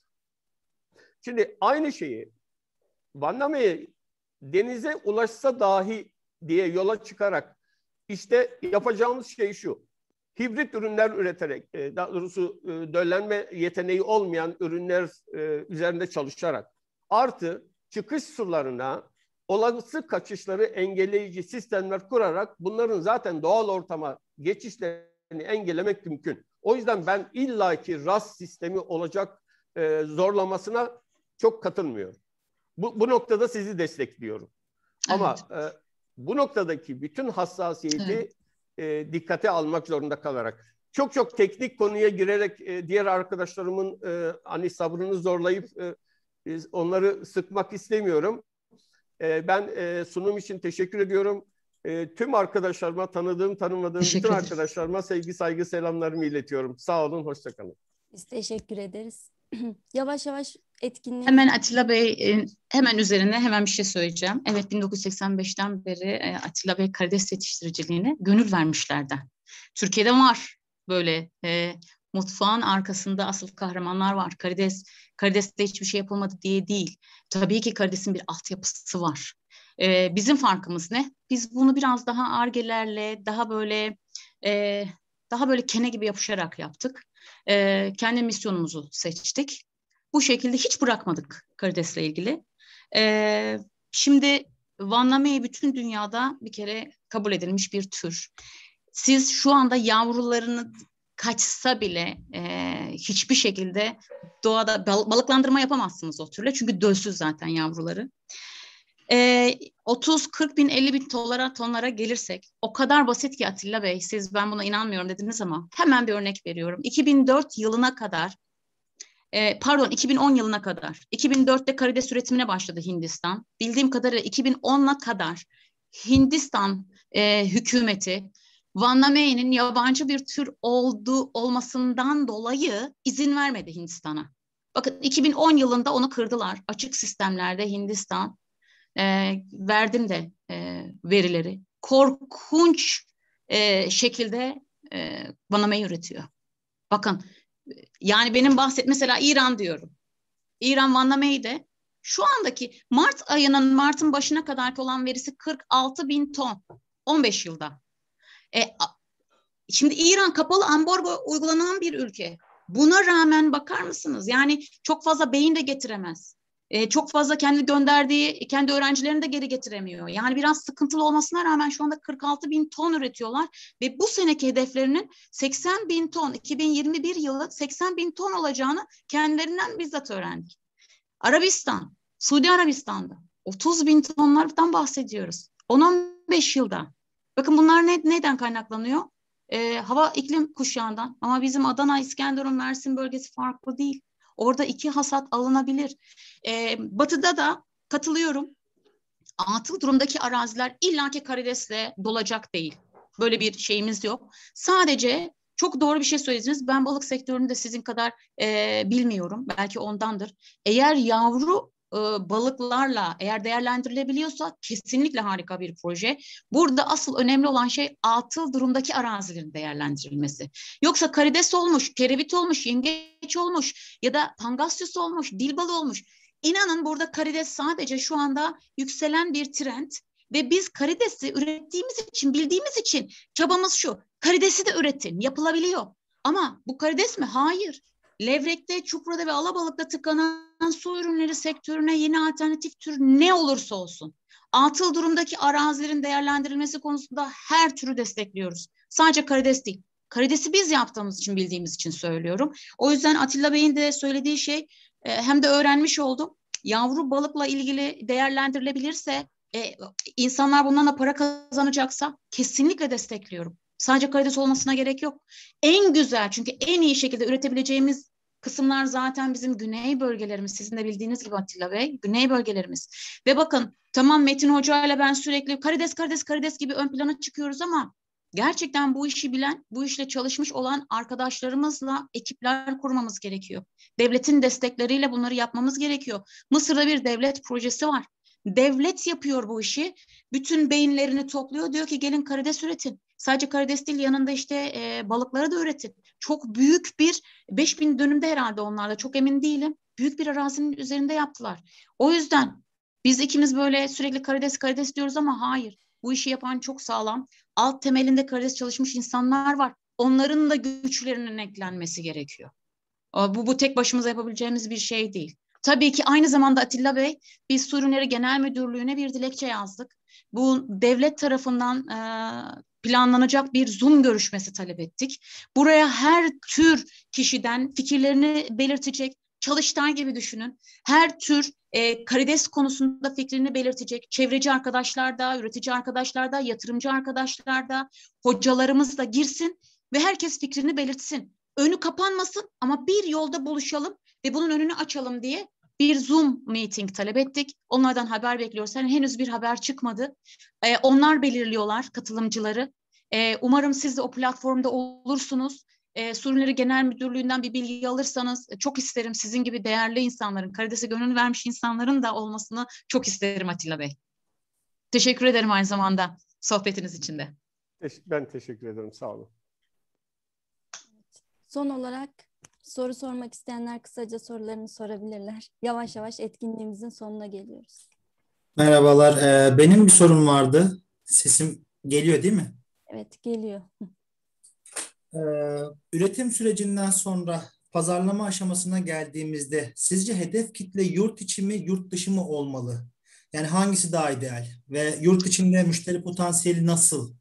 Şimdi aynı şeyi Van Namey'e denize ulaşsa dahi diye yola çıkarak işte yapacağımız şey şu. Hibrit ürünler üreterek, daha doğrusu döllenme yeteneği olmayan ürünler üzerinde çalışarak artı çıkış sularına olası kaçışları engelleyici sistemler kurarak bunların zaten doğal ortama geçişlerini engellemek mümkün. O yüzden ben illaki rast sistemi olacak zorlamasına çok katılmıyorum. Bu, bu noktada sizi destekliyorum. Evet. Ama e, bu noktadaki bütün hassasiyeti evet. e, dikkate almak zorunda kalarak. Çok çok teknik konuya girerek e, diğer arkadaşlarımın e, hani sabrını zorlayıp e, onları sıkmak istemiyorum. E, ben e, sunum için teşekkür ediyorum. E, tüm arkadaşlarıma, tanıdığım, tanımadığım teşekkür bütün ederiz. arkadaşlarıma sevgi, saygı, selamlarımı iletiyorum. Sağ olun, hoşça kalın. Biz teşekkür ederiz. Yavaş yavaş etkinliği... Hemen Atilla Bey, hemen üzerine hemen bir şey söyleyeceğim. Evet, bin dokuz yüz seksen beşten beri Atilla Bey karides yetiştiriciliğine gönül vermişlerden. Türkiye'de var böyle e, mutfağın arkasında asıl kahramanlar var. Karides, karideste hiçbir şey yapılmadı diye değil. Tabii ki karidesin bir altyapısı var. E, bizim farkımız ne? Biz bunu biraz daha argelerle, daha böyle e, daha böyle kene gibi yapışarak yaptık. E, kendi misyonumuzu seçtik. Bu şekilde hiç bırakmadık karidesle ilgili. E, şimdi Vanna Mae bütün dünyada bir kere kabul edilmiş bir tür. Siz şu anda yavrularını kaçsa bile e, hiçbir şekilde doğada bal- balıklandırma yapamazsınız o türle. Çünkü dölsüz zaten yavruları. E, otuz kırk bin elli bin tonlara, tonlara gelirsek o kadar basit ki Atilla Bey, siz ben buna inanmıyorum dediniz ama hemen bir örnek veriyorum. iki bin dört yılına kadar e, pardon iki bin on yılına kadar iki bin dörtte karides üretimine başladı Hindistan. Bildiğim kadarıyla iki bin ona kadar Hindistan e, hükümeti Vanna Mae'nin yabancı bir tür olduğu olmasından dolayı izin vermedi Hindistan'a. Bakın iki bin on yılında onu kırdılar. Açık sistemlerde Hindistan e, verdim de e, verileri. Korkunç e, şekilde e, Vanna Mae üretiyor. Bakın yani benim bahset mesela İran diyorum. İran Vanna Mae'de şu andaki Mart ayının Mart'ın başına kadarki olan verisi kırk altı bin ton on beş yılda. E, şimdi İran kapalı ambargo uygulanan bir ülke. Buna rağmen bakar mısınız? Yani çok fazla beyin de getiremez. E, çok fazla kendi gönderdiği, kendi öğrencilerini de geri getiremiyor. Yani biraz sıkıntılı olmasına rağmen şu anda kırk altı bin ton üretiyorlar. Ve bu seneki hedeflerinin seksen bin ton, iki bin yirmi bir yılı seksen bin ton olacağını kendilerinden bizzat öğrendik. Arabistan, Suudi Arabistan'da otuz bin tonlardan bahsediyoruz. on on beş yılda. Bakın bunlar ne, neden kaynaklanıyor? Ee, hava iklim kuşağından. Ama bizim Adana, İskenderun, Mersin bölgesi farklı değil. Orada iki hasat alınabilir. Ee, batı'da da katılıyorum. Atıl durumdaki araziler illaki karidesle dolacak değil. Böyle bir şeyimiz yok. Sadece çok doğru bir şey söylediniz. Ben balık sektörünü de sizin kadar e, bilmiyorum. Belki ondandır. Eğer yavru e, balıklarla eğer değerlendirilebiliyorsa kesinlikle harika bir proje. Burada asıl önemli olan şey atıl durumdaki arazilerin değerlendirilmesi. Yoksa karides olmuş, kerevit olmuş, yengeç olmuş ya da pangasyus olmuş, dil balığı olmuş. İnanın burada karides sadece şu anda yükselen bir trend. Ve biz karidesi ürettiğimiz için, bildiğimiz için çabamız şu. Karidesi de üretin, yapılabiliyor. Ama bu karides mi? Hayır. Levrekte, çuprada ve alabalıkta tıkanan su ürünleri sektörüne yeni alternatif tür ne olursa olsun. Atıl durumdaki arazilerin değerlendirilmesi konusunda her türü destekliyoruz. Sadece karides değil. Karidesi biz yaptığımız için, bildiğimiz için söylüyorum. O yüzden Atilla Bey'in de söylediği şey hem de öğrenmiş oldum. Yavru balıkla ilgili değerlendirilebilirse, e, insanlar bundan da para kazanacaksa kesinlikle destekliyorum. Sadece karides olmasına gerek yok. En güzel, çünkü en iyi şekilde üretebileceğimiz kısımlar zaten bizim güney bölgelerimiz. Sizin de bildiğiniz gibi Atilla Bey, güney bölgelerimiz. Ve bakın tamam Metin Hoca ile ben sürekli karides karides karides gibi ön plana çıkıyoruz ama gerçekten bu işi bilen, bu işle çalışmış olan arkadaşlarımızla ekipler kurmamız gerekiyor. Devletin destekleriyle bunları yapmamız gerekiyor. Mısır'da bir devlet projesi var. Devlet yapıyor bu işi. Bütün beyinlerini topluyor. Diyor ki gelin karides üretin. Sadece karides değil, yanında işte e, balıkları da üretin. Çok büyük bir, beş bin dönümde herhalde onlarla, çok emin değilim. Büyük bir arazinin üzerinde yaptılar. O yüzden biz ikimiz böyle sürekli karides karides diyoruz ama hayır. Bu işi yapan çok sağlam. Alt temelinde karides çalışmış insanlar var. Onların da güçlerinin eklenmesi gerekiyor. Bu, bu tek başımıza yapabileceğimiz bir şey değil. Tabii ki aynı zamanda Atilla Bey, biz Su Ürünleri Genel Müdürlüğü'ne bir dilekçe yazdık. Bu devlet tarafından e, planlanacak bir Zoom görüşmesi talep ettik. Buraya her tür kişiden fikirlerini belirtecek, Çalıştay gibi düşünün. Her tür e, karides konusunda fikrini belirtecek çevreci arkadaşlar da, üretici arkadaşlar da, yatırımcı arkadaşlar da, hocalarımız da girsin ve herkes fikrini belirtsin. Önü kapanmasın ama bir yolda buluşalım ve bunun önünü açalım diye bir Zoom meeting talep ettik. Onlardan haber bekliyoruz. Yani henüz bir haber çıkmadı. Ee, onlar belirliyorlar katılımcıları. Ee, umarım siz de o platformda olursunuz. Ee, Su Ürünleri Genel Müdürlüğü'nden bir bilgi alırsanız çok isterim. Sizin gibi değerli insanların, karidese gönül vermiş insanların da olmasını çok isterim Atilla Bey. Teşekkür ederim aynı zamanda sohbetiniz için de. Ben teşekkür ederim. Sağ olun. Son olarak soru sormak isteyenler kısaca sorularını sorabilirler. Yavaş yavaş etkinliğimizin sonuna geliyoruz. Merhabalar. Ee, benim bir sorum vardı. Sesim geliyor değil mi? Evet, geliyor. Ee, üretim sürecinden sonra pazarlama aşamasına geldiğimizde sizce hedef kitle yurt içi mi, yurt dışı mı olmalı? Yani hangisi daha ideal? Ve yurt içinde müşteri potansiyeli nasıl?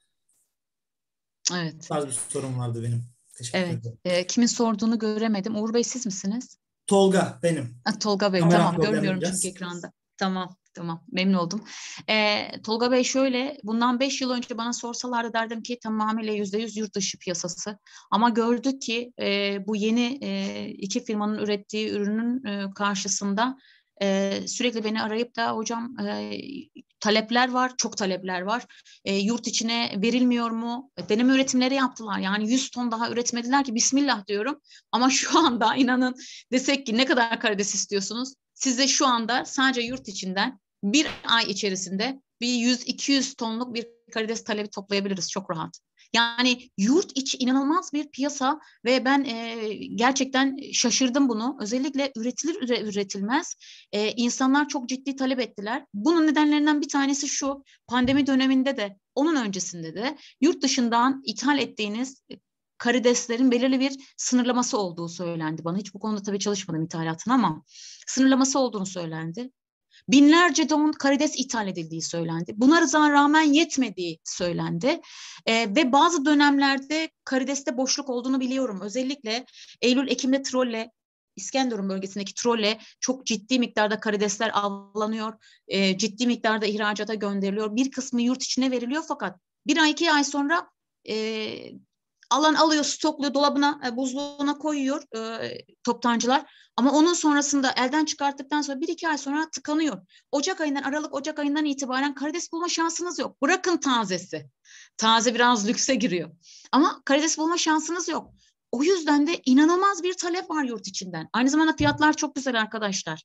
Evet. Bu tarz bir sorum vardı benim. Teşekkür Evet. ederim. E, kimin sorduğunu göremedim. Uğur Bey siz misiniz? Tolga benim. Ha, Tolga Bey, Kamera tamam, problemi görmüyorum çünkü biraz. ekranda. Tamam, tamam, memnun oldum. Ee, Tolga Bey, şöyle, bundan beş yıl önce bana sorsalardı derdim ki tamamıyla yüzde yüz yurt dışı piyasası. Ama gördük ki e, bu yeni e, iki firmanın ürettiği ürünün e, karşısında e, sürekli beni arayıp da hocam e, talepler var, çok talepler var. E, yurt içine verilmiyor mu? Deneme üretimleri yaptılar. Yani yüz ton daha üretmediler ki bismillah diyorum. Ama şu anda inanın, desek ki ne kadar karides istiyorsunuz? Size şu anda sadece yurt içinden bir ay içerisinde bir yüz iki yüz tonluk bir karides talebi toplayabiliriz çok rahat. Yani yurt içi inanılmaz bir piyasa ve ben e, gerçekten şaşırdım bunu. Özellikle üretilir üretilmez e, insanlar çok ciddi talep ettiler. Bunun nedenlerinden bir tanesi şu: pandemi döneminde de onun öncesinde de yurt dışından ithal ettiğiniz karideslerin belirli bir sınırlaması olduğu söylendi bana. Hiç bu konuda tabii çalışmadım ithalatın ama sınırlaması olduğunu söylendi. Binlerce ton karides ithal edildiği söylendi. Buna rağmen yetmediği söylendi. Ee, ve bazı dönemlerde karideste boşluk olduğunu biliyorum. Özellikle Eylül-Ekim'de Trolle, İskenderun bölgesindeki Trolle çok ciddi miktarda karidesler avlanıyor. E, ciddi miktarda ihracata gönderiliyor. Bir kısmı yurt içine veriliyor fakat bir ay iki ay sonra e, alan alıyor, stokluyor, dolabına, e, buzluğuna koyuyor e, toptancılar. Ama onun sonrasında elden çıkarttıktan sonra bir iki ay sonra tıkanıyor. Ocak ayından, Aralık Ocak ayından itibaren karides bulma şansınız yok. Bırakın tazesi. Taze biraz lükse giriyor. Ama karides bulma şansınız yok. O yüzden de inanılmaz bir talep var yurt içinden. Aynı zamanda fiyatlar çok güzel arkadaşlar.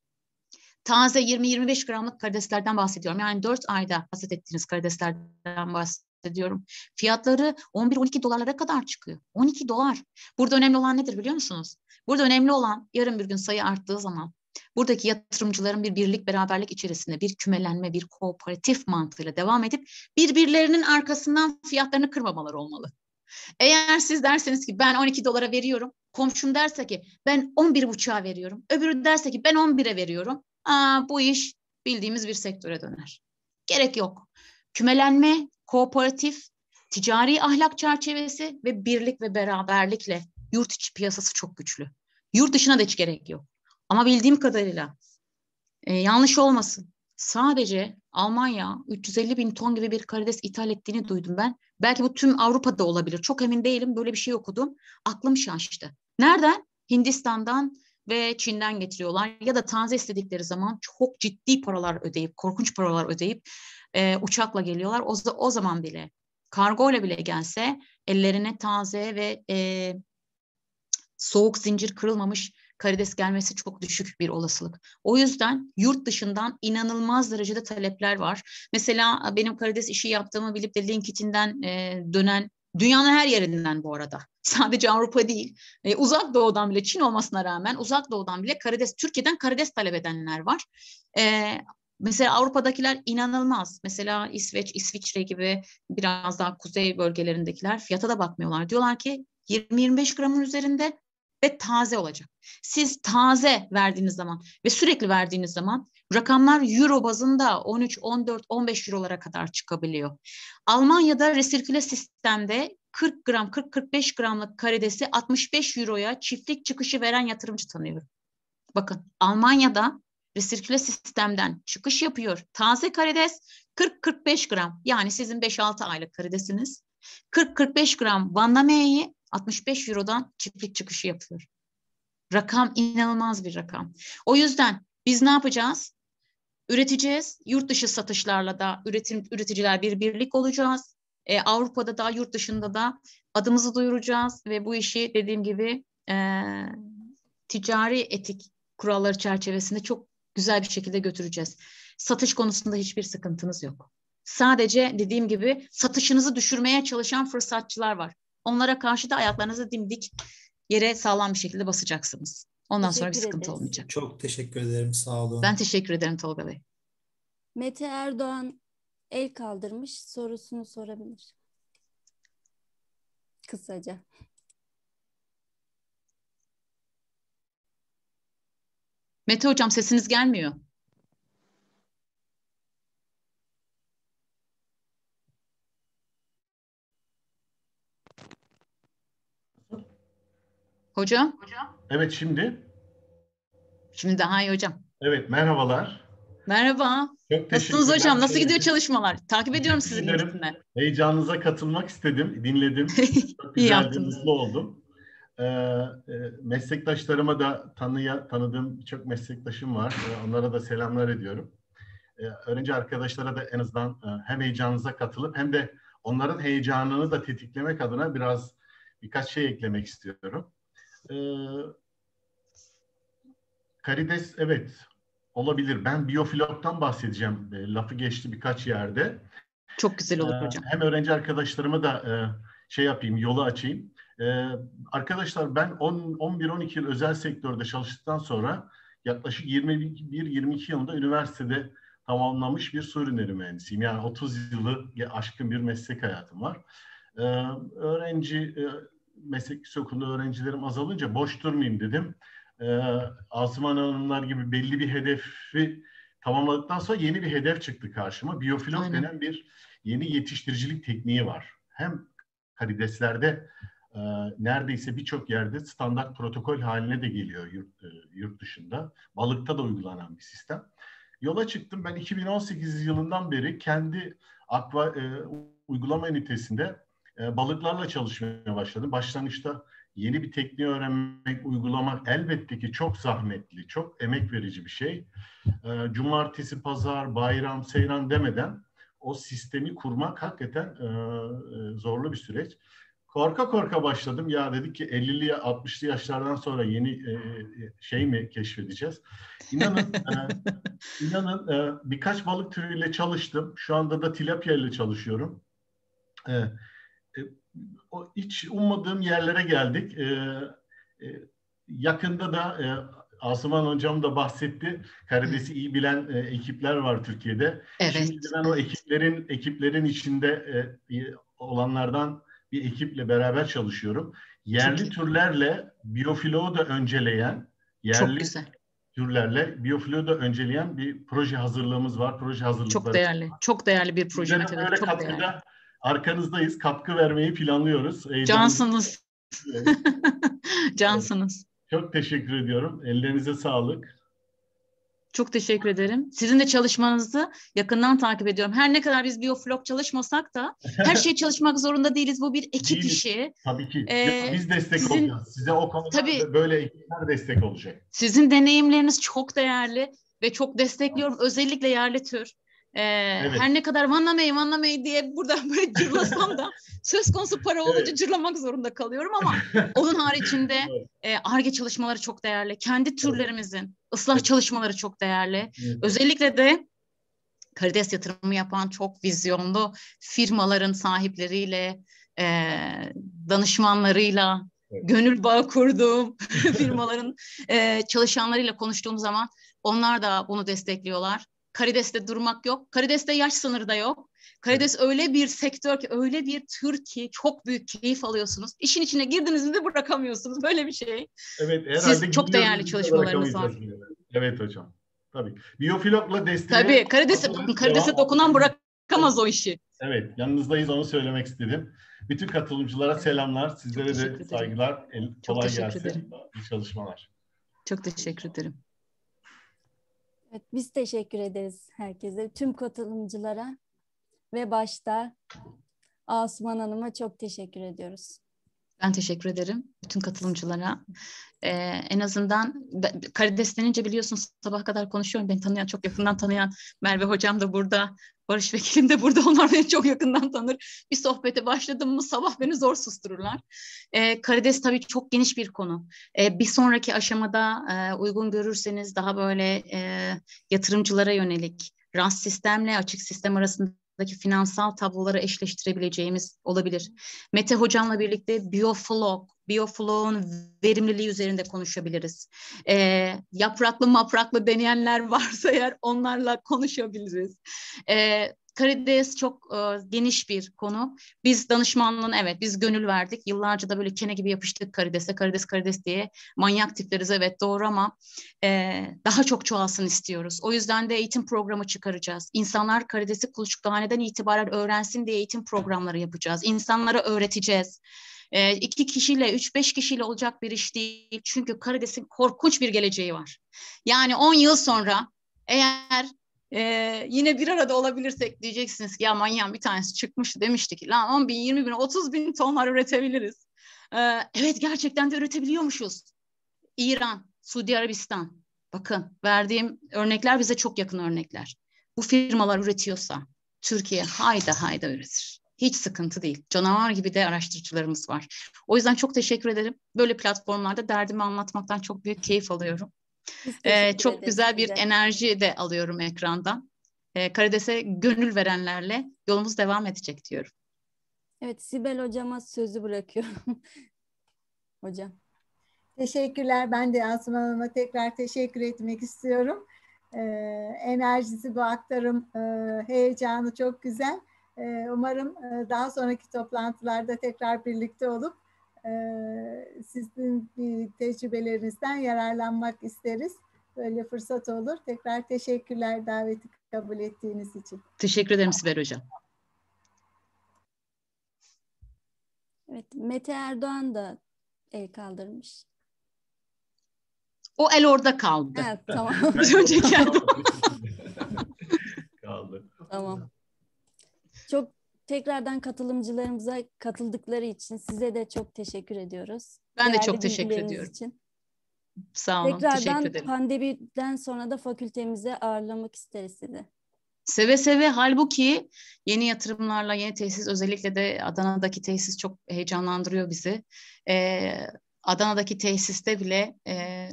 Taze yirmi yirmi beş gramlık karideslerden bahsediyorum. Yani dört ayda hasat ettiğiniz karideslerden bahsediyorum. Fiyatları on bir on iki dolarlara kadar çıkıyor. on iki dolar. Burada önemli olan nedir biliyor musunuz? Burada önemli olan yarın bir gün sayı arttığı zaman buradaki yatırımcıların bir birlik beraberlik içerisinde bir kümelenme, bir kooperatif mantığıyla devam edip birbirlerinin arkasından fiyatlarını kırmamaları olmalı. Eğer siz derseniz ki ben on iki dolara veriyorum, komşum derse ki ben on bir buçuğa veriyorum, öbürü derse ki ben on bire veriyorum, aa, bu iş bildiğimiz bir sektöre döner. Gerek yok. Kümelenme, kooperatif, ticari ahlak çerçevesi ve birlik ve beraberlikle yurt içi piyasası çok güçlü. Yurt dışına da hiç gerek yok. Ama bildiğim kadarıyla e, yanlış olmasın, sadece Almanya üç yüz elli bin ton gibi bir karides ithal ettiğini duydum ben. Belki bu tüm Avrupa'da olabilir. Çok emin değilim. Böyle bir şey okudum. Aklım şaştı. Nereden? Hindistan'dan ve Çin'den getiriyorlar. Ya da taze istedikleri zaman çok ciddi paralar ödeyip, korkunç paralar ödeyip e, uçakla geliyorlar. O, o zaman bile, kargoyla bile gelse ellerine taze ve e, soğuk zincir kırılmamış karides gelmesi çok düşük bir olasılık. O yüzden yurt dışından inanılmaz derecede talepler var. Mesela benim karides işi yaptığımı bilip de LinkedIn'den e, dönen, dünyanın her yerinden bu arada, sadece Avrupa değil, e, uzak doğudan bile, Çin olmasına rağmen uzak doğudan bile karides, Türkiye'den karides talep edenler var. E, Mesela Avrupa'dakiler inanılmaz. Mesela İsveç, İsviçre gibi biraz daha kuzey bölgelerindekiler fiyata da bakmıyorlar. Diyorlar ki yirmi yirmi beş gramın üzerinde ve taze olacak. Siz taze verdiğiniz zaman ve sürekli verdiğiniz zaman rakamlar euro bazında on üç, on dört, on beş eurolara kadar çıkabiliyor. Almanya'da resirküle sistemde kırk gram, kırk kırk beş gramlık karidesi altmış beş euroya çiftlik çıkışı veren yatırımcı tanıyorum. Bakın, Almanya'da resirküle sistemden çıkış yapıyor. Taze karides kırk kırk beş gram, yani sizin beş altı aylık karidesiniz. kırk kırk beş gram Vandame'yi altmış beş eurodan çiftlik çıkışı yapıyor. Rakam inanılmaz bir rakam. O yüzden biz ne yapacağız? Üreteceğiz. Yurt dışı satışlarla da üretim, üreticiler bir birlik olacağız. Ee, Avrupa'da da yurt dışında da adımızı duyuracağız ve bu işi dediğim gibi e, ticari etik kuralları çerçevesinde çok güzel bir şekilde götüreceğiz. Satış konusunda hiçbir sıkıntınız yok. Sadece dediğim gibi satışınızı düşürmeye çalışan fırsatçılar var. Onlara karşı da ayaklarınızı dimdik yere sağlam bir şekilde basacaksınız. Ondan sonra bir Teşekkür sıkıntı ederiz. olmayacak. Çok teşekkür ederim. Sağ olun. Ben teşekkür ederim Tolga Bey. Mete Erdoğan el kaldırmış, sorusunu sorabilir. Kısaca. Mete Hocam, sesiniz gelmiyor. Hocam? Evet, şimdi. Şimdi daha iyi hocam. Evet, merhabalar. Merhaba. Çok Nasılsınız hocam? Nasıl gidiyor çalışmalar? Takip ediyorum sizin LinkedIn'den. Heyecanınıza katılmak istedim, dinledim. Çok güzeldi, mutlu oldum. Ee, e, meslektaşlarıma da tanıya, tanıdığım birçok meslektaşım var. Ee, onlara da selamlar ediyorum. Ee, öğrenci arkadaşlara da en azından e, hem heyecanınıza katılıp hem de onların heyecanını da tetiklemek adına biraz birkaç şey eklemek istiyorum. Ee, karides, evet, olabilir. Ben biyofloktan bahsedeceğim. E, lafı geçti birkaç yerde. Çok güzel olur Ee, hocam. hem öğrenci arkadaşlarıma da e, şey yapayım, yolu açayım. Ee, arkadaşlar ben on bir on iki yıl özel sektörde çalıştıktan sonra yaklaşık yirmi bir yirmi iki yılında üniversitede tamamlamış bir su ürünleri mühendisiyim. Yani otuz yılı aşkın bir meslek hayatım var. Ee, öğrenci, e, meslek yüksek okulunda öğrencilerim azalınca boş durmayayım dedim. Ee, Asuman Hanımlar gibi belli bir hedefi tamamladıktan sonra yeni bir hedef çıktı karşıma. Biyoflok Aynen. denen bir yeni yetiştiricilik tekniği var. Hem karideslerde e, neredeyse birçok yerde standart protokol haline de geliyor yurt, e, yurt dışında. Balıkta da uygulanan bir sistem. Yola çıktım. Ben iki bin on sekiz yılından beri kendi akva e, uygulama ünitesinde e, balıklarla çalışmaya başladım. Başlangıçta yeni bir tekniği öğrenmek, uygulamak elbette ki çok zahmetli, çok emek verici bir şey. E, cumartesi, pazar, bayram, seyran demeden o sistemi kurmak hakikaten e, zorlu bir süreç. Korka korka başladım. Ya dedik ki ellili altmışlı yaşlardan sonra yeni e, şey mi keşfedeceğiz? İnanın, e, inanın e, birkaç balık türüyle çalıştım. Şu anda da tilapia ile çalışıyorum. E, e, o hiç ummadığım yerlere geldik. E, e, yakında da e, Asuman Hocam da bahsetti. Karides'i iyi bilen e, ekipler var Türkiye'de. Evet. Şimdi ben o ekiplerin ekiplerin içinde e, olanlardan bir ekiple beraber çalışıyorum. Yerli türlerle biyofloğu da önceleyen, yerli türlerle biyofloğu da önceleyen bir proje hazırlığımız var. Proje hazırlıkları. Çok değerli. Çok değerli bir proje. Evet, böyle çok katkıda değerli. Arkanızdayız. Katkı vermeyi planlıyoruz. Cansınız. Cansınız. Çok teşekkür ediyorum. Ellerinize sağlık. Çok teşekkür ederim. Sizin de çalışmanızı yakından takip ediyorum. Her ne kadar biz biyoflok çalışmasak da her şey çalışmak zorunda değiliz. Bu bir ekip değiliz. işi. Tabii ki. Ee, biz destek sizin, olacağız. Size o konuda tabii, böyle ekipler destek olacak. Sizin deneyimleriniz çok değerli ve çok destekliyorum. Özellikle yerli tür. Ee, evet. Her ne kadar Vanlamey Vanlamey diye burada böyle cırlasam da söz konusu para olunca evet. cırlamak zorunda kalıyorum ama onun haricinde Ar-Ge evet. çalışmaları çok değerli. Kendi türlerimizin ıslah evet. çalışmaları çok değerli. Evet. Özellikle de karides yatırımı yapan çok vizyonlu firmaların sahipleriyle, e, danışmanlarıyla, evet. gönül bağı kurduğum firmaların e, çalışanlarıyla konuştuğum zaman onlar da bunu destekliyorlar. Karides'te durmak yok. Karides'te yaş sınırı da yok. Karides evet. öyle bir sektör ki, öyle bir tür ki çok büyük keyif alıyorsunuz. İşin içine girdiniz mi de bırakamıyorsunuz. Böyle bir şey. Evet, siz çok değerli çalışmalarınız var. Evet hocam. Tabii. Biyoflokla desteğe... Tabii. Karides'e Karides'e dokunan bırakamaz o işi. Evet. Yanınızdayız, onu söylemek istedim. Bütün katılımcılara selamlar. Sizlere de saygılar. Çok Kolay teşekkür gelsin. ederim. İyi çalışmalar. Çok teşekkür ederim. Evet, biz teşekkür ederiz herkese, tüm katılımcılara ve başta Asuman Hanım'a çok teşekkür ediyoruz. Ben teşekkür ederim bütün katılımcılara. Ee, en azından karides denince biliyorsunuz sabah kadar konuşuyorum. Beni tanıyan, çok yakından tanıyan Merve Hocam da burada, Barış Vekilim de burada. Onlar beni çok yakından tanır. Bir sohbete başladım mı sabah beni zor sustururlar. Ee, karides tabii çok geniş bir konu. Ee, bir sonraki aşamada e, uygun görürseniz daha böyle e, yatırımcılara yönelik rast sistemle açık sistem arasındaki finansal tabloları eşleştirebileceğimiz olabilir. Mete Hocam'la birlikte biyoflok, biyofloğun verimliliği üzerinde konuşabiliriz. E, yapraklı mapraklı deneyenler varsa eğer onlarla konuşabiliriz. E, karides çok e, geniş bir konu. Biz danışmanlığın evet biz gönül verdik. Yıllarca da böyle kene gibi yapıştık karidese, karides karides diye. Manyak tipleriz evet doğru ama e, daha çok çoğalsın istiyoruz. O yüzden de eğitim programı çıkaracağız. İnsanlar karidesi kuluçkahaneden itibaren öğrensin diye eğitim programları yapacağız. İnsanlara öğreteceğiz. E, iki kişiyle, üç beş kişiyle olacak bir iş değil. Çünkü karidesin korkunç bir geleceği var. Yani on yıl sonra eğer e, yine bir arada olabilirsek diyeceksiniz ki ya manyağın bir tanesi çıkmıştı, demişti ki lan on bin, yirmi bin, otuz bin tonlar üretebiliriz. E, evet, gerçekten de üretebiliyormuşuz. İran, Suudi Arabistan. Bakın, verdiğim örnekler bize çok yakın örnekler. Bu firmalar üretiyorsa Türkiye hayda hayda üretir. Hiç sıkıntı değil. Canavar gibi de araştırıcılarımız var. O yüzden çok teşekkür ederim. Böyle platformlarda derdimi anlatmaktan çok büyük keyif alıyorum. Ee, çok güzel bir enerji de alıyorum ekrandan. Ee, Karides'e gönül verenlerle yolumuz devam edecek diyorum. Evet, Sibel hocama sözü bırakıyorum. Hocam. Teşekkürler. Ben de Asuman Hanım'a tekrar teşekkür etmek istiyorum. Ee, enerjisi, bu aktarım, e, heyecanı çok güzel. Ee, umarım e, daha sonraki toplantılarda tekrar birlikte olup e, sizin e, tecrübelerinizden yararlanmak isteriz. Böyle fırsat olur. Tekrar teşekkürler daveti kabul ettiğiniz için. Teşekkür ederim Sibel Hocam. Evet, Mete Erdoğan da el kaldırmış. O el orada kaldı. Evet, tamam. Az önceki geldi. Kaldı. Tamam. Çok tekrardan katılımcılarımıza katıldıkları için size de çok teşekkür ediyoruz. Ben de Değerli çok teşekkür bilgileriniz ediyorum. için. Sağ olun. Tekrardan teşekkür ederim. pandemiden sonra da fakültemize ağırlamak isteriz sizi. Seve seve, halbuki yeni yatırımlarla, yeni tesis, özellikle de Adana'daki tesis çok heyecanlandırıyor bizi. Ee, Adana'daki tesiste bile e,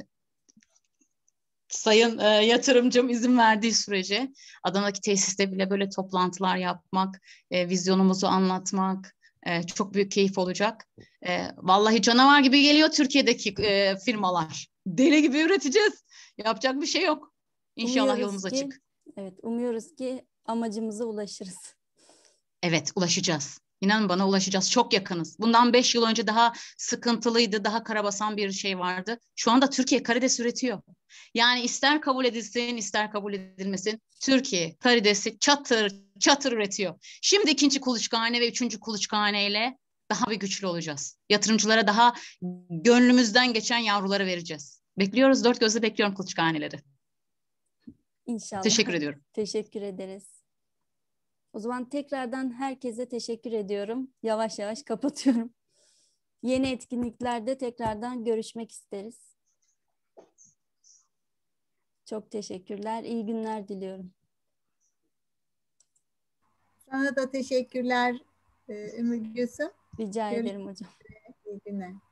sayın e, yatırımcım izin verdiği sürece Adana'daki tesiste bile böyle toplantılar yapmak, e, vizyonumuzu anlatmak e, çok büyük keyif olacak. E, vallahi canavar gibi geliyor Türkiye'deki e, firmalar. Deli gibi üreteceğiz. Yapacak bir şey yok. İnşallah Umuyoruz yolumuz ki, açık. Evet, umuyoruz ki amacımıza ulaşırız. Evet, ulaşacağız. İnanın bana, ulaşacağız. Çok yakınız. Bundan beş yıl önce daha sıkıntılıydı, daha karabasan bir şey vardı. Şu anda Türkiye karides üretiyor. Yani ister kabul edilsin, ister kabul edilmesin, Türkiye karidesi çatır çatır üretiyor. Şimdi ikinci kuluçkahane ve üçüncü kuluçkahaneyle daha bir güçlü olacağız. Yatırımcılara daha gönlümüzden geçen yavruları vereceğiz. Bekliyoruz, dört gözle bekliyorum kuluçkahaneleri. İnşallah. Teşekkür ediyorum. Teşekkür ederiz. O zaman tekrardan herkese teşekkür ediyorum. Yavaş yavaş kapatıyorum. Yeni etkinliklerde tekrardan görüşmek isteriz. Çok teşekkürler. İyi günler diliyorum. Sana da teşekkürler Ümmü Gülsüm. Rica Görüşmek ederim hocam. üzere. İyi günler.